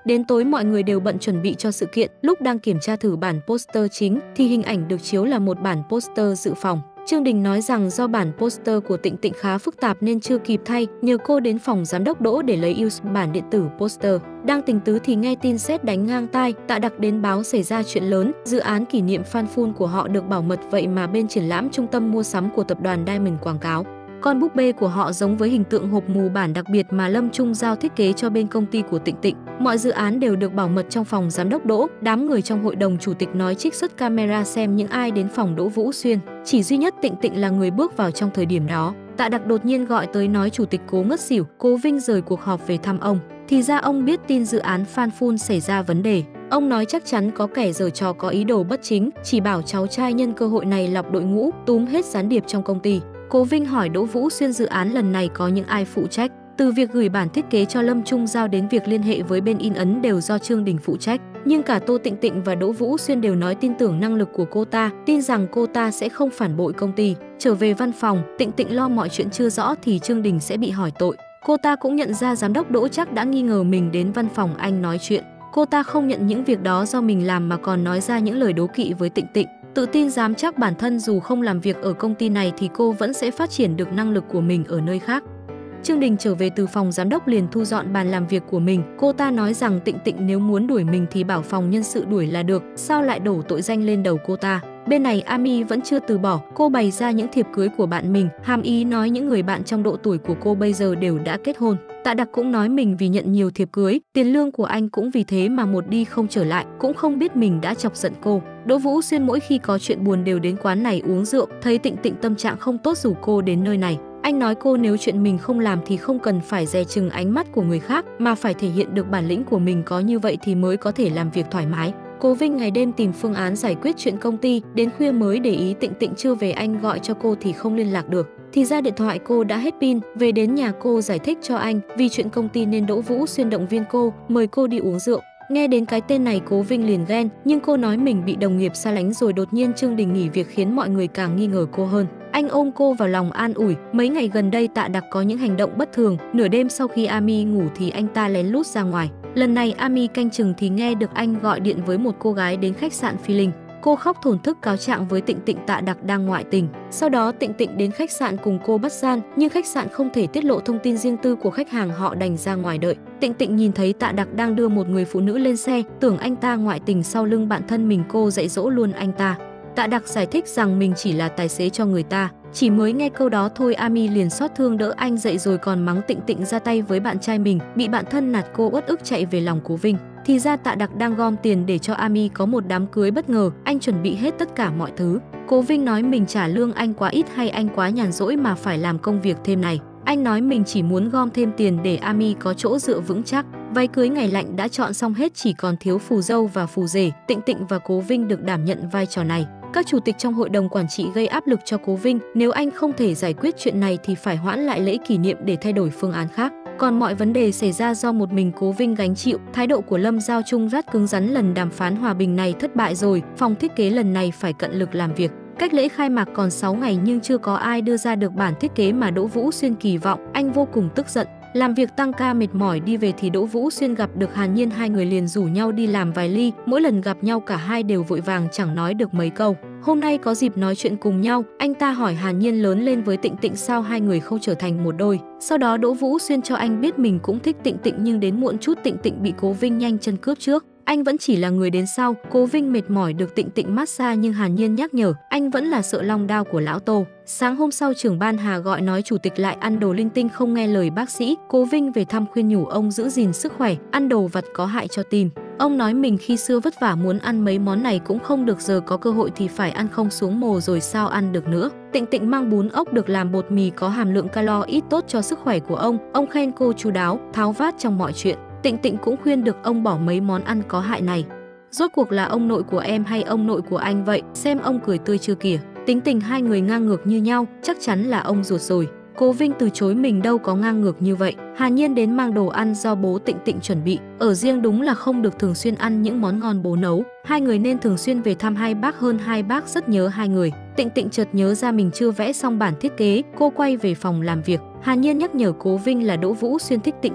Đến tối mọi người đều bận chuẩn bị cho sự kiện, lúc đang kiểm tra thử bản poster chính thì hình ảnh được chiếu là một bản poster dự phòng. Trương Đình nói rằng do bản poster của Tịnh Tịnh khá phức tạp nên chưa kịp thay, nhờ cô đến phòng giám đốc Đỗ để lấy use bản điện tử poster. Đang tình tứ thì nghe tin sét đánh ngang tai, Tạ Đặc đến báo xảy ra chuyện lớn, dự án kỷ niệm Fan Phun của họ được bảo mật, vậy mà bên triển lãm trung tâm mua sắm của tập đoàn Diamond quảng cáo con búp bê của họ giống với hình tượng hộp mù bản đặc biệt mà Lâm Trung giao thiết kế cho bên công ty của Tịnh Tịnh. Mọi dự án đều được bảo mật trong phòng giám đốc Đỗ. Đám người trong hội đồng chủ tịch nói trích xuất camera xem những ai đến phòng Đỗ Vũ Xuyên. Chỉ duy nhất Tịnh Tịnh là người bước vào trong thời điểm đó. Tạ Đặc đột nhiên gọi tới nói chủ tịch Cố ngất xỉu, Cố Vinh rời cuộc họp về thăm ông. Thì ra ông biết tin dự án Fan Phun xảy ra vấn đề. Ông nói chắc chắn có kẻ giở trò có ý đồ bất chính, chỉ bảo cháu trai nhân cơ hội này lọc đội ngũ, túm hết gián điệp trong công ty. Cố Vinh hỏi Đỗ Vũ Xuyên dự án lần này có những ai phụ trách. Từ việc gửi bản thiết kế cho Lâm Trung giao đến việc liên hệ với bên in ấn đều do Trương Đình phụ trách. Nhưng cả Tô Tịnh Tịnh và Đỗ Vũ Xuyên đều nói tin tưởng năng lực của cô ta, tin rằng cô ta sẽ không phản bội công ty. Trở về văn phòng, Tịnh Tịnh lo mọi chuyện chưa rõ thì Trương Đình sẽ bị hỏi tội. Cô ta cũng nhận ra giám đốc Đỗ chắc đã nghi ngờ mình đến văn phòng anh nói chuyện. Cô ta không nhận những việc đó do mình làm mà còn nói ra những lời đố kỵ với Tịnh Tịnh. Tự tin dám chắc bản thân dù không làm việc ở công ty này thì cô vẫn sẽ phát triển được năng lực của mình ở nơi khác. Trương Đình trở về từ phòng giám đốc liền thu dọn bàn làm việc của mình. Cô ta nói rằng Tịnh Tịnh nếu muốn đuổi mình thì bảo phòng nhân sự đuổi là được, sao lại đổ tội danh lên đầu cô ta. Bên này Ami vẫn chưa từ bỏ, cô bày ra những thiệp cưới của bạn mình, hàm ý nói những người bạn trong độ tuổi của cô bây giờ đều đã kết hôn. Tạ Đặc cũng nói mình vì nhận nhiều thiệp cưới, tiền lương của anh cũng vì thế mà một đi không trở lại, cũng không biết mình đã chọc giận cô. Đỗ Vũ Xuyên mỗi khi có chuyện buồn đều đến quán này uống rượu, thấy Tịnh Tịnh tâm trạng không tốt rủ cô đến nơi này. Anh nói cô nếu chuyện mình không làm thì không cần phải dè chừng ánh mắt của người khác, mà phải thể hiện được bản lĩnh của mình, có như vậy thì mới có thể làm việc thoải mái. Cố Vinh ngày đêm tìm phương án giải quyết chuyện công ty, đến khuya mới để ý Tịnh Tịnh chưa về, anh gọi cho cô thì không liên lạc được. Thì ra điện thoại cô đã hết pin, về đến nhà cô giải thích cho anh, vì chuyện công ty nên Đỗ Vũ Xuyên động viên cô, mời cô đi uống rượu. Nghe đến cái tên này Cố Vinh liền ghen, nhưng cô nói mình bị đồng nghiệp xa lánh rồi đột nhiên Trương Đình nghỉ việc khiến mọi người càng nghi ngờ cô hơn. Anh ôm cô vào lòng an ủi, mấy ngày gần đây Tạ Đặc có những hành động bất thường, nửa đêm sau khi Ami ngủ thì anh ta lén lút ra ngoài. Lần này Ami canh chừng thì nghe được anh gọi điện với một cô gái đến khách sạn Phi Linh. Cô khóc thổn thức cáo trạng với Tịnh Tịnh Tạ Đặc đang ngoại tình. Sau đó Tịnh Tịnh đến khách sạn cùng cô bắt gian, nhưng khách sạn không thể tiết lộ thông tin riêng tư của khách hàng, họ đành ra ngoài đợi. Tịnh Tịnh nhìn thấy Tạ Đặc đang đưa một người phụ nữ lên xe, tưởng anh ta ngoại tình sau lưng bạn thân mình, cô dạy dỗ luôn anh ta. Tạ Đặc giải thích rằng mình chỉ là tài xế cho người ta. Chỉ mới nghe câu đó thôi Ami liền xót thương đỡ anh dậy rồi còn mắng Tịnh Tịnh ra tay với bạn trai mình, bị bạn thân nạt cô uất ức chạy về lòng Cố Vinh. Thì ra Tạ Đặc đang gom tiền để cho Ami có một đám cưới bất ngờ, anh chuẩn bị hết tất cả mọi thứ. Cố Vinh nói mình trả lương anh quá ít hay anh quá nhàn rỗi mà phải làm công việc thêm này. Anh nói mình chỉ muốn gom thêm tiền để Ami có chỗ dựa vững chắc. Váy cưới ngày lạnh đã chọn xong hết, chỉ còn thiếu phù dâu và phù rể. Tịnh Tịnh và Cố Vinh được đảm nhận vai trò này. Các chủ tịch trong hội đồng quản trị gây áp lực cho Cố Vinh, nếu anh không thể giải quyết chuyện này thì phải hoãn lại lễ kỷ niệm để thay đổi phương án khác. Còn mọi vấn đề xảy ra do một mình Cố Vinh gánh chịu. Thái độ của Lâm Giao Trung rất cứng rắn, lần đàm phán hòa bình này thất bại rồi, phòng thiết kế lần này phải cận lực làm việc. Cách lễ khai mạc còn sáu ngày nhưng chưa có ai đưa ra được bản thiết kế mà Đỗ Vũ Xuyên kỳ vọng, anh vô cùng tức giận. Làm việc tăng ca mệt mỏi đi về thì Đỗ Vũ Xuyên gặp được Hàn Nhiên, hai người liền rủ nhau đi làm vài ly, mỗi lần gặp nhau cả hai đều vội vàng chẳng nói được mấy câu. Hôm nay có dịp nói chuyện cùng nhau, anh ta hỏi Hàn Nhiên lớn lên với Tịnh Tịnh sao hai người không trở thành một đôi. Sau đó Đỗ Vũ Xuyên cho anh biết mình cũng thích Tịnh Tịnh nhưng đến muộn chút Tịnh Tịnh bị Cố Vinh nhanh chân cướp trước. Anh vẫn chỉ là người đến sau, Cố Vinh mệt mỏi được Tịnh Tịnh massage nhưng Hàn Nhiên nhắc nhở, anh vẫn là sợ long đao của lão Tô. Sáng hôm sau trưởng ban Hà gọi nói chủ tịch lại ăn đồ linh tinh không nghe lời bác sĩ, Cố Vinh về thăm khuyên nhủ ông giữ gìn sức khỏe, ăn đồ vặt có hại cho tim. Ông nói mình khi xưa vất vả muốn ăn mấy món này cũng không được, giờ có cơ hội thì phải ăn không xuống mồ rồi sao ăn được nữa. Tịnh Tịnh mang bún ốc được làm bột mì có hàm lượng calo ít tốt cho sức khỏe của ông, ông khen cô chu đáo, tháo vát trong mọi chuyện. Tịnh Tịnh cũng khuyên được ông bỏ mấy món ăn có hại này. Rốt cuộc là ông nội của em hay ông nội của anh vậy, xem ông cười tươi chưa kìa. Tính tình hai người ngang ngược như nhau, chắc chắn là ông ruột rồi. Cố Vinh từ chối mình đâu có ngang ngược như vậy. Hàn Nhiên đến mang đồ ăn do bố Tịnh Tịnh chuẩn bị. Ở riêng đúng là không được thường xuyên ăn những món ngon bố nấu. Hai người nên thường xuyên về thăm hai bác hơn, hai bác rất nhớ hai người. Tịnh Tịnh chợt nhớ ra mình chưa vẽ xong bản thiết kế, cô quay về phòng làm việc. Hàn Nhiên nhắc nhở Cố Vinh là Đỗ Vũ Xuyên thích Tịnh Tịnh.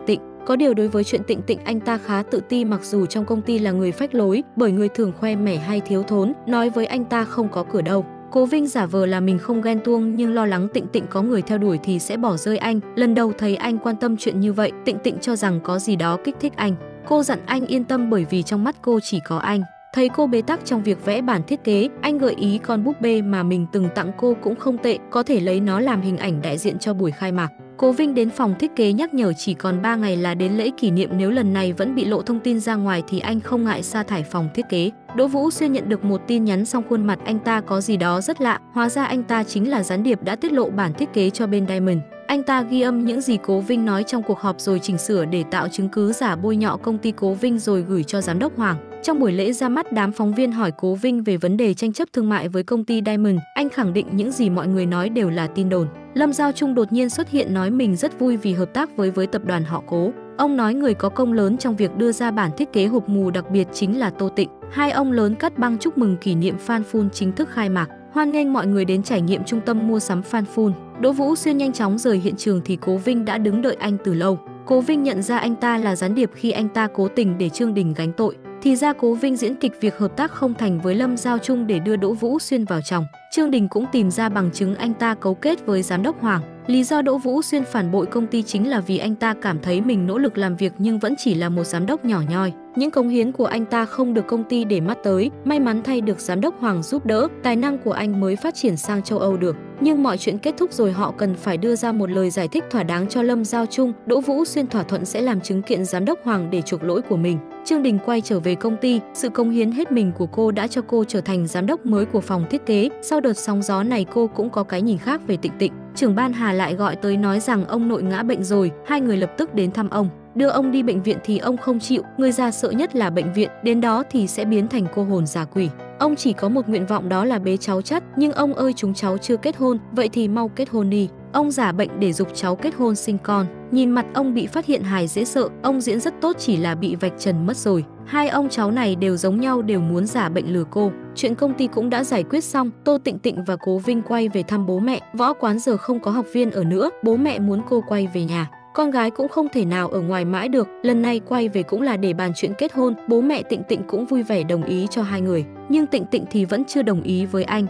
Có điều đối với chuyện Tịnh Tịnh anh ta khá tự ti, mặc dù trong công ty là người phách lối, bởi người thường khoe mẽ hay thiếu thốn, nói với anh ta không có cửa đâu. Cố Vinh giả vờ là mình không ghen tuông nhưng lo lắng Tịnh Tịnh có người theo đuổi thì sẽ bỏ rơi anh. Lần đầu thấy anh quan tâm chuyện như vậy, Tịnh Tịnh cho rằng có gì đó kích thích anh. Cô dặn anh yên tâm bởi vì trong mắt cô chỉ có anh. Thấy cô bế tắc trong việc vẽ bản thiết kế, anh gợi ý con búp bê mà mình từng tặng cô cũng không tệ, có thể lấy nó làm hình ảnh đại diện cho buổi khai mạc. Cố Vinh đến phòng thiết kế nhắc nhở chỉ còn ba ngày là đến lễ kỷ niệm, nếu lần này vẫn bị lộ thông tin ra ngoài thì anh không ngại sa thải phòng thiết kế. Đỗ Vũ Xuyên nhận được một tin nhắn, xong khuôn mặt anh ta có gì đó rất lạ, hóa ra anh ta chính là gián điệp đã tiết lộ bản thiết kế cho bên Diamond. Anh ta ghi âm những gì Cố Vinh nói trong cuộc họp rồi chỉnh sửa để tạo chứng cứ giả bôi nhọ công ty Cố Vinh rồi gửi cho giám đốc Hoàng. Trong buổi lễ ra mắt, đám phóng viên hỏi Cố Vinh về vấn đề tranh chấp thương mại với công ty Diamond. Anh khẳng định những gì mọi người nói đều là tin đồn. Lâm Giao Trung đột nhiên xuất hiện nói mình rất vui vì hợp tác với với tập đoàn họ Cố. Ông nói người có công lớn trong việc đưa ra bản thiết kế hộp mù đặc biệt chính là Tô Tịnh. Hai ông lớn cắt băng chúc mừng kỷ niệm FanFun chính thức khai mạc, hoan nghênh mọi người đến trải nghiệm trung tâm mua sắm FanFun. Đỗ Vũ Xuyên nhanh chóng rời hiện trường thì Cố Vinh đã đứng đợi anh từ lâu. Cố Vinh nhận ra anh ta là gián điệp khi anh ta cố tình để Trương Đình gánh tội. Thì ra Cố Vinh diễn kịch việc hợp tác không thành với Lâm Giao Trung để đưa Đỗ Vũ Xuyên vào chồng. Trương Đình cũng tìm ra bằng chứng anh ta cấu kết với giám đốc Hoàng. Lý do Đỗ Vũ Xuyên phản bội công ty chính là vì anh ta cảm thấy mình nỗ lực làm việc nhưng vẫn chỉ là một giám đốc nhỏ nhoi. Những cống hiến của anh ta không được công ty để mắt tới, may mắn thay được giám đốc Hoàng giúp đỡ, tài năng của anh mới phát triển sang châu Âu được. Nhưng mọi chuyện kết thúc rồi, họ cần phải đưa ra một lời giải thích thỏa đáng cho Lâm Giao Trung. Đỗ Vũ Xuyên thỏa thuận sẽ làm chứng kiện giám đốc Hoàng để chuộc lỗi của mình. Trương Đình quay trở về công ty, sự cống hiến hết mình của cô đã cho cô trở thành giám đốc mới của phòng thiết kế. Sau đợt sóng gió này cô cũng có cái nhìn khác về Tịnh Tịnh. Trưởng ban Hà lại gọi tới nói rằng ông nội ngã bệnh rồi, hai người lập tức đến thăm ông. Đưa ông đi bệnh viện thì ông không chịu, người già sợ nhất là bệnh viện, đến đó thì sẽ biến thành cô hồn già quỷ. Ông chỉ có một nguyện vọng đó là bế cháu chắt, nhưng ông ơi chúng cháu chưa kết hôn, vậy thì mau kết hôn đi. Ông giả bệnh để giục cháu kết hôn sinh con. Nhìn mặt ông bị phát hiện hài dễ sợ, ông diễn rất tốt chỉ là bị vạch trần mất rồi. Hai ông cháu này đều giống nhau, đều muốn giả bệnh lừa cô. Chuyện công ty cũng đã giải quyết xong, Tô Tịnh Tịnh và Cố Vinh quay về thăm bố mẹ. Võ quán giờ không có học viên ở nữa, bố mẹ muốn cô quay về nhà. Con gái cũng không thể nào ở ngoài mãi được, lần này quay về cũng là để bàn chuyện kết hôn. Bố mẹ Tịnh Tịnh cũng vui vẻ đồng ý cho hai người, nhưng Tịnh Tịnh thì vẫn chưa đồng ý với anh.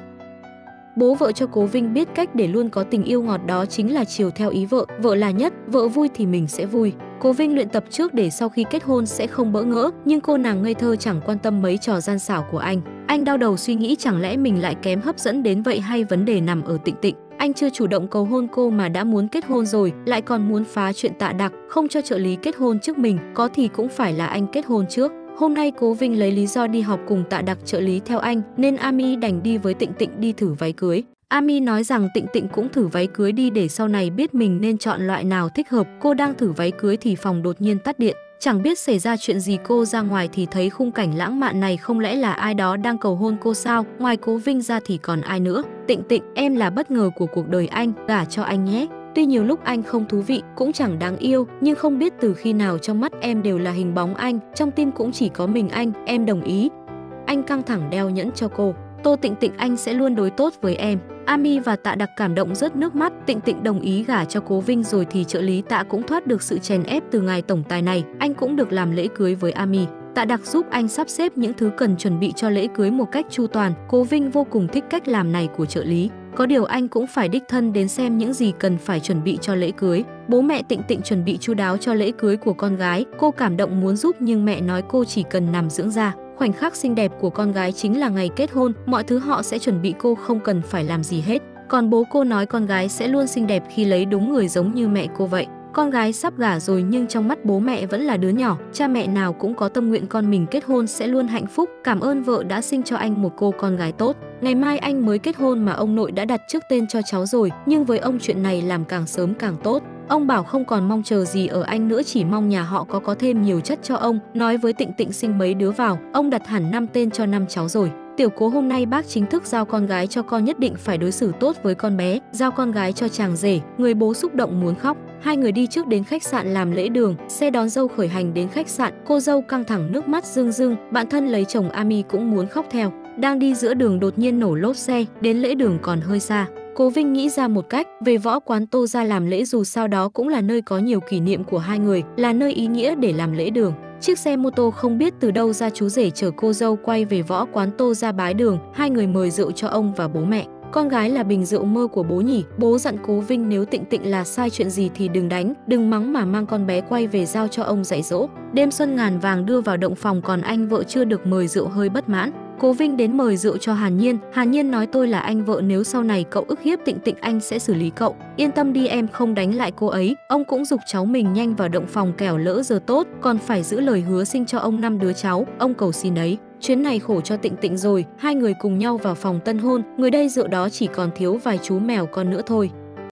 Bố vợ cho Cố Vinh biết cách để luôn có tình yêu ngọt, đó chính là chiều theo ý vợ, vợ là nhất, vợ vui thì mình sẽ vui. Cố Vinh luyện tập trước để sau khi kết hôn sẽ không bỡ ngỡ, nhưng cô nàng ngây thơ chẳng quan tâm mấy trò gian xảo của anh. Anh đau đầu suy nghĩ chẳng lẽ mình lại kém hấp dẫn đến vậy hay vấn đề nằm ở Tịnh Tịnh. Anh chưa chủ động cầu hôn cô mà đã muốn kết hôn rồi, lại còn muốn phá chuyện Tạ Đặc, không cho trợ lý kết hôn trước mình, có thì cũng phải là anh kết hôn trước. Hôm nay Cố Vinh lấy lý do đi họp cùng Tạ Đặc trợ lý theo anh, nên Ami đành đi với Tịnh Tịnh đi thử váy cưới. Ami nói rằng Tịnh Tịnh cũng thử váy cưới đi để sau này biết mình nên chọn loại nào thích hợp. Cô đang thử váy cưới thì phòng đột nhiên tắt điện. Chẳng biết xảy ra chuyện gì, cô ra ngoài thì thấy khung cảnh lãng mạn này, không lẽ là ai đó đang cầu hôn cô sao? Ngoài Cố Vinh ra thì còn ai nữa? Tịnh Tịnh, em là bất ngờ của cuộc đời anh, gả cho anh nhé. Tuy nhiều lúc anh không thú vị, cũng chẳng đáng yêu, nhưng không biết từ khi nào trong mắt em đều là hình bóng anh, trong tim cũng chỉ có mình anh, em đồng ý. Anh căng thẳng đeo nhẫn cho cô. Tô Tịnh Tịnh, anh sẽ luôn đối tốt với em. Ami và Tạ Đặc cảm động rớt nước mắt. Tịnh Tịnh đồng ý gả cho Cố Vinh rồi thì trợ lý Tạ cũng thoát được sự chèn ép từ ngài tổng tài này. Anh cũng được làm lễ cưới với Ami. Tạ Đặc giúp anh sắp xếp những thứ cần chuẩn bị cho lễ cưới một cách chu toàn. Cố Vinh vô cùng thích cách làm này của trợ lý. Có điều anh cũng phải đích thân đến xem những gì cần phải chuẩn bị cho lễ cưới. Bố mẹ Tịnh Tịnh chuẩn bị chu đáo cho lễ cưới của con gái. Cô cảm động muốn giúp nhưng mẹ nói cô chỉ cần nằm dưỡng da. Khoảnh khắc xinh đẹp của con gái chính là ngày kết hôn, mọi thứ họ sẽ chuẩn bị, cô không cần phải làm gì hết. Còn bố cô nói con gái sẽ luôn xinh đẹp khi lấy đúng người, giống như mẹ cô vậy. Con gái sắp gả rồi nhưng trong mắt bố mẹ vẫn là đứa nhỏ. Cha mẹ nào cũng có tâm nguyện con mình kết hôn sẽ luôn hạnh phúc. Cảm ơn vợ đã sinh cho anh một cô con gái tốt. Ngày mai anh mới kết hôn mà ông nội đã đặt trước tên cho cháu rồi, nhưng với ông chuyện này làm càng sớm càng tốt. Ông bảo không còn mong chờ gì ở anh nữa, chỉ mong nhà họ có có thêm nhiều chất cho ông. Nói với Tịnh Tịnh sinh mấy đứa vào, ông đặt hẳn năm tên cho năm cháu rồi. Tiểu Cố, hôm nay bác chính thức giao con gái cho con, nhất định phải đối xử tốt với con bé. Giao con gái cho chàng rể. Người bố xúc động muốn khóc. Hai người đi trước đến khách sạn làm lễ đường. Xe đón dâu khởi hành đến khách sạn. Cô dâu căng thẳng nước mắt rưng rưng. Bạn thân lấy chồng Ami cũng muốn khóc theo. Đang đi giữa đường đột nhiên nổ lốp xe. Đến lễ đường còn hơi xa. Cố Vinh nghĩ ra một cách, về võ quán Tô ra làm lễ, dù sao đó cũng là nơi có nhiều kỷ niệm của hai người, là nơi ý nghĩa để làm lễ đường. Chiếc xe mô tô không biết từ đâu ra, chú rể chở cô dâu quay về võ quán Tô ra bái đường, hai người mời rượu cho ông và bố mẹ. Con gái là bình rượu mơ của bố nhỉ. Bố dặn Cố Vinh nếu Tịnh Tịnh là sai chuyện gì thì đừng đánh, đừng mắng mà mang con bé quay về giao cho ông dạy dỗ. Đêm xuân ngàn vàng đưa vào động phòng, còn anh vợ chưa được mời rượu hơi bất mãn. Cố Vinh đến mời rượu cho Hàn Nhiên. Hàn Nhiên nói tôi là anh vợ, nếu sau này cậu ức hiếp Tịnh Tịnh anh sẽ xử lý cậu. Yên tâm đi, em không đánh lại cô ấy. Ông cũng giục cháu mình nhanh vào động phòng kẻo lỡ giờ tốt, còn phải giữ lời hứa sinh cho ông năm đứa cháu, ông cầu xin ấy. Chuyến này khổ cho Tịnh Tịnh rồi. Hai người cùng nhau vào phòng tân hôn, người đây rượu đó chỉ còn thiếu vài chú mèo con nữa thôi.